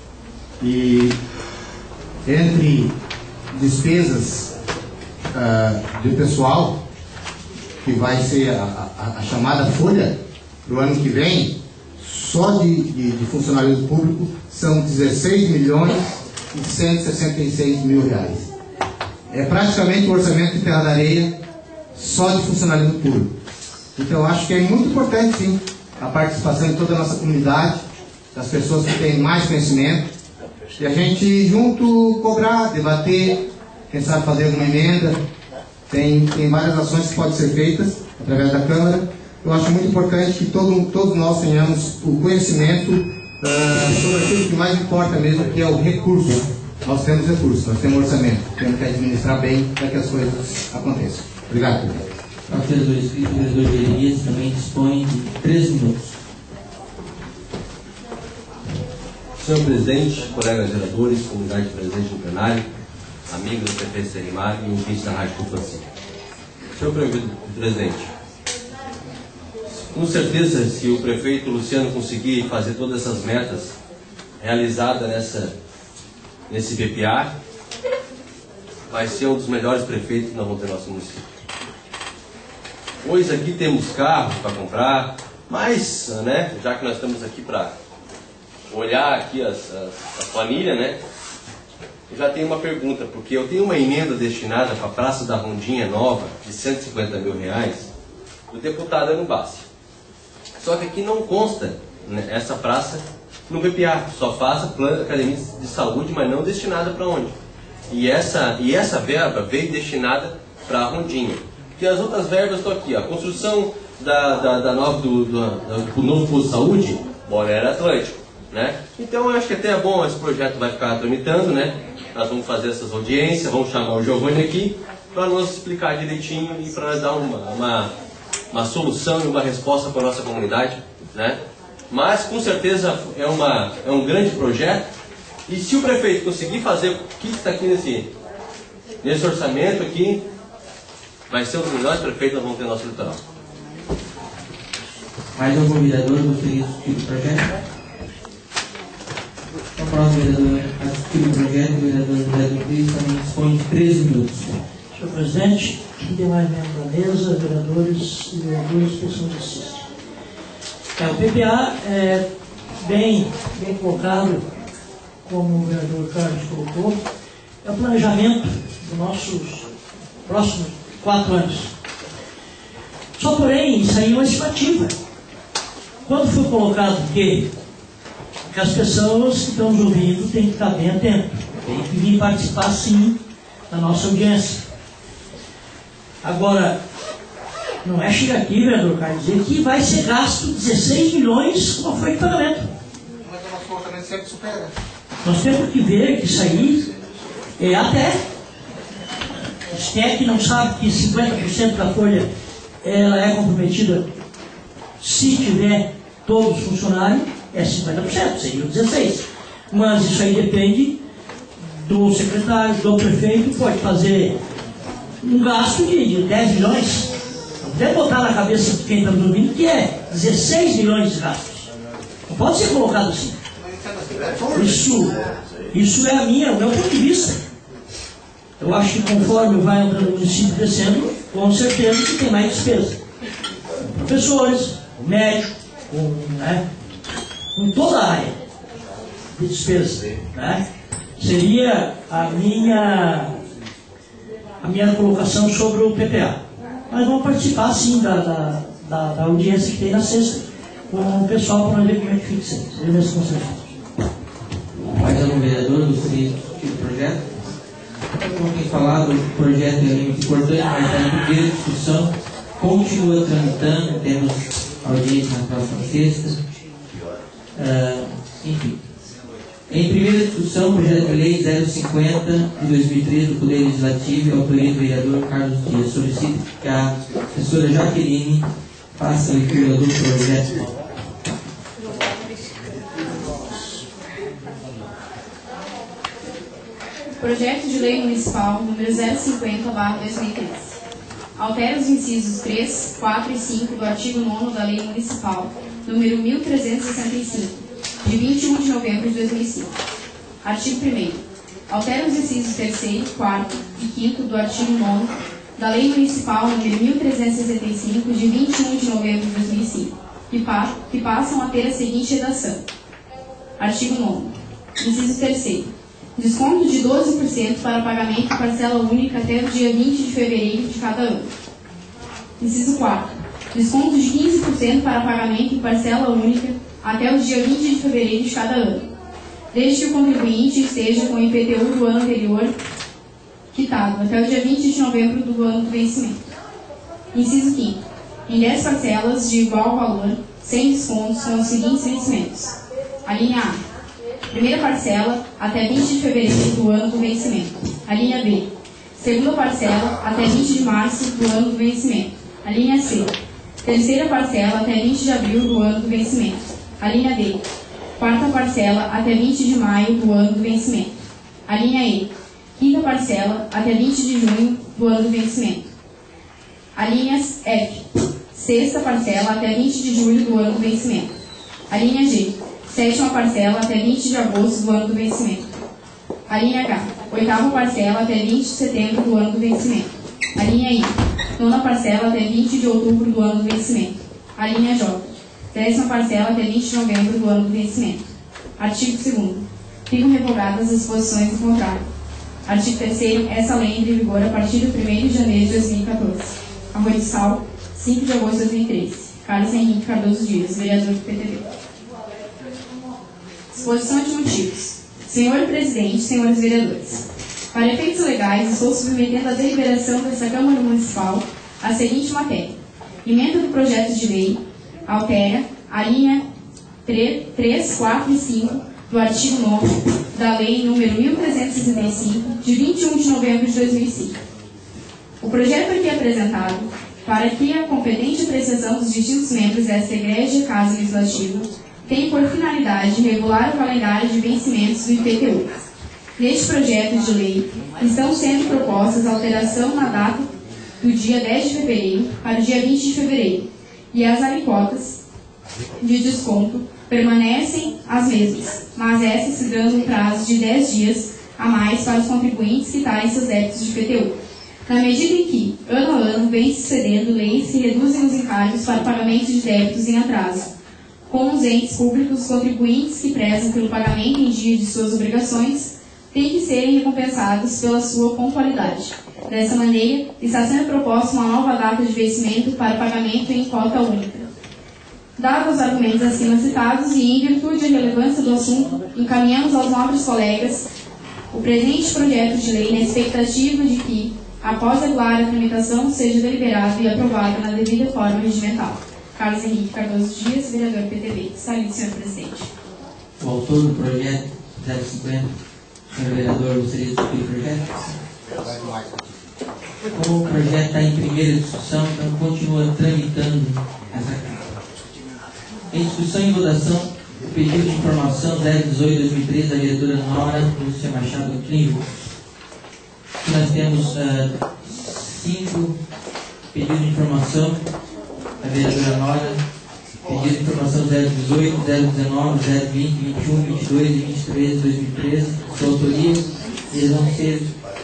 E entre despesas uh, de pessoal, que vai ser a, a, a chamada folha para o ano que vem, só de, de, de funcionalismo público são dezesseis milhões e cento e sessenta e seis mil reais. É praticamente o orçamento de Terra da Areia só de funcionalismo público. Então eu acho que é muito importante, sim, a participação de toda a nossa comunidade, das pessoas que têm mais conhecimento, e a gente junto cobrar, debater, quem sabe fazer alguma emenda. Tem, tem várias ações que podem ser feitas através da Câmara. Eu acho muito importante que todo, todos nós tenhamos o conhecimento uh, sobre aquilo que mais importa mesmo, que é o recurso. Nós temos recursos, nós temos orçamento, temos que administrar bem para que as coisas aconteçam. Obrigado. O vereador inscrito, o vereador Jeremias, também dispõe de três minutos. Senhor Presidente, colegas vereadores, comunidade presente no plenário, amigos do P P Sanimar e ouvintes da Rádio Coicinho. Senhor Presidente, com certeza, se o prefeito Luciano conseguir fazer todas essas metas realizadas nessa, nesse P P A, vai ser um dos melhores prefeitos que nós vamos ter no nosso município. Pois aqui temos carros para comprar, mas, né, já que nós estamos aqui para olhar aqui as, as, a planilha, né, eu já tenho uma pergunta, porque eu tenho uma emenda destinada para a Praça da Rondinha Nova, de cento e cinquenta mil reais, do deputado Ano Bassi. Só que aqui não consta, né, essa praça no P P A, só faça plano de academia de saúde, mas não destinada para onde? E essa, e essa verba veio destinada para a Rondinha. Porque as outras verbas estão aqui, ó, a construção da, da, da nova, do, do, do novo posto de saúde, Bolero Atlântico, né? Então eu acho que até é bom, esse projeto vai ficar tramitando, né? Nós vamos fazer essas audiências, vamos chamar o Giovanni aqui para nos explicar direitinho e para nós dar uma, uma, uma solução e uma resposta para a nossa comunidade, né? Mas com certeza é, uma, é um grande projeto, e se o prefeito conseguir fazer o que está aqui nesse, nesse orçamento aqui, vai ser um dos melhores prefeitos que nós vamos ter no nosso litoral. Mais algum vereador gostaria de discutir o projeto? O próximo vereador a discutir o projeto, o vereador José do Cristo, também dispõe de três minutos. Senhor Presidente, demais membros da mesa, vereadores e vereadoras, pessoas que assistem. É, o P P A é bem, bem colocado, como o vereador Carlos colocou, é o planejamento dos nossos próximos quatro anos. Só porém, isso aí é uma estimativa. Quando foi colocado que, que as pessoas que estão nos ouvindo têm que estar bem atentas, têm que vir participar sim da nossa audiência. Agora, não é chegar aqui, vereador Carlos, dizer que vai ser gasto dezesseis milhões com a folha de pagamento. Mas o nosso orçamento sempre supera. Nós temos que ver que isso aí é até. Se é que não sabe que cinquenta por cento da folha ela é comprometida, se tiver todos os funcionários, é cinquenta por cento, seria dezesseis por cento. Mas isso aí depende do secretário, do prefeito, pode fazer um gasto de, de dez milhões. Não podemos botar na cabeça de quem está nos ouvindo que é dezesseis milhões de gastos. Não pode ser colocado assim. Isso, isso é a minha, o meu ponto de vista. Eu acho que conforme vai andando o município crescendo, com certeza que tem mais despesa. Com professores, com médico, com, né, com toda a área de despesa. Né? Seria a minha, a minha colocação sobre o P P A. Mas vamos participar sim da, da, da, da audiência que tem na sexta com o pessoal para ver como é que fica isso aí. Seria minhas considerações. Mais algum vereador gostaria de discutir o projeto? Como tem falado, o projeto é muito importante, mas está em primeira discussão, continua tramitando, temos audiência na próxima sexta. Uh, enfim. Em primeira discussão, o projeto de lei zero cinquenta de dois mil e treze do Poder Legislativo, autoria do vereador Carlos Dias. Solicito que a assessora Jaqueline faça a leitura do projeto. Projeto de Lei Municipal número zero cinquenta barra dois mil e treze. Altera os incisos três, quatro e cinco do artigo nono da Lei Municipal número mil trezentos e sessenta e cinco, de vinte e um de novembro de dois mil e cinco. Artigo primeiro. Altera os incisos terceiro, quarto e quinto do artigo nono da Lei Municipal número mil trezentos e sessenta e cinco, de vinte e um de novembro de dois mil e cinco, que, pa que passam a ter a seguinte redação. Artigo nono. Inciso terceiro. Desconto de doze por cento para pagamento em parcela única até o dia vinte de fevereiro de cada ano. Inciso quatro. Desconto de quinze por cento para pagamento em parcela única até o dia vinte de fevereiro de cada ano, desde que o contribuinte esteja com o I P T U do ano anterior quitado até o dia vinte de novembro do ano do vencimento. Inciso quinto. Em dez parcelas de igual valor, sem descontos, com os seguintes vencimentos. A linha A. Primeira parcela, até vinte de fevereiro do ano do vencimento. A linha B. Segunda parcela, até vinte de março do ano do vencimento. A linha C. Terceira parcela, até vinte de abril do ano do vencimento. A linha D. Quarta parcela, até vinte de maio do ano do vencimento. A linha E. Quinta parcela, até vinte de junho do ano do vencimento. A linha F. Sexta parcela, até vinte de julho do ano do vencimento. A linha G. Sétima parcela até vinte de agosto do ano do vencimento. A linha H. Oitava parcela até vinte de setembro do ano do vencimento. A linha I. Nona parcela até vinte de outubro do ano do vencimento. A linha J. Décima parcela até vinte de novembro do ano do vencimento. Artigo segundo. Ficam revogadas as disposições do contrário. Artigo terceiro. Essa lei entra em vigor a partir do primeiro de janeiro de dois mil e quatorze. Arroio do Sal, cinco de agosto de dois mil e treze. Carlos Henrique Cardoso Dias, vereador do P T B. Exposição de motivos. Senhor Presidente, senhores vereadores, para efeitos legais, estou submetendo a deliberação desta Câmara Municipal a seguinte matéria. Emenda do projeto de lei altera a linha três, quatro e cinco do artigo nono da Lei número mil trezentos e sessenta e cinco, de vinte e um de novembro de dois mil e cinco. O projeto aqui apresentado, para que a competente apreciação dos distintos membros desta egrégia Casa Legislativa, tem por finalidade regular o calendário de vencimentos do I P T U. Neste projeto de lei, estão sendo propostas alteração na data do dia dez de fevereiro para o dia vinte de fevereiro, e as alíquotas de desconto permanecem as mesmas, mas essas se dando um prazo de dez dias a mais para os contribuintes quitarem seus débitos de I P T U. Na medida em que, ano a ano, vem sucedendo leis que reduzem os encargos para pagamento de débitos em atraso, com os entes públicos contribuintes que prezam pelo pagamento em dia de suas obrigações, têm que serem recompensados pela sua pontualidade. Dessa maneira, está sendo proposta uma nova data de vencimento para pagamento em cota única. Dados os argumentos acima citados e em virtude da relevância do assunto, encaminhamos aos nobres colegas o presente projeto de lei na expectativa de que, após a clara tramitação, seja deliberado e aprovado na devida forma regimental. Carlos Henrique Cardoso Dias, vereador P T B. Está lido, senhor presidente. O autor do projeto zero cinquenta, senhor vereador, gostaria de discutir o projeto? Como o projeto está em primeira discussão, então continua tramitando essa carta. Em discussão e votação, o pedido de informação zero dezoito barra dois mil e treze da vereadora Nora Lúcia Machado Clínico. Nós temos uh, cinco pedidos de informação da vereadora Nora, pedido de informação zero dezoito, zero dezenove, zero vinte, vinte e um, vinte e dois e vinte e três de dois mil e treze, sua autoria, eles vão ser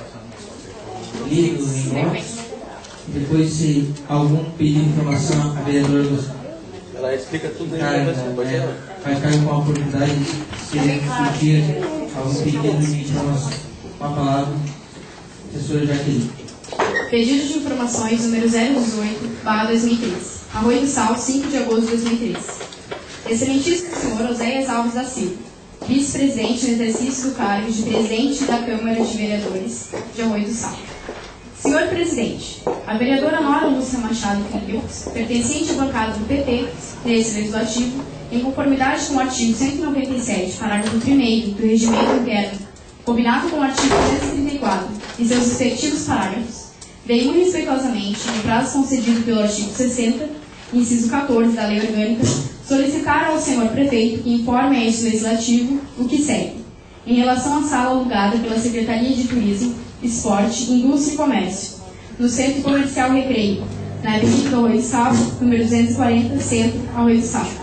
lidos em votos. Depois, se algum pedido de informação a vereadora Ela explica tudo aí, Cara, pode é, vai ficar com a oportunidade de se discutir algum pedido de informação. Com a palavra, professora Jaqueline. Pedido de informações número zero dezoito barra dois mil e treze. Arroio do Sal, cinco de agosto de dois mil e treze. Excelentíssimo senhor Oséias Alves da Silva, vice-presidente no exercício do cargo de presidente da Câmara de Vereadores de Arroio do Sal. Senhor presidente, a vereadora Nora Lúcia Machado Clínicos, pertencente à bancada do P T, nesse legislativo, em conformidade com o artigo cento e noventa e sete, parágrafo primeiro do Regimento Interno, combinado com o artigo duzentos e trinta e quatro e seus respectivos parágrafos, veio muito respeitosamente, no prazo concedido pelo artigo sessenta, inciso quatorze da Lei Orgânica, solicitar ao senhor prefeito que informe a este legislativo o que segue, em relação à sala alugada pela Secretaria de Turismo, Esporte, Indústria e Comércio, no Centro Comercial Recreio, na Avenida do Arroio do Sal, número duzentos e quarenta, Centro, Arroio do Sal.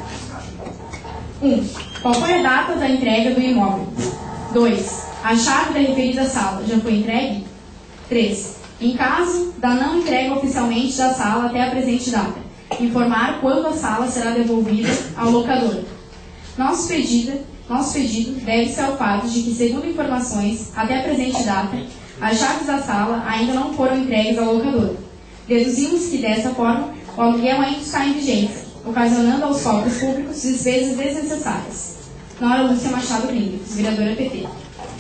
um. Qual foi a data da entrega do imóvel? dois. A chave da referida sala já foi entregue? três. Em caso da não entrega oficialmente da sala até a presente data, informar quando a sala será devolvida ao locador. Nosso pedido, nosso pedido deve-se ao fato de que, segundo informações, até a presente data, as chaves da sala ainda não foram entregues ao locador. Deduzimos que, dessa forma, o aluguel ainda está em vigência, ocasionando aos cofres públicos despesas desnecessárias. Nora Lúcia Machado Clínicos, vereadora P T.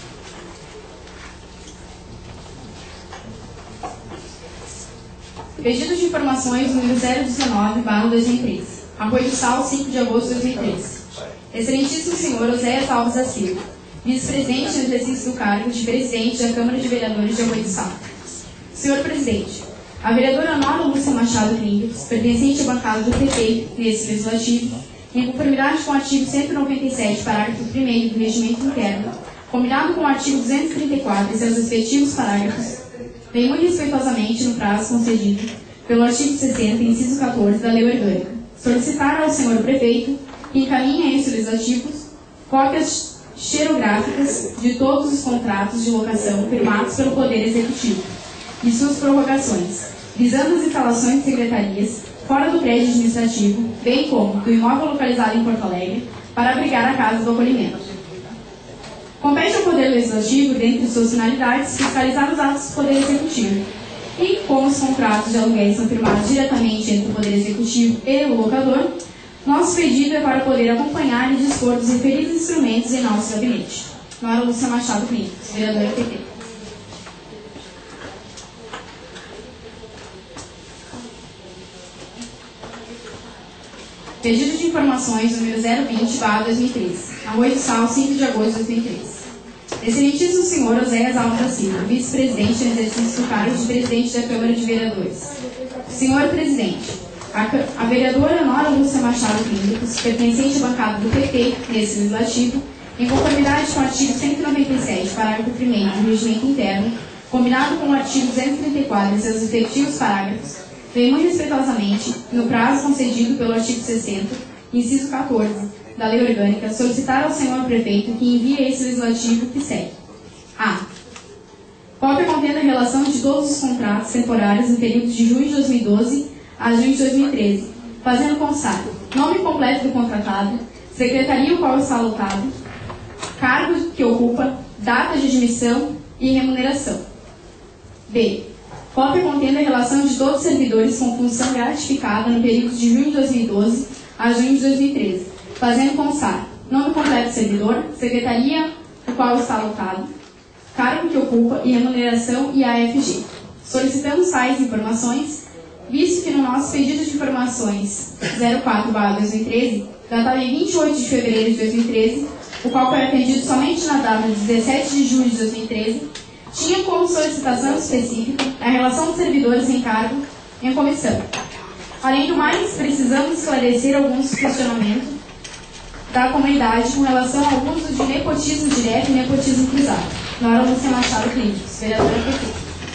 Pedido de informações número zero dezenove barra dois mil e treze. Arroio do Sal, cinco de agosto de dois mil e treze. Excelentíssimo senhor Oséias Alves da Silva, vice-presidente no exercício do cargo de presidente da Câmara de Vereadores de Arroio do Sal. Senhor presidente, a vereadora Nora Lúcia Machado Clínicos, pertencente à bancada do P T nesse legislativo, em conformidade com o artigo cento e noventa e sete, parágrafo primeiro do Regimento Interno, combinado com o artigo duzentos e trinta e quatro e seus respectivos parágrafos, vem muito respeitosamente no prazo concedido pelo artigo sessenta, inciso quatorze da Lei Orgânica, solicitar ao senhor prefeito que encaminhe a estes legislativos cópias xerográficas de todos os contratos de locação firmados pelo Poder Executivo e suas prorrogações, visando as instalações de secretarias fora do prédio administrativo, bem como do imóvel localizado em Porto Alegre, para abrigar a Casa do Acolhimento. Compete ao Poder Legislativo, dentre suas finalidades, fiscalizar os atos do Poder Executivo. E, como os contratos de aluguéis são firmados diretamente entre o Poder Executivo e o locador, nosso pedido é para poder acompanhar e dispor dos referidos instrumentos em nosso gabinete. Nora Lúcia Machado Clínicos, vereadora P T. Pedido de informações número zero vinte barra dois mil e treze. Arroio do Sal, cinco de agosto de dois mil e treze. Excelentíssimo senhor Oséias Alves da Silva, vice-presidente no exercício do cargo de presidente da Câmara de Vereadores. Senhor presidente, a, a vereadora Nora Lúcia Machado Clínicos, pertencente à bancada do P T nesse legislativo, em conformidade com o artigo cento e noventa e sete, parágrafo primeiro do Regimento Interno, combinado com o artigo duzentos e trinta e quatro e seus respectivos parágrafos, vem muito respeitosamente, no prazo concedido pelo artigo sessenta, inciso quatorze, da Lei Orgânica, solicitar ao senhor prefeito que envie a esse legislativo que segue. A. Cópia contendo a relação de todos os contratos temporários em período de junho de dois mil e doze a junho de dois mil e treze, fazendo constar nome completo do contratado, secretaria o qual está alocado, cargo que ocupa, data de admissão e remuneração. B. Cópia contendo a relação de todos os servidores com função gratificada no período de junho de dois mil e doze a junho de dois mil e treze, fazendo constar nome completo do servidor, secretaria no qual está alocado, cargo que ocupa e remuneração e A F G. Solicitamos tais informações, visto que no nosso pedido de informações zero quatro barra dois mil e treze, datado em vinte e oito de fevereiro de dois mil e treze, o qual foi atendido somente na data de dezessete de julho de dois mil e treze, tinha como solicitação específica a relação dos servidores em cargo em comissão. Além do mais, precisamos esclarecer alguns questionamentos da comunidade com relação ao uso de nepotismo direto e nepotismo cruzado. Nora Lúcia Machado Clínicos, vereadora P T.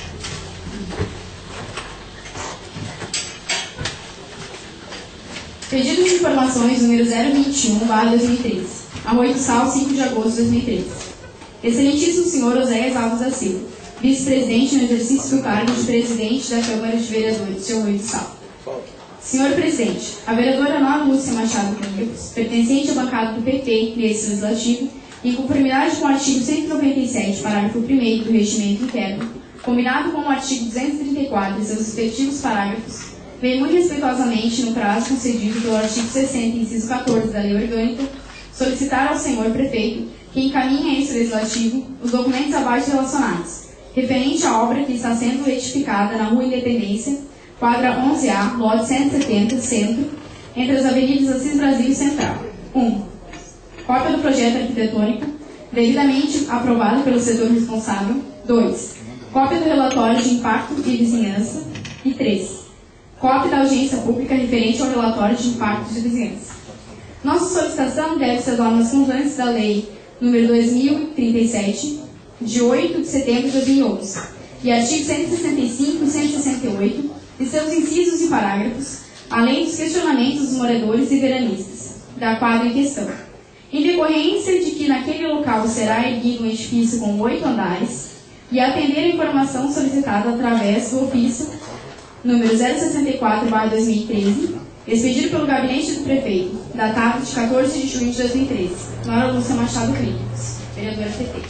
Pedido de informações número zero vinte e um barra dois mil e treze. Arroio do Sal, cinco de agosto de dois mil e treze. Excelentíssimo senhor Oséias Alves da Silva, vice-presidente no exercício do cargo de presidente da Câmara de Vereadores de Arroio do Sal. Senhor presidente, a vereadora Nora Lúcia Machado Clínicos, pertencente à bancada do P T nesse legislativo, em conformidade com o artigo cento e noventa e sete, parágrafo primeiro do Regimento Interno, combinado com o artigo duzentos e trinta e quatro e seus respectivos parágrafos, vem muito respeitosamente, no prazo concedido pelo artigo sessenta, inciso quatorze da Lei Orgânica, solicitar ao senhor prefeito que encaminhe a esse legislativo os documentos abaixo relacionados, referente à obra que está sendo retificada na Rua Independência, quadra onze A, lote cento e setenta, centro, entre as avenidas Assis Brasil e Central. um. Cópia do projeto arquitetônico, devidamente aprovado pelo setor responsável. dois. Cópia do relatório de impacto e vizinhança. E três. Cópia da audiência pública referente ao relatório de impacto de vizinhança. Nossa solicitação deve-se às normas constantes da Lei número dois mil e trinta e sete, de oito de setembro de dois mil e onze, e artigos cento e sessenta e cinco e cento e sessenta e oito, e seus incisos e parágrafos, além dos questionamentos dos moradores e veranistas da quadra em questão. Em decorrência de que naquele local será erguido um edifício com oito andares, e atender a informação solicitada através do ofício número zero sessenta e quatro barra dois mil e treze, expedido pelo gabinete do prefeito, datado de quatorze de junho de dois mil e treze. Nora Lúcia Machado Clínicos, vereadora P T.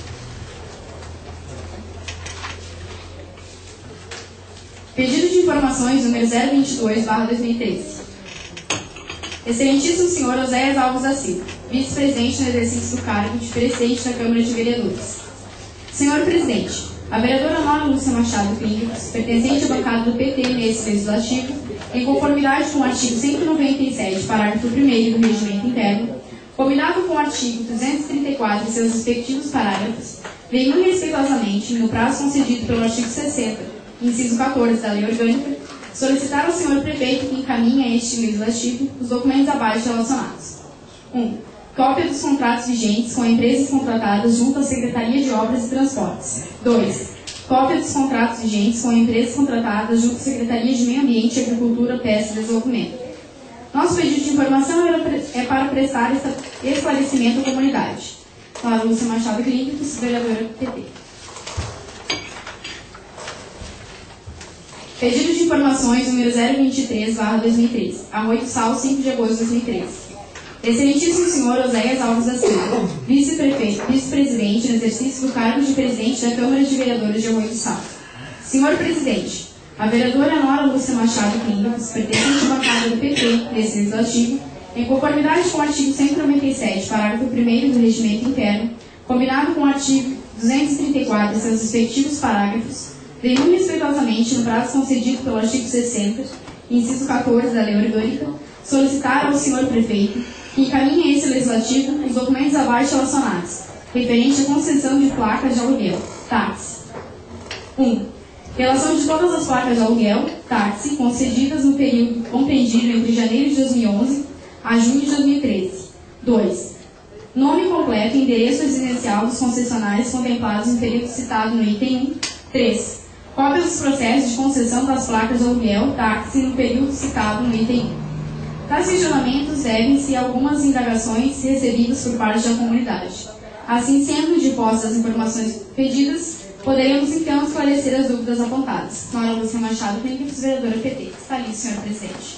Pedido de informações número zero vinte e dois barra dois mil e treze. Excelentíssimo senhor Oséias Alves da Silva, vice-presidente no exercício do cargo de presidente da Câmara de Vereadores. Senhor presidente, a vereadora Nora Lúcia Machado Clínicos, pertencente à bancada do P T nesse legislativo, em conformidade com o artigo cento e noventa e sete, parágrafo primeiro do Regimento Interno, combinado com o artigo duzentos e trinta e quatro e seus respectivos parágrafos, vem muito respeitosamente, no prazo concedido pelo artigo sessenta, inciso quatorze da Lei Orgânica, solicitar ao senhor prefeito que encaminhe a este legislativo os documentos abaixo relacionados. um. Cópia dos contratos vigentes com empresas contratadas junto à Secretaria de Obras e Transportes. dois. Cópia dos contratos vigentes com empresas contratadas junto à Secretaria de Meio Ambiente, Agricultura, Pesca e Desenvolvimento. Nosso pedido de informação é para prestar esclarecimento à comunidade. Nora Lúcia Machado Clínicos, vereadora P T. Pedido de informações número zero vinte e três barra dois mil e treze. Arroio do Sal, cinco de agosto de dois mil e treze. Excelentíssimo senhor Oséias Alves da Silva, vice-prefeito, vice-presidente no exercício do cargo de presidente da Câmara de Vereadores de Arroio do Sal. Senhor presidente, a vereadora Nora Lúcia Machado Clínicos, pertencente à bancada do P T nesse legislativo, em conformidade com o artigo cento e noventa e sete, parágrafo primeiro do Regimento Interno, combinado com o artigo duzentos e trinta e quatro e seus respectivos parágrafos, vem muito respeitosamente, no prazo concedido pelo artigo sessenta, inciso quatorze da Lei Orgânica, solicitar ao senhor prefeito que encaminhe a esse legislativo os documentos abaixo relacionados, referente à concessão de placas de aluguel, táxi. um. Relação de todas as placas de aluguel, táxi, concedidas no período compreendido entre janeiro de dois mil e onze a junho de dois mil e treze. dois. Nome completo e endereço residencial dos concessionários contemplados no período citado no item um. três. Cópia dos processos de concessão das placas de aluguel, táxi, no período citado no item um. Tais questionamentos devem-se a algumas indagações recebidas por parte da comunidade. Assim sendo, de posse das informações pedidas, poderemos então esclarecer as dúvidas apontadas. Nora Lúcia Machado Clínicos, vereadora P T. Está ali, senhor presidente.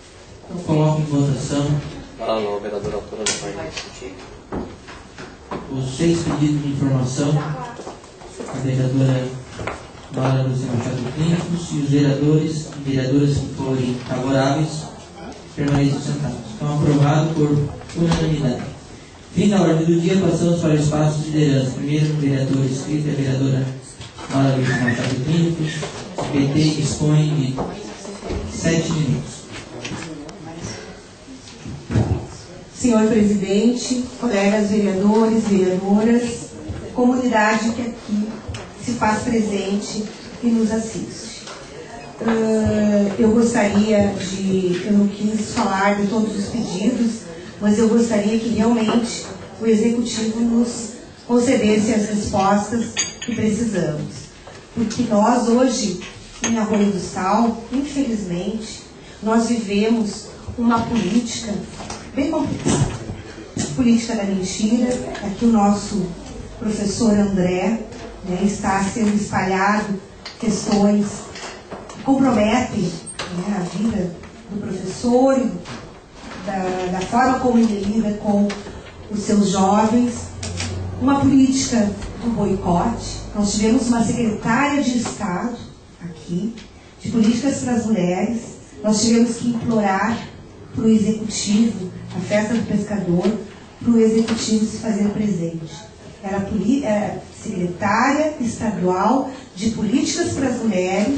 Então, coloco em votação Fala, não, vereadora autora do painel. os seis pedidos de informação da vereadora Laura Lúcia Machado Clínicos e os vereadores e vereadoras que forem favoráveis permaneçam sentados. Estão aprovados por unanimidade. Fim da ordem do dia, passamos para o espaço de liderança. Primeiro, o vereador inscrito, a vereadora Laura Lúcia Machado Clínicos. O P T dispõe de sete minutos. Senhor presidente, colegas vereadores, vereadoras, comunidade que aqui se faz presente e nos assiste. Uh, eu gostaria de, eu não quis falar de todos os pedidos, mas eu gostaria que realmente o Executivo nos concedesse as respostas que precisamos. Porque nós hoje, em Arroio do Sal, infelizmente, nós vivemos uma política bem complicada. Política da mentira. Aqui o nosso professor André, né, está sendo espalhado questões que comprometem, né, a vida do professor e da, da forma como ele lida com os seus jovens. Uma política do boicote. Nós tivemos uma secretária de Estado aqui, de políticas para as mulheres. Nós tivemos que implorar para o Executivo, a festa do pescador, para o Executivo se fazer presente. Era a secretária estadual de políticas para as mulheres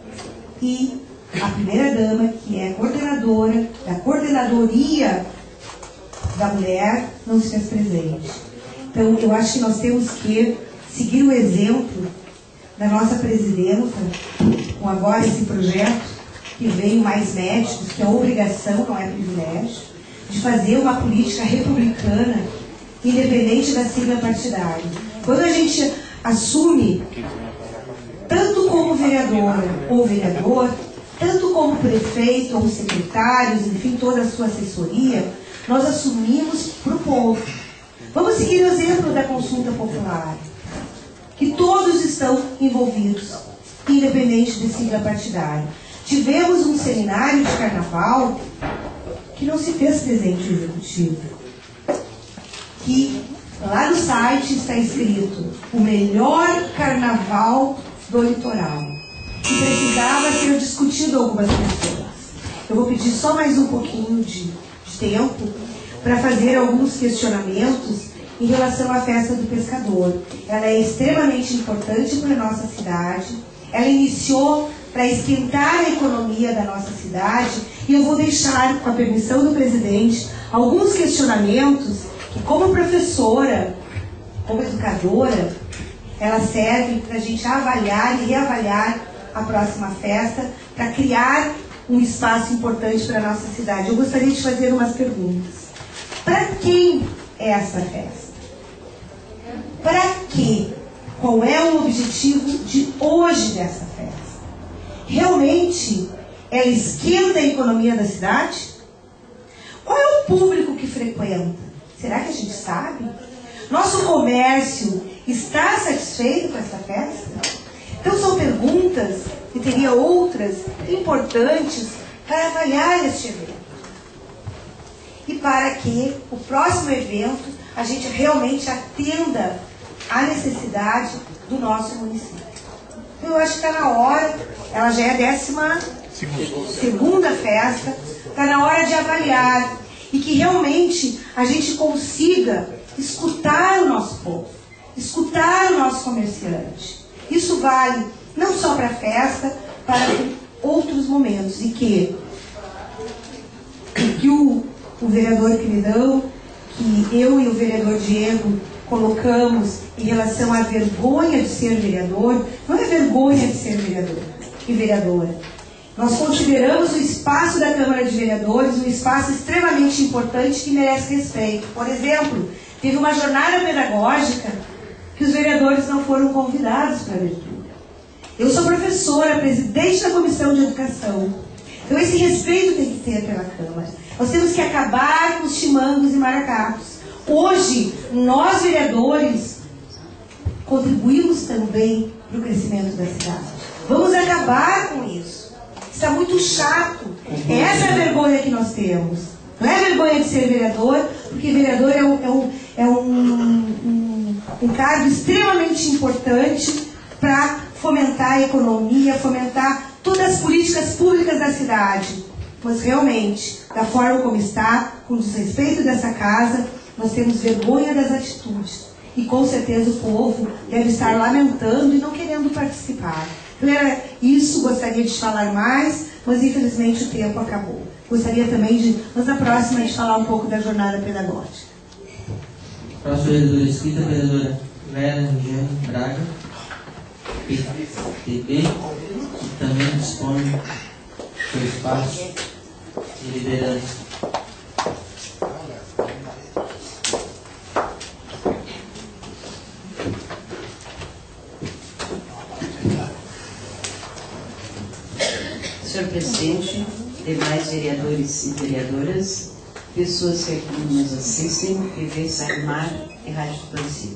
e a primeira-dama, que é coordenadora da coordenadoria da mulher, não se fez presente. Então, eu acho que nós temos que seguir o exemplo da nossa presidenta, com agora esse projeto, que veio mais médicos, que é obrigação, não é privilégio, de fazer uma política republicana, independente da sigla partidária. Quando a gente assume, tanto como vereadora ou vereador, tanto como prefeito ou secretários, enfim, toda a sua assessoria, nós assumimos para o povo. Vamos seguir o exemplo da consulta popular, que todos estão envolvidos, independente de sigla partidária. Tivemos um seminário de carnaval que não se fez presente no Executivo. Que lá no site está escrito o melhor carnaval do litoral. E precisava ser discutido algumas questões. Eu vou pedir só mais um pouquinho de, de tempo para fazer alguns questionamentos em relação à festa do pescador. Ela é extremamente importante para a nossa cidade. Ela iniciou para esquentar a economia da nossa cidade, e eu vou deixar, com a permissão do presidente, alguns questionamentos que, como professora, como educadora, ela serve para a gente avaliar e reavaliar a próxima festa, para criar um espaço importante para a nossa cidade. Eu gostaria de fazer umas perguntas. Para quem é essa festa? Para quê? Qual é o objetivo de hoje dessa festa? Realmente ela esquenta a economia da cidade? Qual é o público que frequenta? Será que a gente sabe? Nosso comércio está satisfeito com essa festa? Então são perguntas, e teria outras importantes para avaliar este evento. E para que o próximo evento a gente realmente atenda à necessidade do nosso município. Eu acho que está na hora, ela já é a décima segunda festa, está na hora de avaliar e que realmente a gente consiga escutar o nosso povo, escutar o nosso comerciante. Isso vale não só para a festa, para outros momentos, e que, que o, o vereador Queridão, que eu e o vereador Diego colocamos em relação à vergonha de ser vereador, não é vergonha de ser vereador e vereadora. Nós consideramos o espaço da Câmara de Vereadores um espaço extremamente importante que merece respeito. Por exemplo, teve uma jornada pedagógica que os vereadores não foram convidados para a abertura. Eu sou professora, presidente da Comissão de Educação. Então esse respeito tem que ter pela Câmara. Nós temos que acabar com os chimangos e maracacos. Hoje, nós vereadores contribuímos também para o crescimento da cidade. Vamos acabar com isso. Está muito chato. Essa é a vergonha que nós temos. Não é a vergonha de ser vereador, porque vereador é um, é um, é um, um um cargo extremamente importante para fomentar a economia, fomentar todas as políticas públicas da cidade. Mas realmente, da forma como está, com desrespeito dessa casa, nós temos vergonha das atitudes. E com certeza o povo deve estar lamentando e não querendo participar. Então era isso, gostaria de falar mais, mas infelizmente o tempo acabou. Gostaria também de, mas na próxima, de falar um pouco da jornada pedagógica. Próxima vereadora escrita, vereadora Vera Regiane Braga, P T B, que também dispõe do espaço de liderança. Senhor Presidente, demais vereadores e vereadoras, pessoas que aqui nos assistem, T V Sagmar e Rádio Tupanci.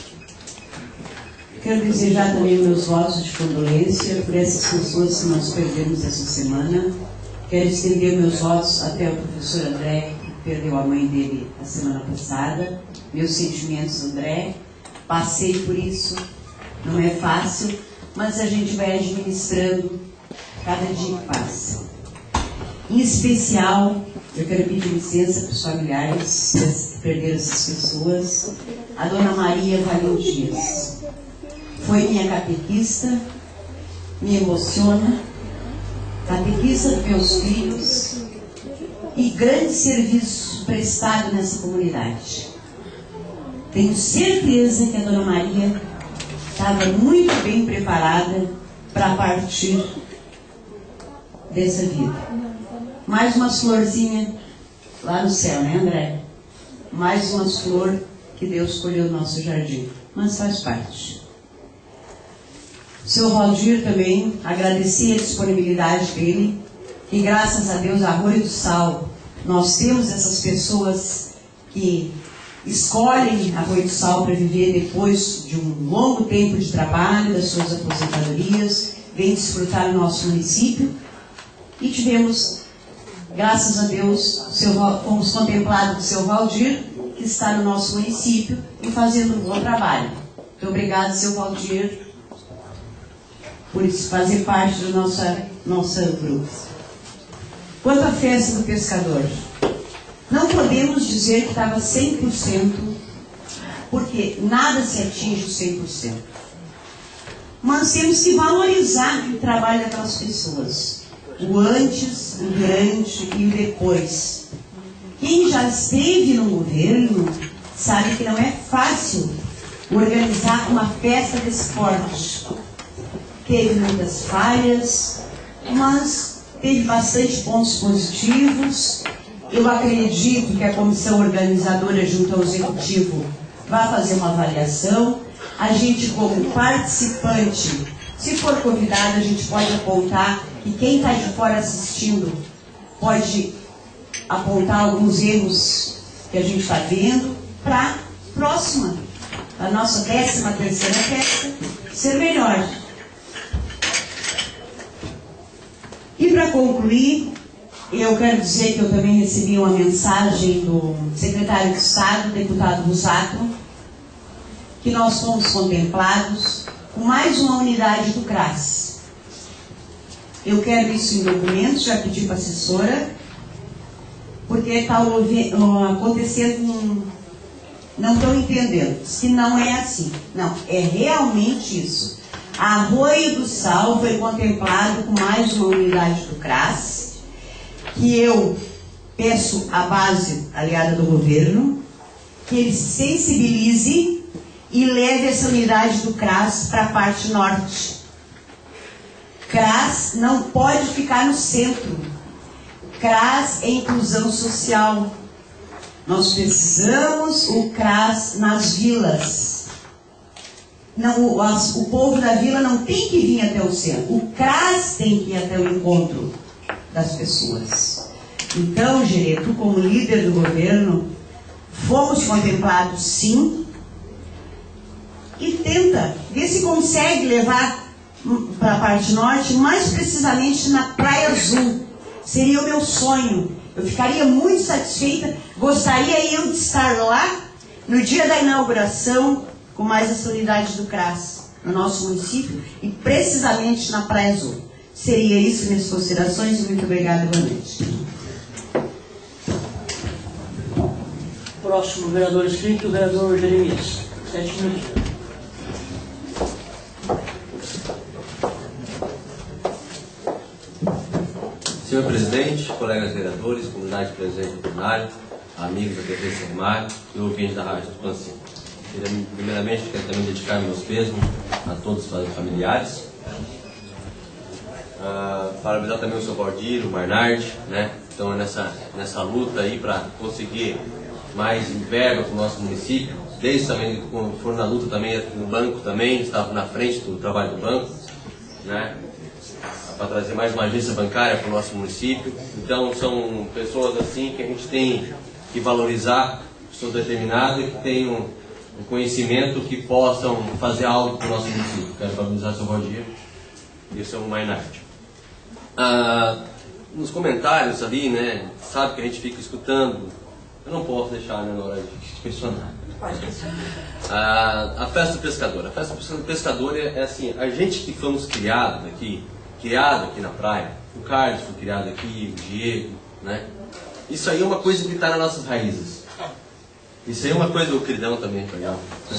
Quero desejar também meus votos de condolência por essas pessoas que nós perdemos essa semana. Quero estender meus votos até o professor André, que perdeu a mãe dele a semana passada. Meus sentimentos, André. Passei por isso, não é fácil, mas a gente vai administrando cada dia que passa. Em especial, eu quero pedir licença para os familiares que perderam essas pessoas. A dona Maria Valim Dias foi minha catequista, me emociona, catequista dos meus filhos e grande serviço prestado nessa comunidade. Tenho certeza que a dona Maria estava muito bem preparada para partir dessa vida. Mais umas florzinhas lá no céu, né, André? Mais umas flores que Deus colheu no nosso jardim. Mas faz parte. Seu Valdir também, agradecer a disponibilidade dele, que graças a Deus, Arroio do Sal, nós temos essas pessoas que escolhem Arroio do Sal para viver depois de um longo tempo de trabalho, das suas aposentadorias, vem desfrutar o nosso município. E tivemos, graças a Deus, seu, fomos contemplados do seu Valdir, que está no nosso município e fazendo um bom trabalho. Muito obrigado, seu Valdir, por fazer parte do nosso, nosso grupo. Quanto à festa do pescador, não podemos dizer que estava cem por cento, porque nada se atinge o cem por cento. Mas temos que valorizar o trabalho daquelas pessoas. O antes, o durante e o depois. Quem já esteve no governo sabe que não é fácil organizar uma festa desse porte. Teve muitas falhas, mas teve bastante pontos positivos. Eu acredito que a comissão organizadora junto ao executivo vai fazer uma avaliação. A gente, como participante, se for convidado, a gente pode apontar, e quem está de fora assistindo pode apontar alguns erros que a gente está vendo para a próxima, a nossa décima terceira festa, ser melhor. E para concluir, eu quero dizer que eu também recebi uma mensagem do secretário de Estado, deputado Busato, que nós fomos contemplados com mais uma unidade do CRAS. Eu quero isso em documentos, já pedi para a assessora, porque está acontecendo um... Não estou entendendo, se não é assim. Não, é realmente isso. Arroio do Sal foi contemplado com mais uma unidade do CRAS, que eu peço à base aliada do governo, que ele se sensibilize e leve essa unidade do CRAS para a parte norte. CRAS não pode ficar no centro. CRAS é inclusão social. Nós precisamos o CRAS nas vilas. Não, o, as, o povo da vila não tem que vir até o centro. O CRAS tem que ir até o encontro das pessoas. Então, Gerê, tu como líder do governo, fomos contemplados sim, e tenta, ver se consegue levar para a parte norte, mais precisamente na Praia Azul. Seria o meu sonho. Eu ficaria muito satisfeita, gostaria eu de estar lá no dia da inauguração, com mais as unidades do C R A S no nosso município e precisamente na Praia Azul. Seria isso minhas considerações e muito obrigada, boa noite. Próximo vereador inscrito, o vereador Jeremias. Sete minutos. Senhor presidente, colegas vereadores, comunidade presente no plenário, amigos da T V Sermar e ouvintes da Rádio Expansiva. Primeiramente, quero também dedicar meus pêsames a todos os familiares. Uh, parabenizar também o seu Valdir, o Barnard, né? Estão nessa, nessa luta aí para conseguir mais verba para o nosso município. Desde também, foram na luta também no banco também, estavam na frente do trabalho do banco, né? Para trazer mais uma agência bancária para o nosso município. Então são pessoas assim que a gente tem que valorizar, pessoas determinadas que tenham um conhecimento que possam fazer algo para o nosso município. Quero parabenizar o seu Valdir e o seu Mainart. Ah, nos comentários ali, né, sabe que a gente fica escutando, eu não posso deixar, né, na hora de questionar. Ah, a festa do pescador. A festa do pescador é, é assim, a gente que fomos criados aqui, criado aqui na praia, o Carlos foi criado aqui, o Diego, né? Isso aí é uma coisa que está nas nossas raízes. Isso aí é uma coisa do Cridão também, legal.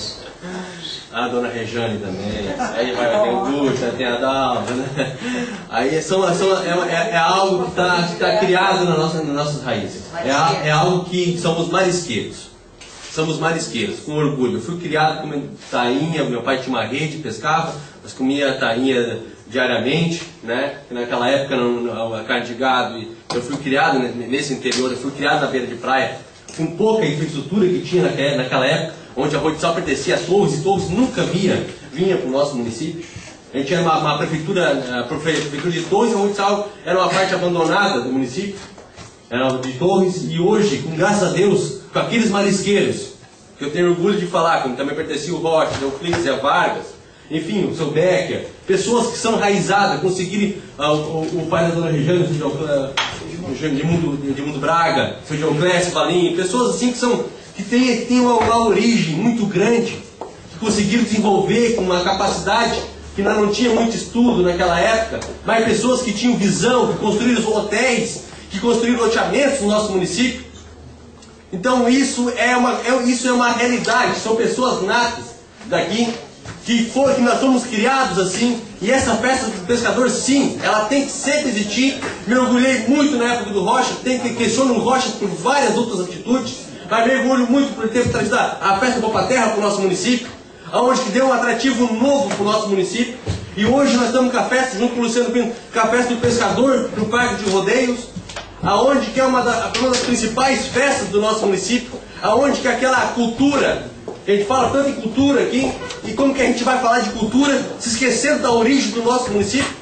A dona Rejane também. Aí vai ter o Gusta, tem a Dalva, né? Aí são, são, é, é, é algo que está tá criado na nossa, nas nossas raízes. É, é algo que somos marisqueiros. Somos marisqueiros, com orgulho. Eu fui criado com tainha, meu pai tinha uma rede, pescava, mas comia tainha diariamente, né? Que naquela época não, a carne de gado, eu fui criado nesse interior, eu fui criado na beira de praia, com pouca infraestrutura que tinha naquela, naquela época, onde a Arroio do Sal pertencia a Torres, e Torres nunca via, vinha para o nosso município. A gente era uma, uma prefeitura, a prefeitura de Torres, e a Arroio do Sal era uma parte abandonada do município, era de Torres, e hoje, com graças a Deus, com aqueles marisqueiros, que eu tenho orgulho de falar, como também pertencia o Rocha, o Euclides e a Vargas, enfim, o seu Becker, pessoas que são raizadas, conseguirem, uh, o, o pai da dona Regiane, o uh, de Mundo, de Mundo Braga, o seu Dioclésio Valinho, pessoas assim que, são, que têm, que têm uma, uma origem muito grande, que conseguiram desenvolver com uma capacidade que nós não tinha muito estudo naquela época, mas pessoas que tinham visão, que construíram hotéis, que construíram loteamentos no nosso município. Então isso é uma, é, isso é uma realidade, são pessoas natas daqui, que, for, que nós somos criados assim, e essa festa do pescador, sim, ela tem que sempre existir. Me orgulhei muito na época do Rocha, tem que questionar o Rocha por várias outras atitudes, mas me orgulho muito por ter trazido a festa do Boa Terra para o nosso município, aonde que deu um atrativo novo para o nosso município, e hoje nós estamos com a festa, junto com o Luciano Pinto, com a festa do pescador, no Parque de Rodeios, aonde que é uma, da, uma das principais festas do nosso município, aonde que aquela cultura, que a gente fala tanto em cultura aqui, e como que a gente vai falar de cultura se esquecendo da origem do nosso município?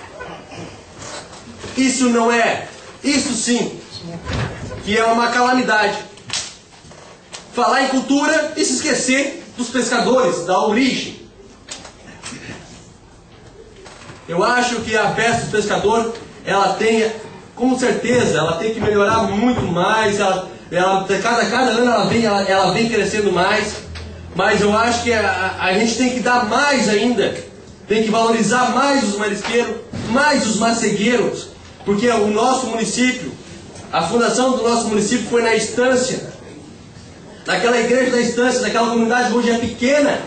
Isso não é, isso sim, que é uma calamidade. Falar em cultura e se esquecer dos pescadores, da origem. Eu acho que a festa do pescador, ela tem, com certeza, ela tem que melhorar muito mais, ela, ela, cada, cada ano ela vem, ela, ela vem crescendo mais. Mas eu acho que a, a gente tem que dar mais ainda, tem que valorizar mais os marisqueiros, mais os macegueiros, porque o nosso município, a fundação do nosso município foi na Estância, naquela igreja da Estância, naquela comunidade que hoje é pequena,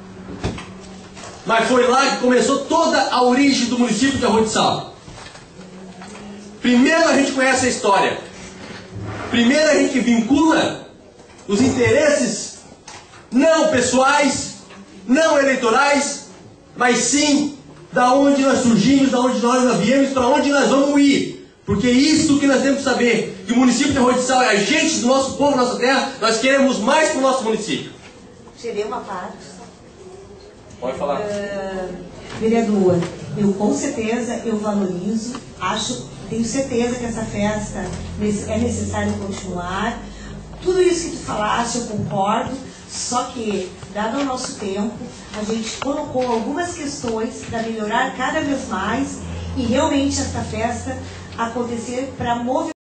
mas foi lá que começou toda a origem do município de Arroio do Sal. Primeiro a gente conhece a história, primeiro a gente vincula os interesses não pessoais, não eleitorais, mas sim da onde nós surgimos, da onde nós viemos, para onde nós vamos ir. Porque é isso que nós temos que saber, que o município de Arroio do Sal é agente do nosso povo, nossa terra, nós queremos mais para o nosso município. Tirei uma parte. Pode falar. Uh, vereador, eu com certeza eu valorizo, acho, tenho certeza que essa festa é necessário continuar. Tudo isso que tu falaste, eu concordo. Só que, dado o nosso tempo, a gente colocou algumas questões para melhorar cada vez mais e realmente esta festa acontecer para movimentar